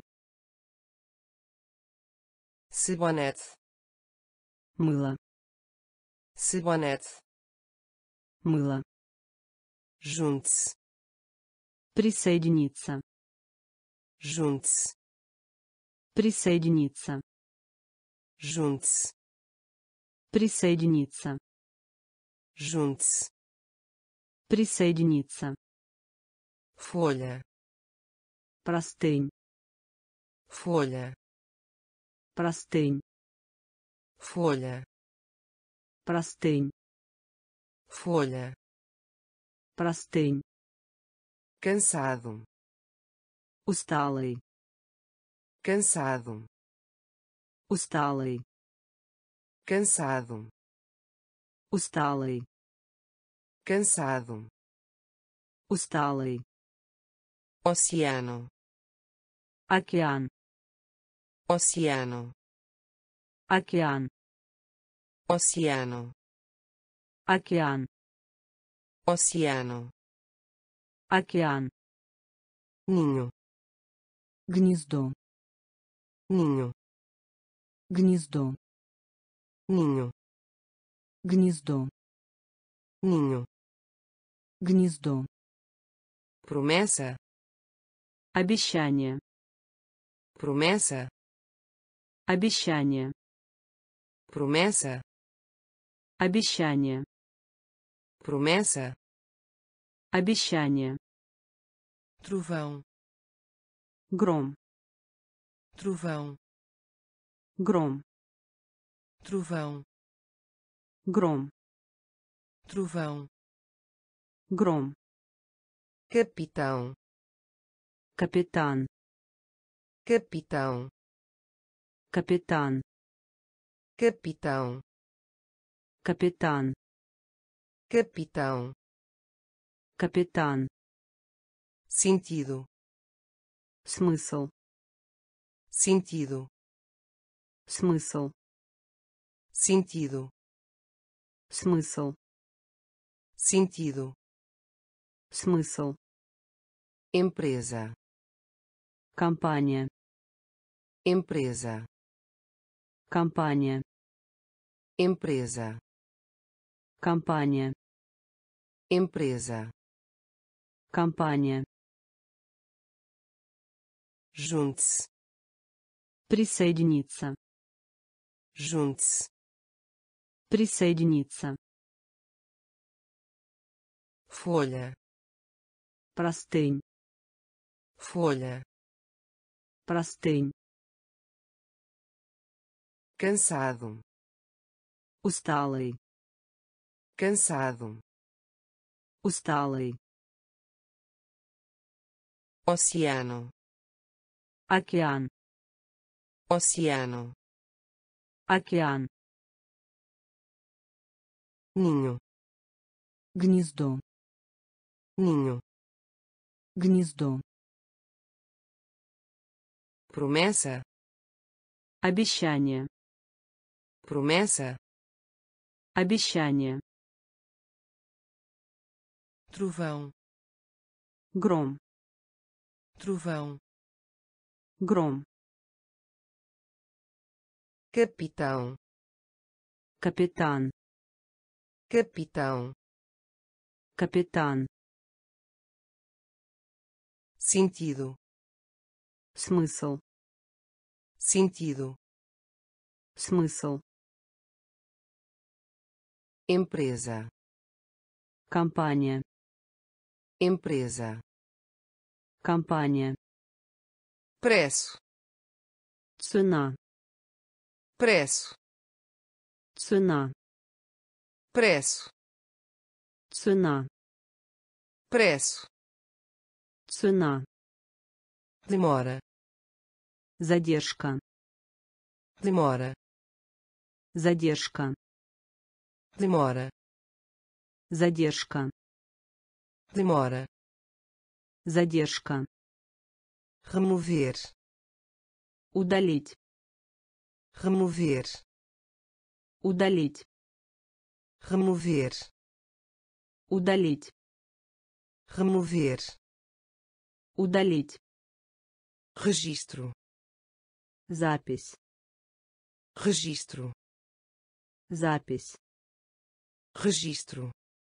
sabonete, Мыло. sabonete, Мыло. junte-se, Присоединиться. junte-se, Присоединиться. junte-se, Присоединиться. junte-se, Присоединиться. folha, Простынь. folha, Простынь. folha, Простынь. folha, Простынь. cansado, Усталый. cansado, Усталый. cansado, Усталый. cansado, Усталый. oceano, Океан. oceano, Океан. oceano, Океан. oceano, Океан. ninho, Гнездо. ninho, Гнездо. ninho, Гнездо. ninho, Гнездо. promessa, Обещание. promessa, Обещание. promessa, Обещание. promessa, Обещание. trovão, Гром. trovão, Гром. trovão, Гром. trovão, Гром. capitão, Капитан. capitão, Капитан. capitão, Капитан. capitão, Капитан. sentido, Смысл. sentido, Смысл. sentido, Смысл. sentido, Смысл. empresa, Компания. empresa, Компания. empresa, Компания. empresa, Компания. junte-se, Присоединиться. junte-se, Присоединиться. folha, Простынь. folha, Простынь. cansado, Усталый. cansado, Усталый. oceano, Океан. oceano, Океан. ninho, Гнездо. ninho, Гнездо. promessa, Обещание. promessa, Обещание. trovão, Гром. trovão, Гром. capitão, Капитан. capitão, Капитан. sentido, Смысл. sentido, Смысл. empresa, Компания. empresa, Компания. preço, Цена. preço, Цена. preço, Цена. preço, Цена. demora, Задержка. demora, Задержка. demora, Задержка. demora, Задержка. remover, Удалить. remover, Удалить. remover, Удалить. remover, Удалить. registro, Запись. registro, Запись. registro,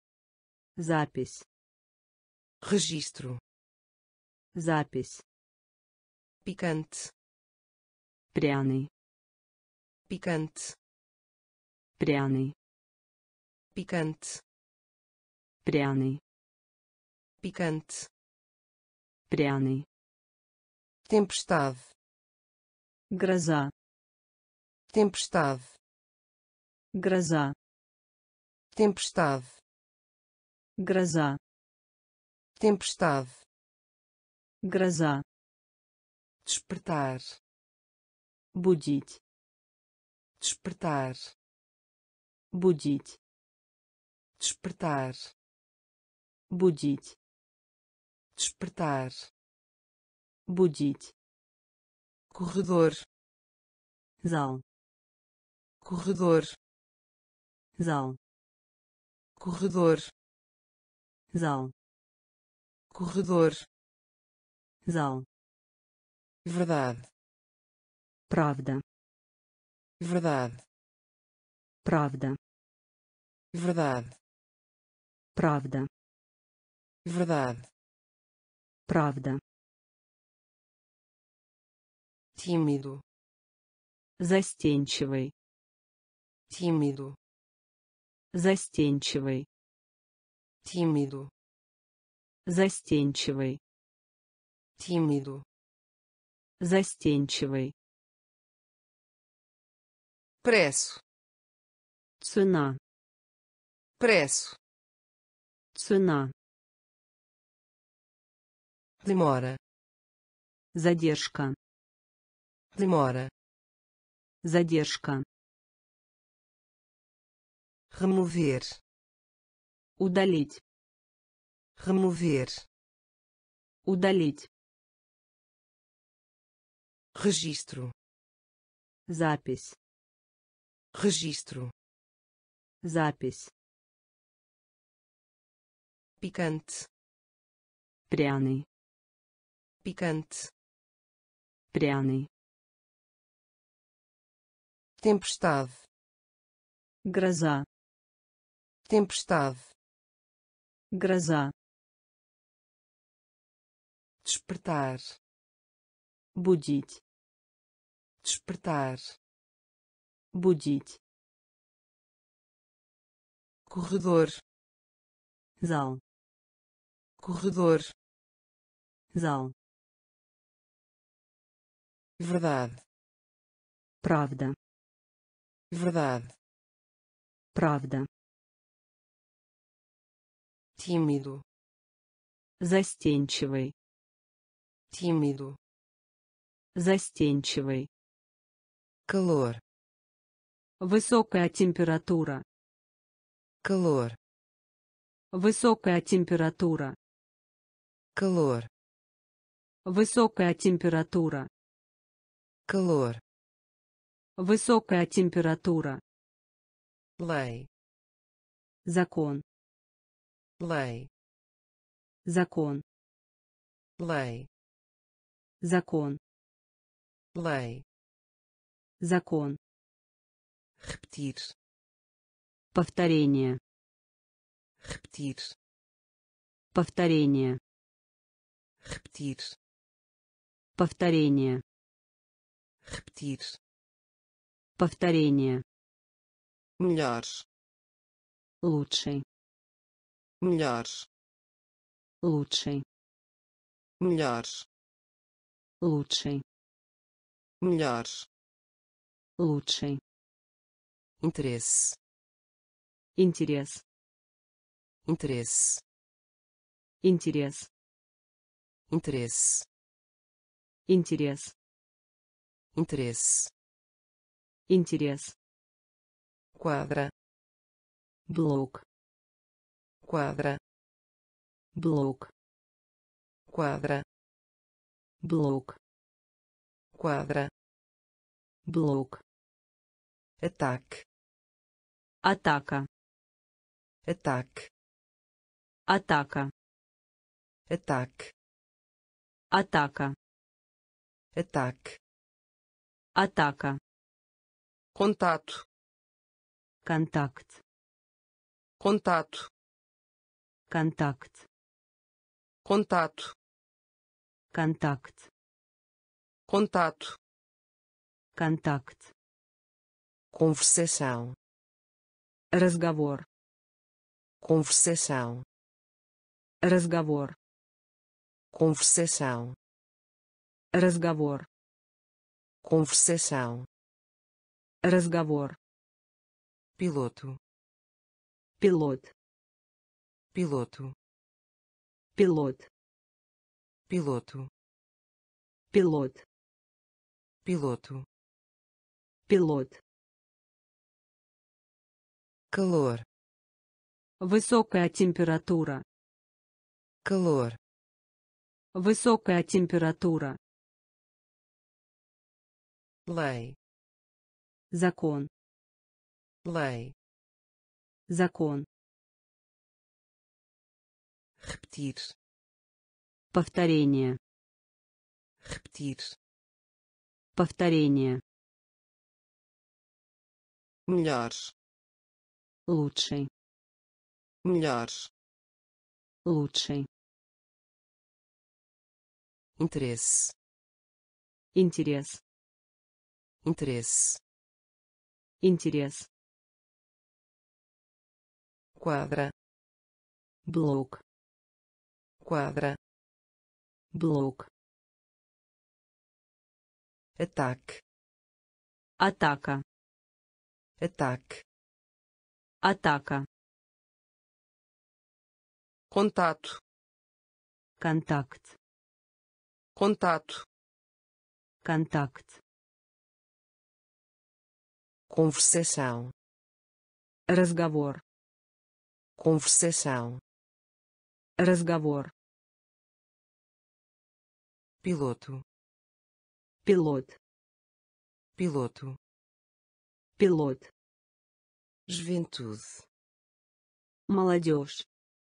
Запись. registro, Запись. picante, Пряный. picante, Пряный. picante, Пряный. picante, Пряный. tempestade, Гроза. tempestade, Гроза. tempestade, Гроза. tempestade, Гроза. despertar, Будить. despertar, Будить. despertar, Будить. despertar, Будить. corredor, Зал. corredor, Зал. corredor, Зал. corredor, Зал. verdade, Правда. verdade, Правда. verdade, Правда. verdade, Правда. tímido, Застенчивый. tímido, Застенчивый. tímido, Застенчивый. tímido, Застенчивый. preço, Цена. preço, Цена. demora, Задержка. Demora. Задержка. Remover. Удалить. Remover. Удалить. Registro. Запись. Registro. Запись. Picante. Пряный. Picante. Пряный. Tempestade. Гроза. Tempestade. Гроза. Despertar. Будить. Despertar. Будить. Corredor. Зал. Corredor. Зал. Verdade. Правда. Verdade. Правда. Tímido. Застенчивый. Tímido. Застенчивый. Calor. Высокая температура. Calor. Высокая температура. Calor. Высокая температура. Calor. Высокая температура. Lei. Закон. Lei. Закон. Lei. Закон. Lei. Закон. Repetir. Повторение. Repetir. Повторение. Repetir. Повторение. Repetir. Повторение. Melhor. Лучший. Melhor. Лучший. Melhor. Лучший. Melhor. Лучший. Interesse. Интерес. Interesse. Интерес. Interesse. Интерес. Interesse. Интерес. Quadra. Блок. Quadra. Блок. Quadra. Блок. Quadra. Блок. Ataque. Атака. Ataque. Атака. Ataque. Атака. Ataque. Атака. Contato. Контакт. Contato. Контакт. Contato. Контакт. Contato. Контакт. Conversação. Разговор. Conversação. Разговор. Conversação. Разговор. Conversação. Разговор. Piloto. Пилот. Piloto. Пилот. Piloto. Пилот. Piloto. Пилот. Calor. Высокая температура. Calor. Высокая температура. Lei. Закон. Lei. Закон. Repetir. Повторение. Repetir. Повторение. Melhor. Лучший. Melhor. Лучший. Interesse. Интерес. Interesse. Интерес. Quadra. Блок. Quadra. Блок. Ataque. Атака. Ataque. Атака. Contato. Контакт. Contato. Контакт. Conversação. Разговор. Conversação. Разговор. Piloto. Пилот. Piloto. Пилот. Juventude. Молодежь.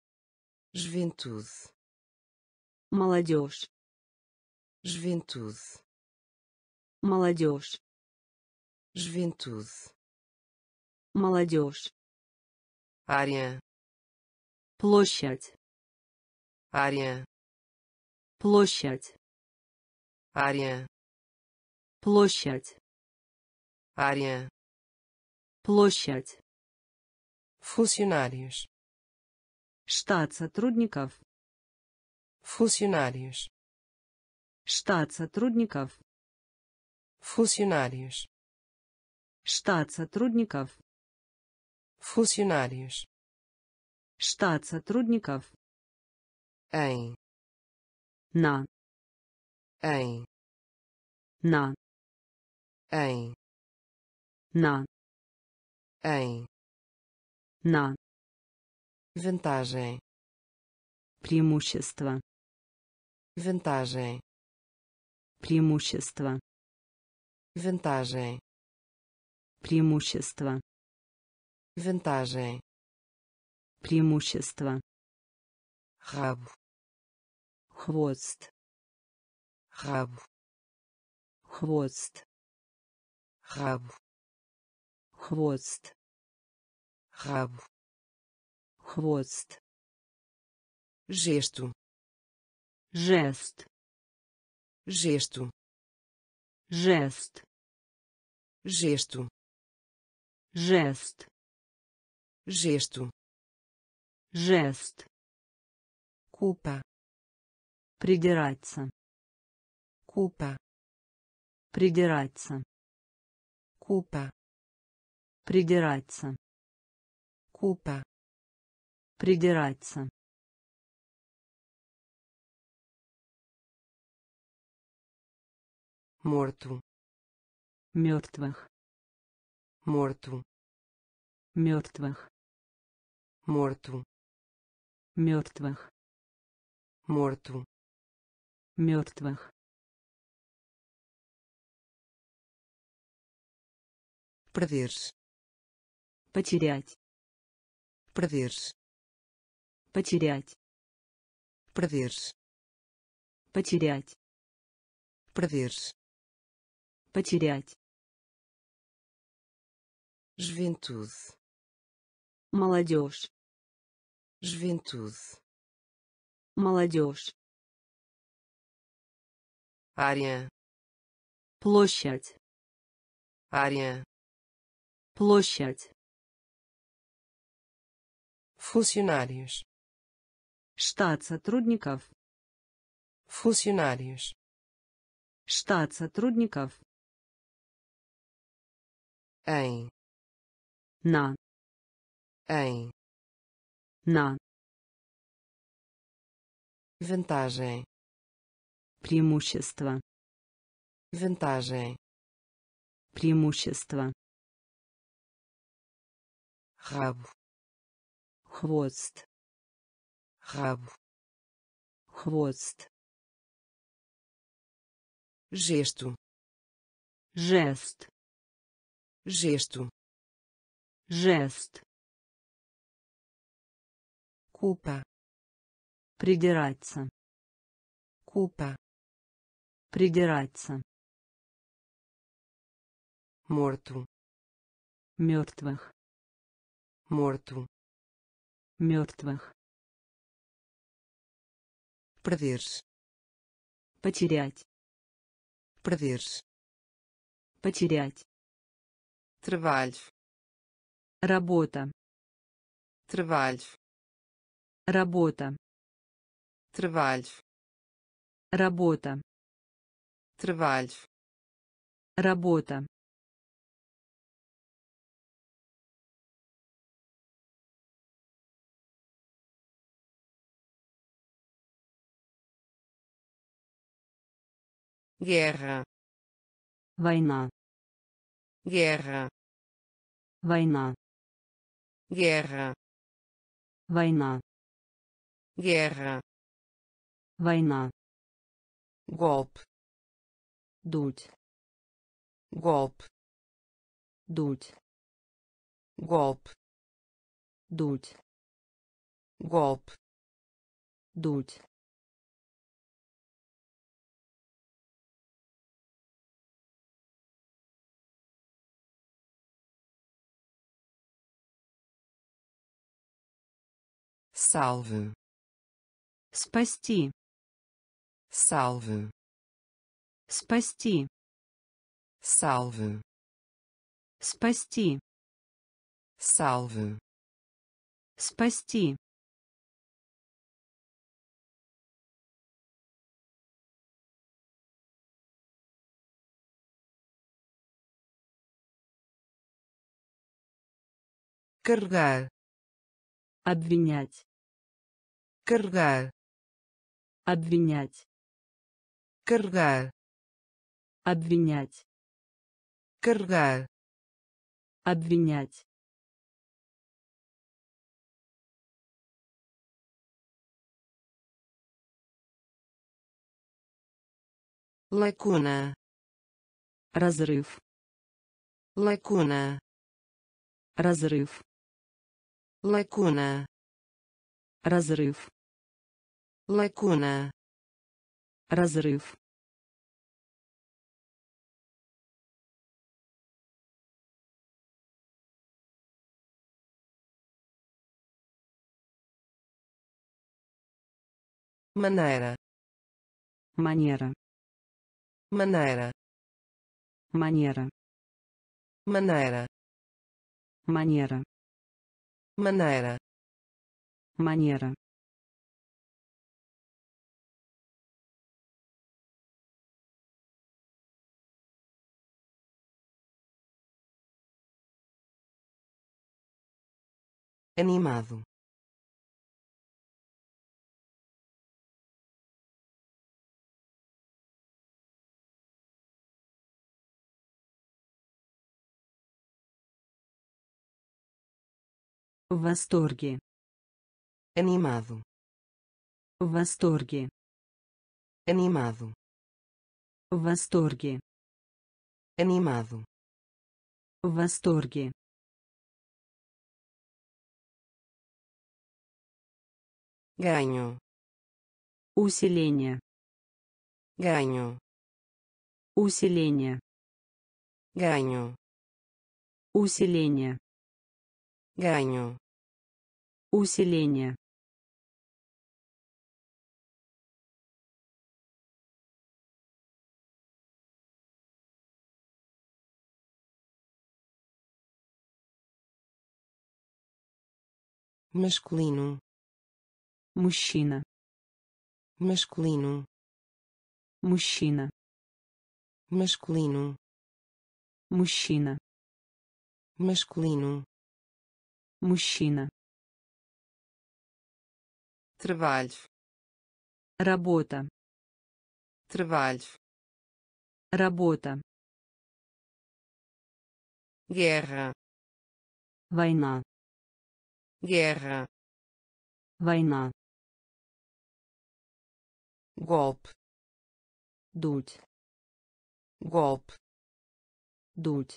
Juventude. Молодежь. Juventude. Молодежь. Juventude. Молодежь. Área. Площадь. Área. Площадь. Área. Площадь. Área. Площадь. Funcionários. Штат сотрудников. Funcionários. Штат сотрудников. Funcionários. Штат сотрудников. Funcionários. Штат сотрудников. Em. На. Em. На. Em. На. Em. На. Vantagem. Преимущество. Vantagem. Преимущество. Vantagem. Преимущество. Vantagem. Преимущество. Rabo. Хвост. Rabo. Хвост. Rabo. Хвост. Rabo. Хвост. Gesto. Жест. Gesto. Жест. Gesto. Жест. Gesto. Жест. Culpa. Придираться. Culpa. Придираться. Culpa. Придираться. Culpa. Придираться. Morto. Мертвых. Morto. Мертвых. Morto. Мертвых. Morto. Мертвых. Perder-se. Потерять. Perder-se. Потерять. Perder-se. Потерять. Perder-se. Потерять. Juventude. Молодежь. Juventude. Молодежь. Área. Площадь. Área. Площадь. Funcionários. Штат сотрудников. Funcionários. Штат сотрудников. Em. На. Em. На. Vantagem. Преимущество. Vantagem. Преимущество. Rabo. Хвост. Rabo. Хвост. Gesto. Жест. Gesto. Жест. Culpa. Придираться. Culpa. Придираться. Morto. Мертвых. Morto. Мертвых. Perder-se. Потерять. Perder-se. Потерять. Trabalho. Работа. Trabalho. Работа. Trabalho. Работа. Trabalho. Работа. Guerra. Война. Guerra. Война. Guerra. Война. Guerra. Война. Golpe. Дуть. Golpe. Дуть. Golpe. Дуть. Golpe. Дуть. Salve. Спасти. Salve. Спасти. Salve. Спасти. Salve. Спасти. Carregar. Обвинять. Carregar. Обвинять. Carregar. Обвинять. Carregar. Обвинять. Lacuna. Разрыв. Lacuna. Разрыв. Lacuna. Разрыв. Lacuna. Разрыв. Maneira. Манера. Maneira. Манера. Maneira. Манера. Maneira. Манера. Animado. В восторге. Animado. В восторге. Animado. В восторге. Animado. В восторге. Ganho. Усиление. Ganho. Усиление. Ganho. Усиление. Ganho. Усиление. Masculino. Мужчина. Masculino. Мужчина. Masculino. Мужчина. Masculino. Мужчина. Trabalho. Работа. Trabalho. Работа. Guerra. Война. Guerra. Война. Golpe. Дуть. Golpe. Дуть.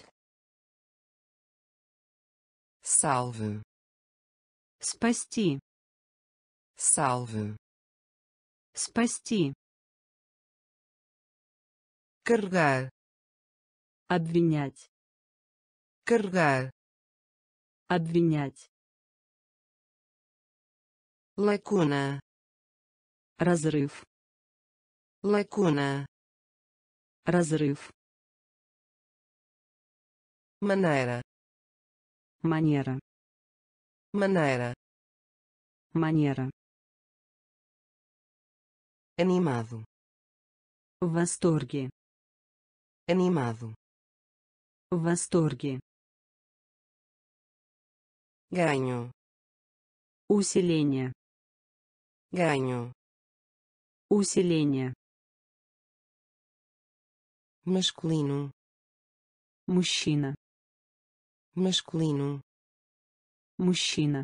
Salve. Спасти. Salve. Спасти. Carregar. Обвинять. Carregar. Обвинять. Lacuna. Разрыв. Lacuna. Разрыв. Maneira. Манера. Maneira. Манера. Animado. В восторге. Animado. В восторге. Ganho. Усиление. Ganho. Усиление. Masculino. Мужчина. Masculino. Мужчина.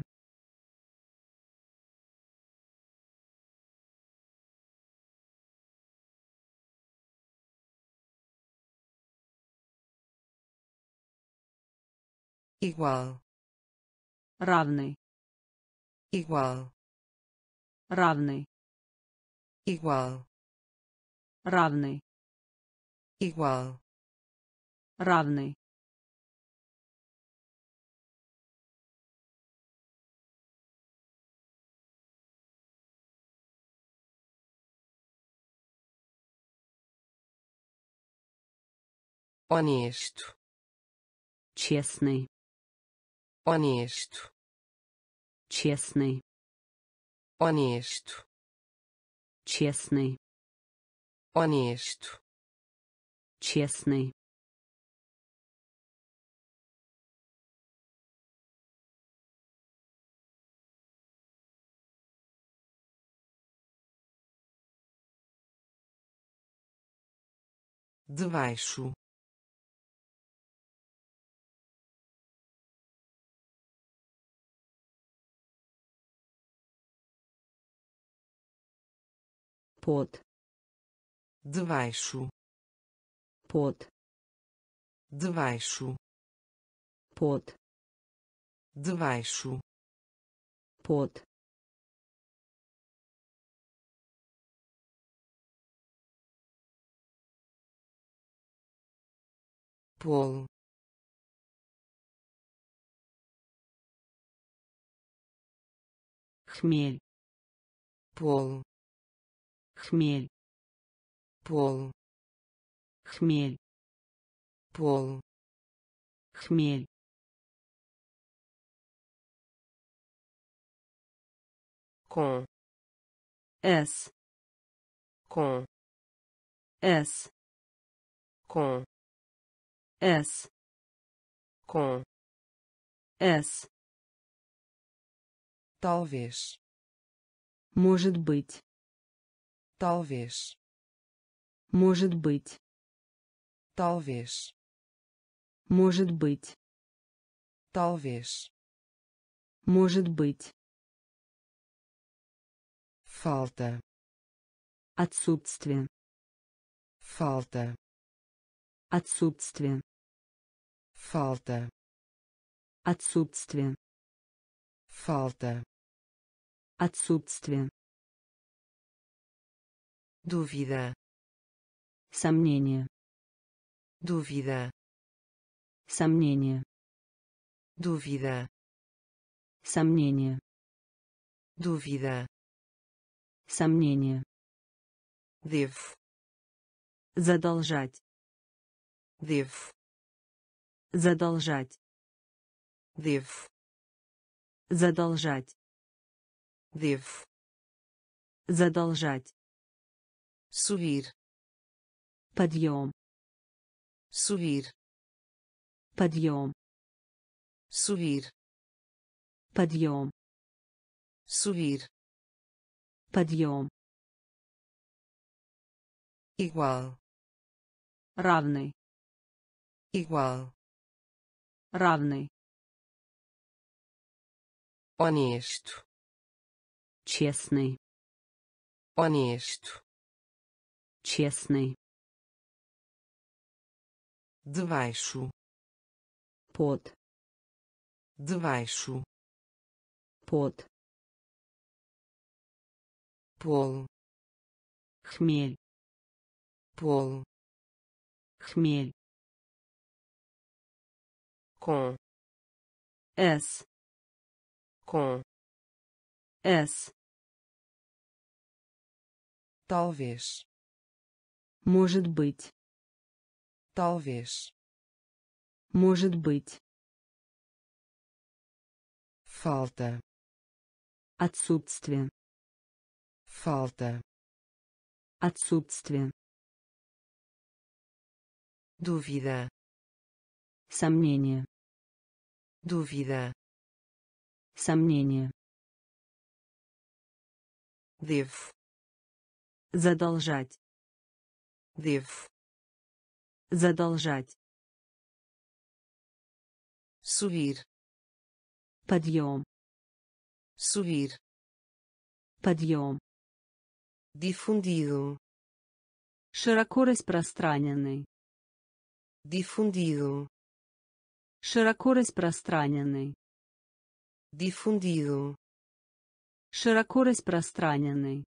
Igual. Равный. Igual. Равный. Igual. Равный. Igual. Равный. Honesto. Честный. Honesto. Честный. Honesto. Честный. Honesto. Честный. Debaixo. Под. Debaixo. Под. Debaixo. Под. Debaixo. Под. Polo. Хмель. Polo. Хмель. Polo. Хмель. Polo. Хмель. Com. С. Com. С. Com. С. Com. С. Talvez. Может быть. Talvez. Может быть. Talvez. Может быть. Talvez. Может быть. Falta. Отсутствие. Falta. Отсутствие. Falta. Отсутствие. Falta. Отсутствие. Dúvida. Сомнение. Dúvida. Сомнение. Dúvida. Сомнение. Dúvida. Сомнение. Devo. Задолжать. Devo. Задолжать. Devo. Задолжать. Devo. Задолжать. Subir. Подъем. Subir. Подъем. Subir. Подъем. Subir. Подъем. Igual. Равный. Igual. Равный. Honesto. Честный. Honesto. Честный. Debaixo. Под. Debaixo. Под. Polo. Хмель. Polo. Хмель. Com. С. Com. С. Talvez. Может быть. Talvez. Может быть. Falta. Отсутствие. Falta. Отсутствие. Dúvida. Сомнение. Dúvida. Сомнение. Devo. Задолжать. Devo. Задолжать. subir, Подъем. subir, Подъем. difundido, Широко распространенный. difundido, Широко распространенный. difundido, Широко распространенный.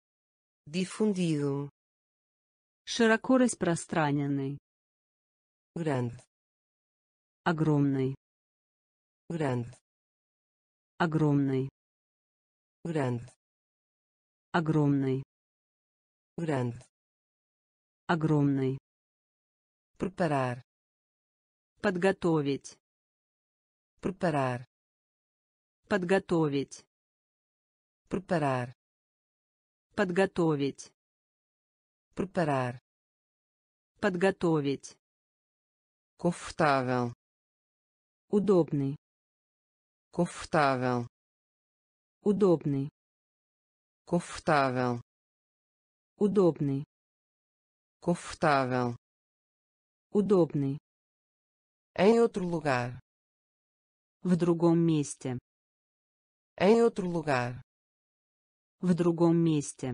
difundido, Широко распространенный. grande, Огромный. grande, Огромный. grande, Огромный. grande, Огромный. preparar, Подготовить. preparar, Подготовить. preparar, Подготовить. preparar, Подготовить. confortável, Удобный. confortável, Удобный. confortável, Удобный. confortável, Удобный. em outro lugar, В другом месте. em outro lugar, В другом месте.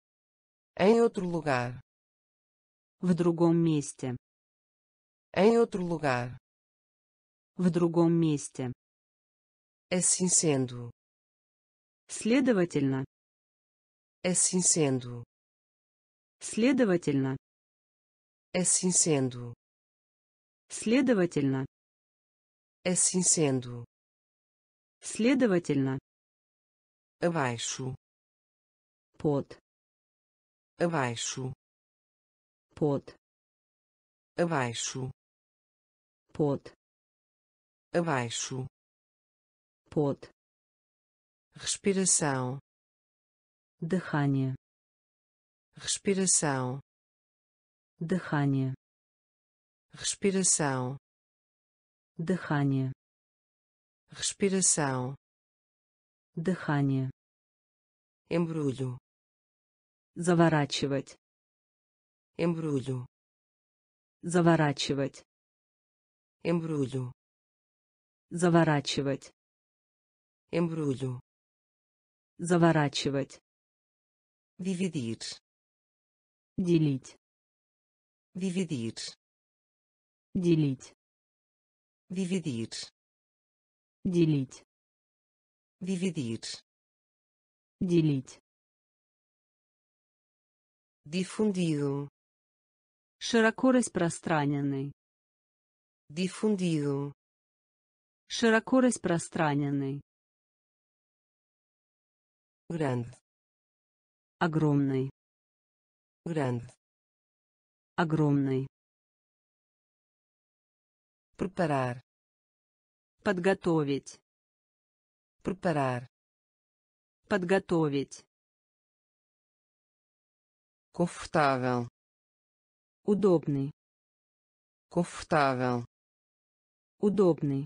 em outro lugar, В другом месте. em outro lugar, В другом месте. assim sendo, Следовательно. assim sendo, Следовательно. assim sendo, Следовательно. assim sendo, Следовательно. abaixo, Под. abaixo, Под. abaixo, Под. abaixo, Под. respiração, Дыхание. respiração, Дыхание. respiração, Дыхание. respiração, Дыхание. embrulho, Заворачивать. embrulho, Заворачивать. embrulho, Заворачивать. embrulho, Заворачивать. dividir, Делить. dividir, Делить. dividir, Делить. dividir, Делить. difundido, Широко распространенный. difundido, Широко распространенный. grande, Огромный. grande, Огромный. preparar, Подготовить. preparar, Подготовить. confortável, Удобный. confortável, Удобный.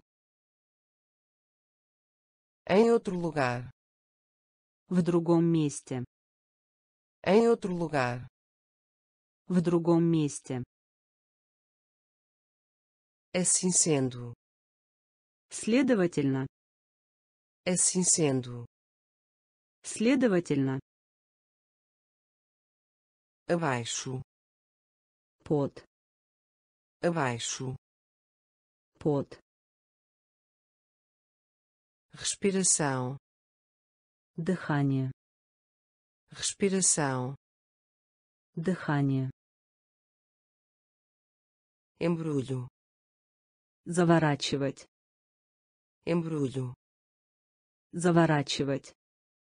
em outro lugar, В другом месте. em outro lugar, В другом месте. assim sendo, Следовательно. assim sendo, Следовательно. abaixo, Под. abaixo, Под. respiração, Дыхание. respiração, Дыхание. embrulho, Заворачивать. embrulho, Заворачивать.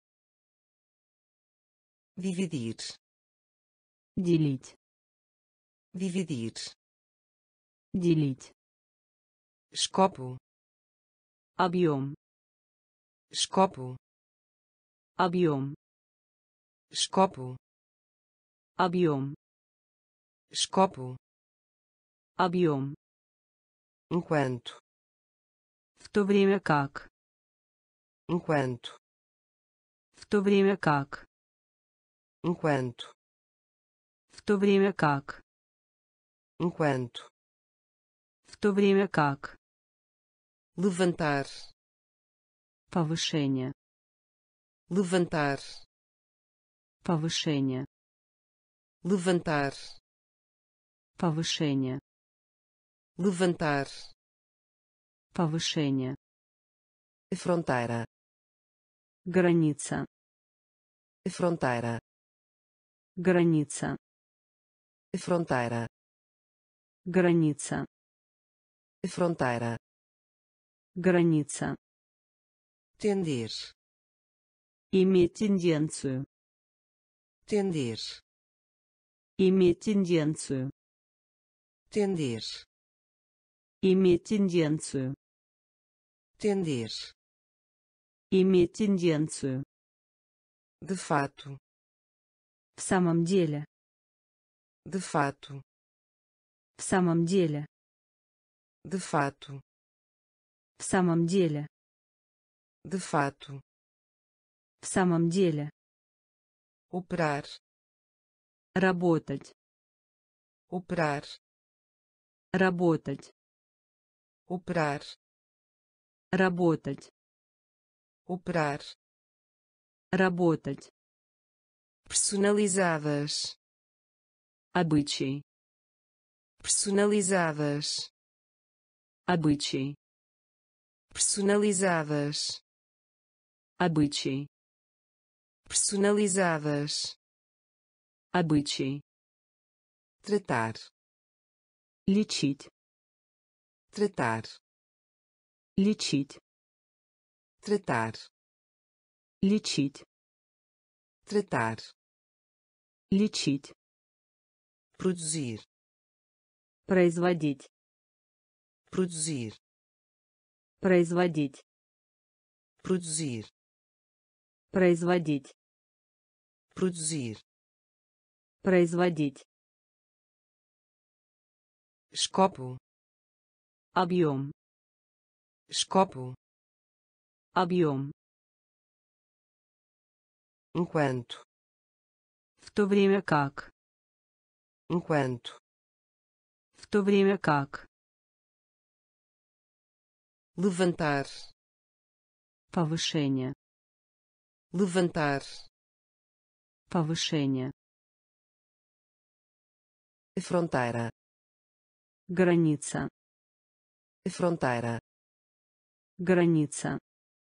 dividir, Делить. dividir, Делить. escopo, Объем. escopo, Объем. escopo, Объем. escopo, Объем. enquanto, В то время как. enquanto, В то время как. enquanto, В то время как. enquanto, В то время как. levantar, Повышение. levantar, Повышение. levantar, Повышение. levantar, Повышение. fronteira, Граница. fronteira, Граница. fronteira, Граница. fronteira, Граница. tender, Иметь тенденцию. tender, Иметь тенденцию. tender, Иметь тенденцию. tender, Иметь тенденцию. de fato, В самом деле. de fato, В самом деле. de fato, В самом деле. de fato, В самом деле. operar, Работать. operar, Работать. operar, Работать. operar, Работать. personalizadas, Обычай. personalizadas, Обычай. personalizadas, Обычай. personalizadas, Обычай. tratar, Лечить. tratar, Лечить. tratar, Лечить. tratar, Лечить. produzir, Производить. produzir, Производить. produzir, Производить. produzir, Производить. escopo, Объем. escopo, Объем. enquanto, В то время как. enquanto, В то время как. levantar, Повышение. levantar, Повышение. fronteira, Граница. fronteira, Граница.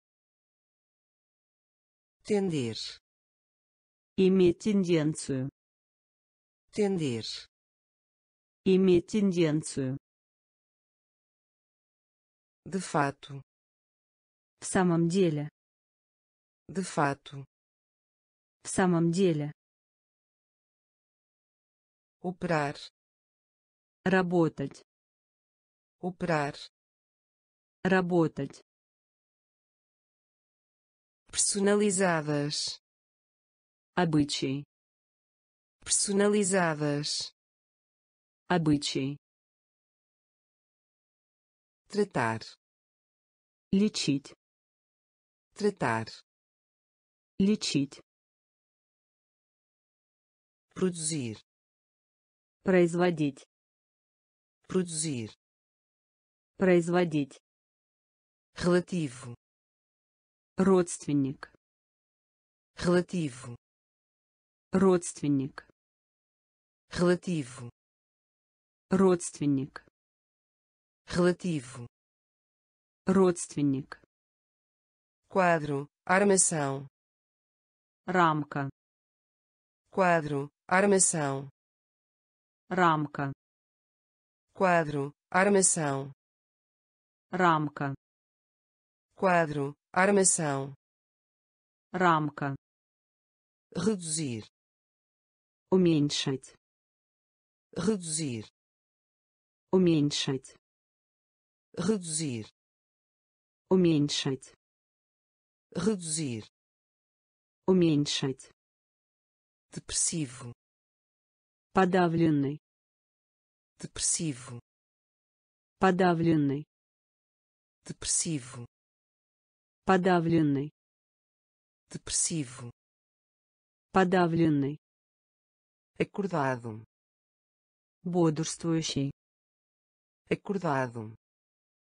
tender, Иметь тенденцию. tender, Иметь тенденцию. de fato, В самом деле. de fato, В самом деле. operar, Работать. operar, Работать. personalizadas, Обычай. personalizadas, Обычай. tratar, Лечить. tratar, Лечить. produzir, Производить. produzir, Производить. relativo, Родственник. relativo, Родственник. relativo, Родственник. relativo, Родственник. quadro, armação, Рамка. quadro, armação, Рамка. quadro, armação, Рамка. quadro, armação, Рамка. reduzir, Уменьшить. reduzir, Уменьшить. reduzir, Уменьшить. reduzir, Уменьшить. depressivo, Подавленный. depressivo, Подавленный. depressivo, Подавленный. depressivo, Подавленный. acordado, Бодрствующий. acordado,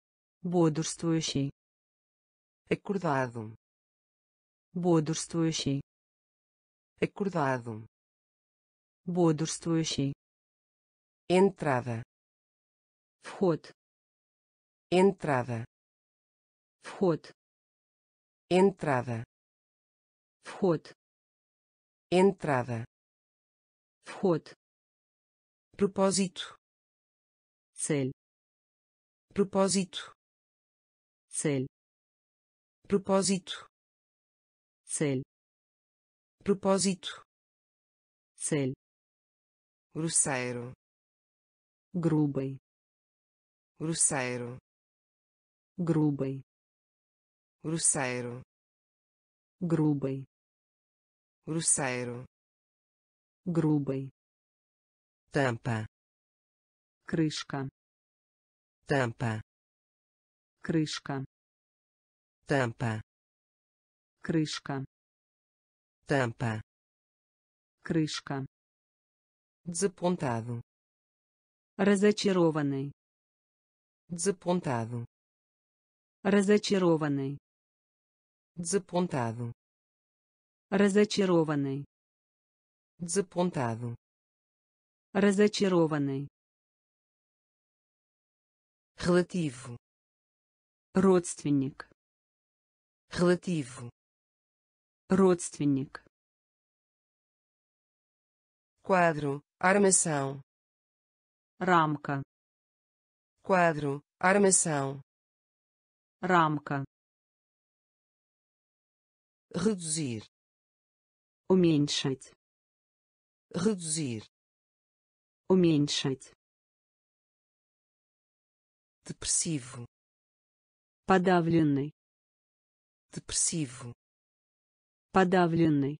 бодрствующий, acordado, бодрствующий, acordado, бодрствующий, entrada, вход, entrada, вход, entrada, вход, entrada, вход, propósito, цель, propósito, цель, propósito, цель, propósito, цель, grosseiro, грубый, grosseiro, грубый, grosseiro, грубый, grosseiro, грубый, tampa, крышка, tampa, крышка, tampa, крышка, tampa, крышка, desapontado, разочарованный, desapontado, разочарованный, desapontado, разочарованный, desapontado, разочарованный, relativo, родственник, relativo, родственник, quadro, armação, рамка, quadro, armação, рамка, reduzir, уменьшить, reduzir, уменьшить, depressivo, подавленный, depressivo, подавленный,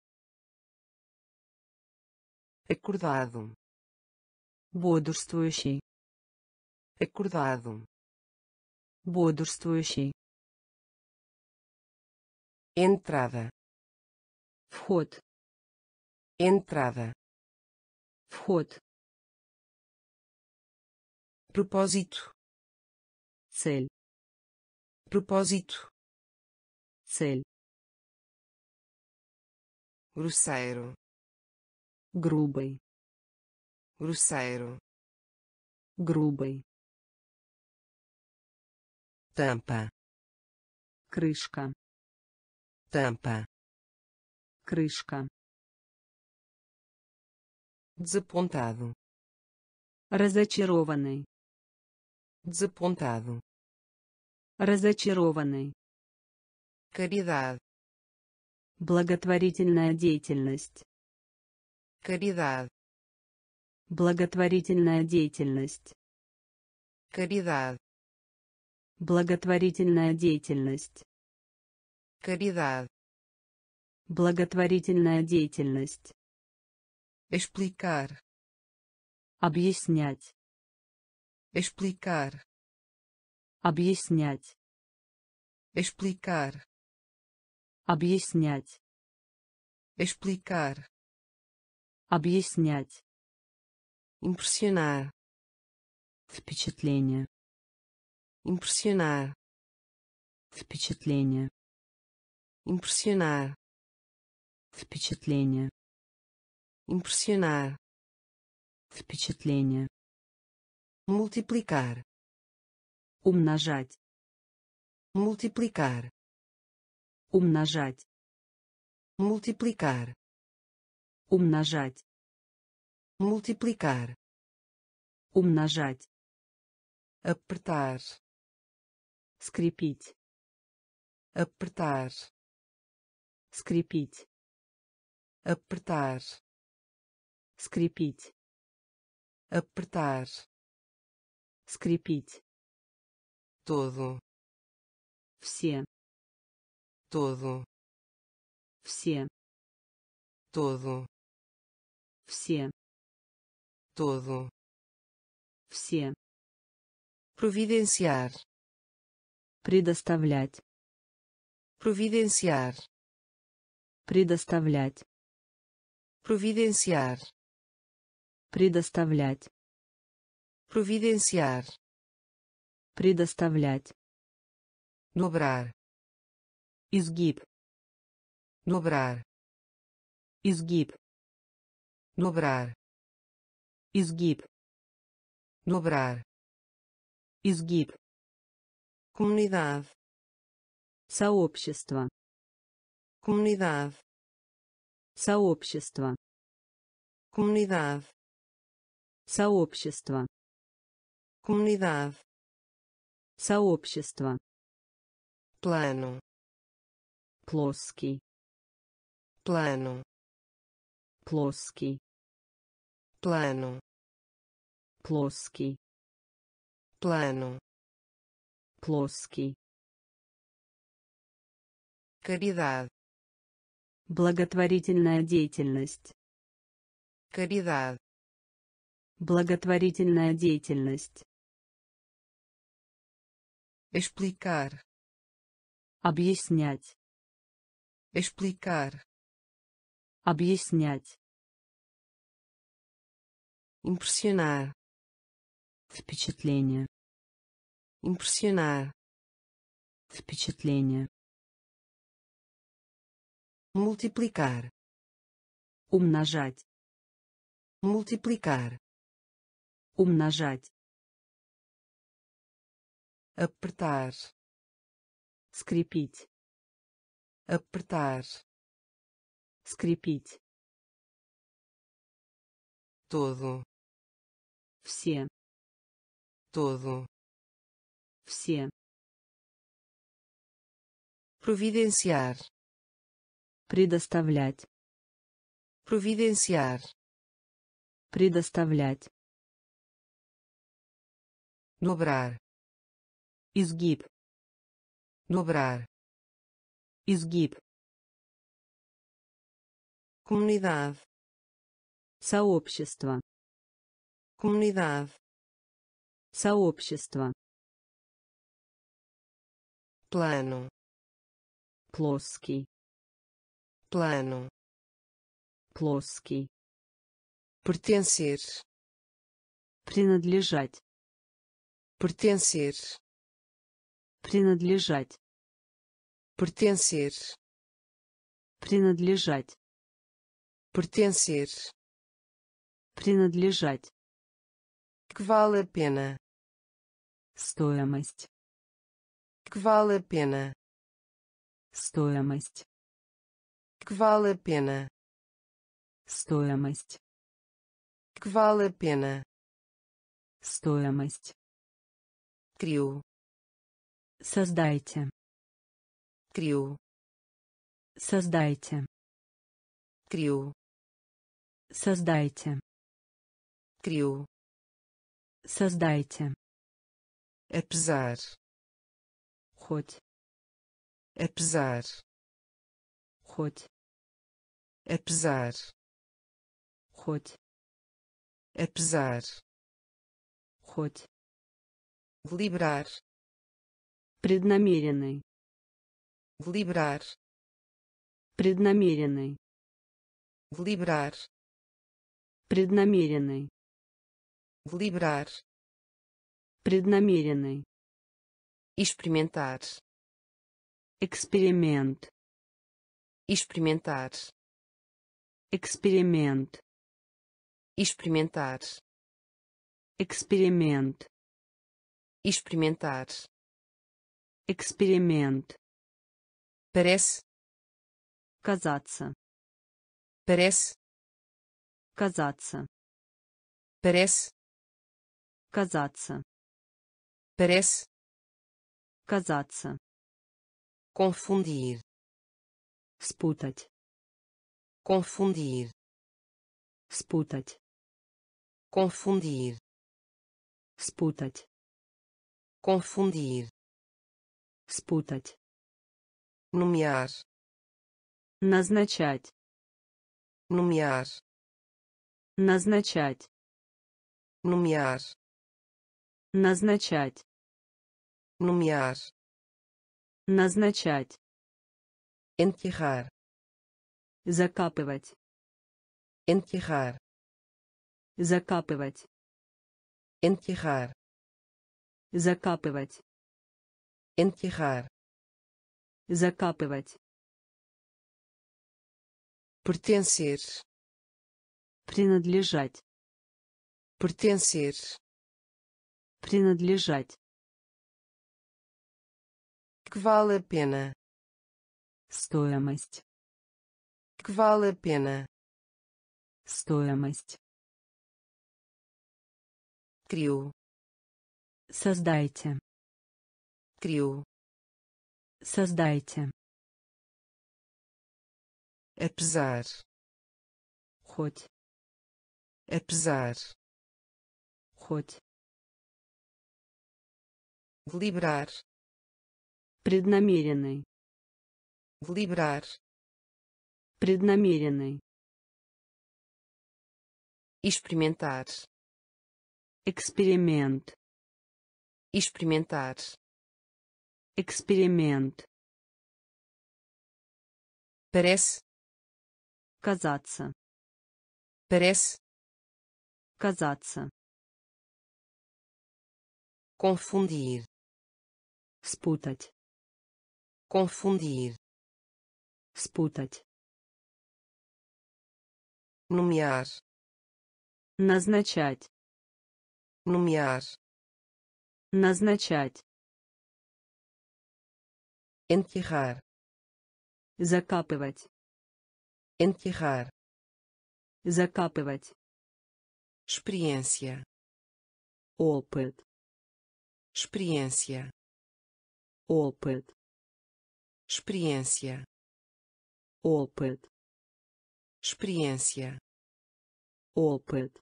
acordado, бодрствующий, acordado, бодрствующий, entrada, вход, entrada, вход, propósito, цель, propósito, цель, grosseiro, грубый, grosseiro, грубый, tampa, крышка, tampa, крышка, desapontado, разочарованный, desapontado, разочарованный, caridade, благотворительная деятельность, caridade, благотворительная деятельность, caridade, благотворительная деятельность, caridade, благотворительная деятельность, explicar, объяснять, explicar, объяснять, explicar, объяснять, explicar, объяснять, impressionar, впечатление, impressionar, впечатление, impressionar, впечатление, impressionar, впечатление, multiplicar, умножать, multiplicar, умножать, multiplicar, умножать, multiplicar, умножать, apertar, скрепить, apertar, скрепить, apertar, скрепить, apertar, скрепить, todo, все, todo, все, todo, все, todo, все, providenciar, предоставлять, providenciar, предоставлять, providenciar, предоставлять, providenciar, предоставлять, dobrar, изгиб, dobrar, изгиб, dobrar, изгиб, dobrar, изгиб, comunidade, сообщество, comunidade, сообщество, comunidade, сообщество, comunidade, сообщество, plano, плоский, plano, плоский, plano, плоский, plano, плоский, caridade, благотворительная деятельность, caridade, благотворительная деятельность, explicar, объяснять, explicar, объяснять, impressionar, впечатление, impressionar, впечатление, multiplicar, умножать, multiplicar, умножать, apertar, скрепить, apertar, скрепить, todo, все, todo, все, providenciar, предоставлять, providenciar, предоставлять, dobrar, изгиб, dobrar, изгиб, comunidade, сообщество, comunidade, сообщество, plano, плоский, plano, плоский, pertencer, принадлежать, pertencer, принадлежать, pertencer, принадлежать, pertencer, принадлежать, que vale a pena, стоимость, que vale a pena, стоимость, que vale a pena, стоимость, que vale a pena, стоимость, criou, создайте, criou, создайте, criou, создайте, criou, создайте, apesar, хоть, apesar, хоть, apesar, хоть, apesar, хоть, deliberar, преднамеренный, deliberar, преднамеренный, deliberar, преднамеренный, deliberar, преднамеренный, experimentar, эксперимент, experimentar, эксперимент, experimentar, эксперимент, experimentar, эксперимент, parece, казаться, parece, казаться, parece, казаться, parece, казаться, confundir, спутать, confundir, спутать, confundir, спутать, confundir, спутать, nomear, назначать, nomear, назначать, nomear, назначать, nomear, назначать, enterrar, закапывать, enterrar, закапывать, enterrar, закапывать, enterrar, Закапывать. Pertencer. Принадлежать. Pertencer. Принадлежать. Que vale a pena. Стоимость. Que vale a pena. Стоимость. Criou. Создайте. Criou. Создайте. Apesar. Хоть. Apesar. Хоть. Deliberar. Преднамеренный. Deliberar. Преднамеренный. Experimentar. Эксперимент. Experimentar. Эксперимент. Parece. Казаться. Parece. Казаться. Confundir. Спутать. Confundir. Спутать. Nomear. Назначать. Nomear. Назначать. Enterrar. Закапывать. Enterrar. Закапывать. Experiência. Опыт. Experiência. Опыт. Experiência. Опыт. Experiência. Опыт.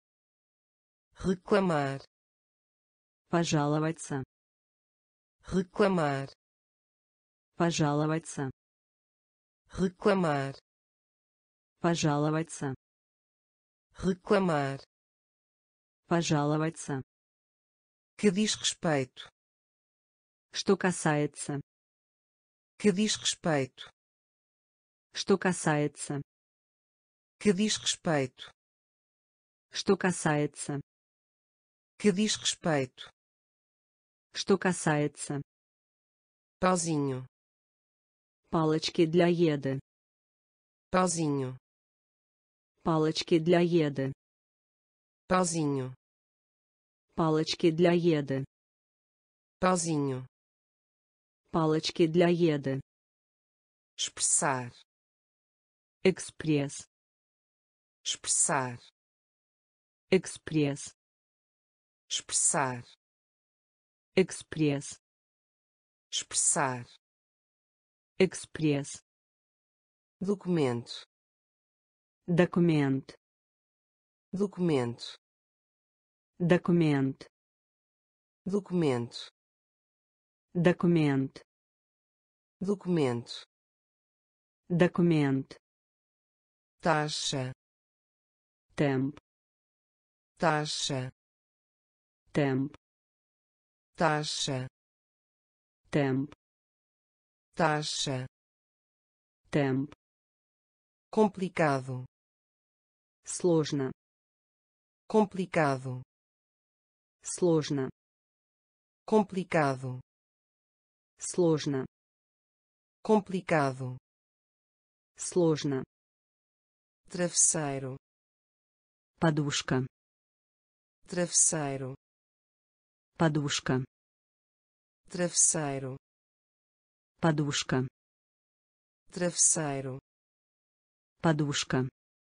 Reclamar. Пожаловаться. Reclamar. Пожаловаться. Reclamar. Пожаловаться. Reclamar. Пожаловаться. Que diz respeito. Что касается. Que diz respeito. Что касается. Que diz respeito. Что касается. Que diz respeito. Что касается. Pauzinho. Палочки для еды. Pauzinho. Палочки для еды. Pauzinho. Палочки для еды. Pauzinho. Палочки для еды. Expressar. Экспресс. Expressar. Экспресс. Expressar. Экспресс. Expressar. Экспресс. Documento. Документ. Documento. Документ. Documento. Документ. Documento. Документ. Taxa. Темп. Taxa. Темп. Taxa. Темп. Taxa. Темп. Complicado. Сложно. Complicado. Сложно. Complicado. Сложно. Complicado. Сложно. Travesseiro. Подушка. Travesseiro. Подушка. Travesseiro. Подушка. Travesseiro. Подушка.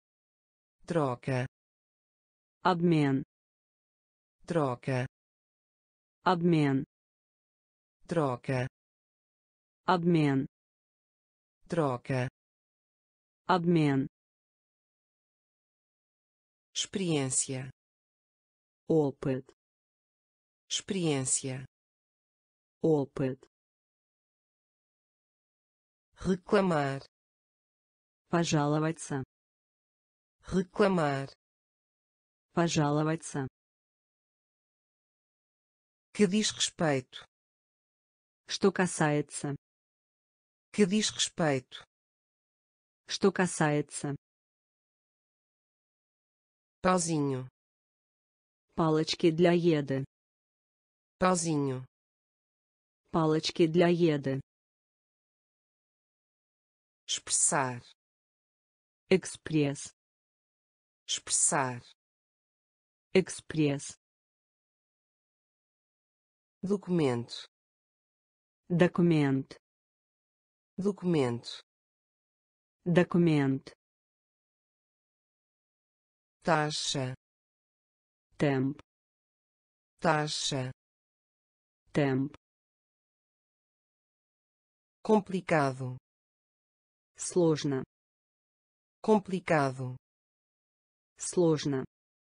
Troca. Обмен. Troca. Обмен. Troca. Обмен. Troca. Обмен. Experiência. Опыт. Experiência. Опыт. Reclamar. Пожаловаться. Reclamar. Пожаловаться. Que diz respeito. Что касается. Que diz respeito. Что касается. Pauzinho. Палочки для еды. Pauzinho. Палочки для еды. expressar, экспресс, expressar, экспресс, documento, документ, documento, документ, taxa, темп, taxa, темп, complicado, сложно, complicado, сложно,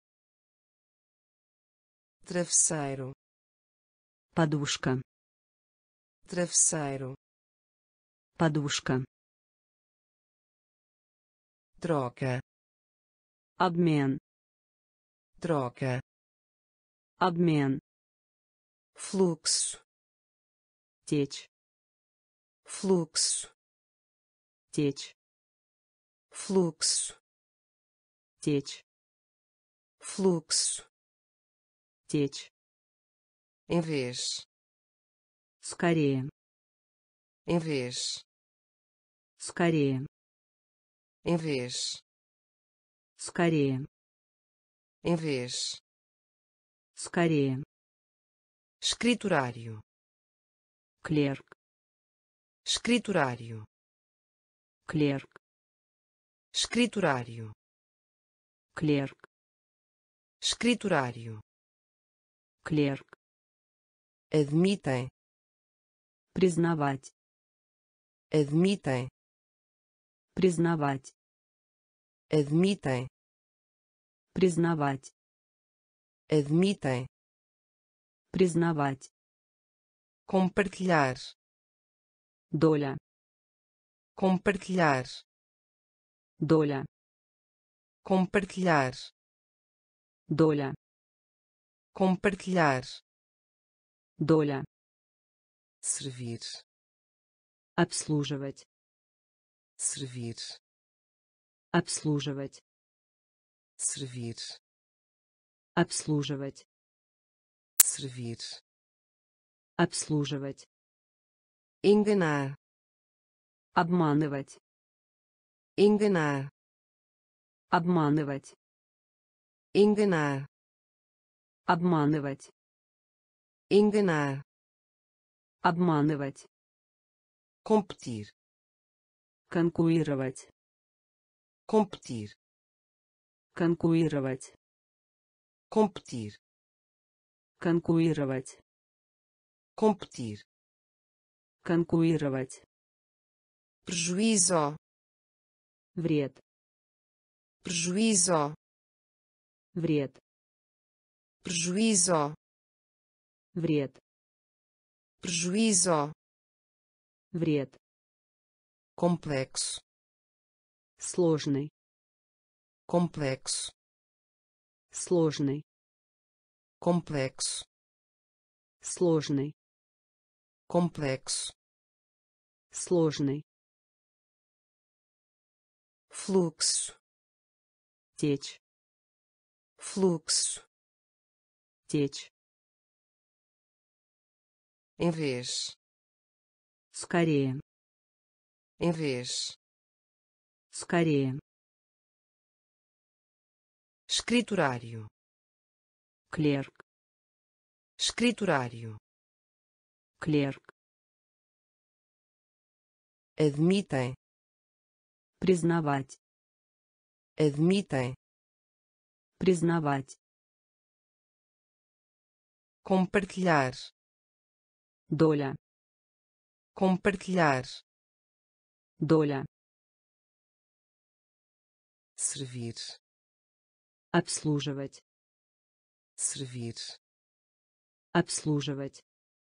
travesseiro, подушка, travesseiro, подушка, troca, обмен, troca, обмен, fluxo, течь, fluxo, течь, fluxo, течь, fluxo, течь, em vez, скорее, em vez, скорее, em vez, скорее, em vez, скорее, escriturário, клерк, escriturário, клерк, escriturário, клерк, escriturário, клерк, admitem, признавать, admitem, признавать, admitem, признавать, admitem, признавать, compartilhar, доля, compartilhar, доля, compartilhar, доля, compartilhar, доля, servir, обслуживать, servir, обслуживать, servir, обслуживать, servir, обслуживать, enganar, обманывать, enganar, обманывать, enganar, обманывать, enganar, обманывать, competir, конкурировать, competir, конкурировать, competir, конкурировать, competir, конкурировать, prejuízo, вред, prejuízo, вред, prejuízo, вред, prejuízo, вред, complexo, сложный, complexo, сложный, complexo, сложный, complexo, сложный, fluxo, течь, fluxo, течь, em vez, скорее, em vez, скорее, escriturário, клерк, escriturário, клерк, admitem, признавать, admitem, признавать, compartilhar, доля, compartilhar, доля, servir, обслуживать, servir, обслуживать,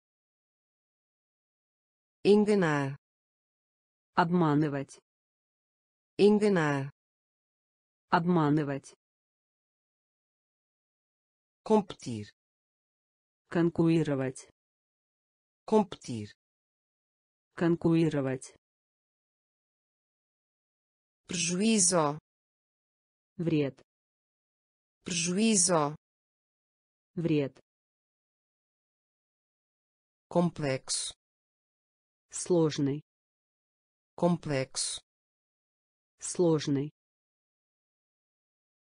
enganar, обманывать, enganar, обманывать, competir, конкурировать, competir, конкурировать, prejuízo, вред, prejuízo, вред, complexo, сложный, complexo, Сложный.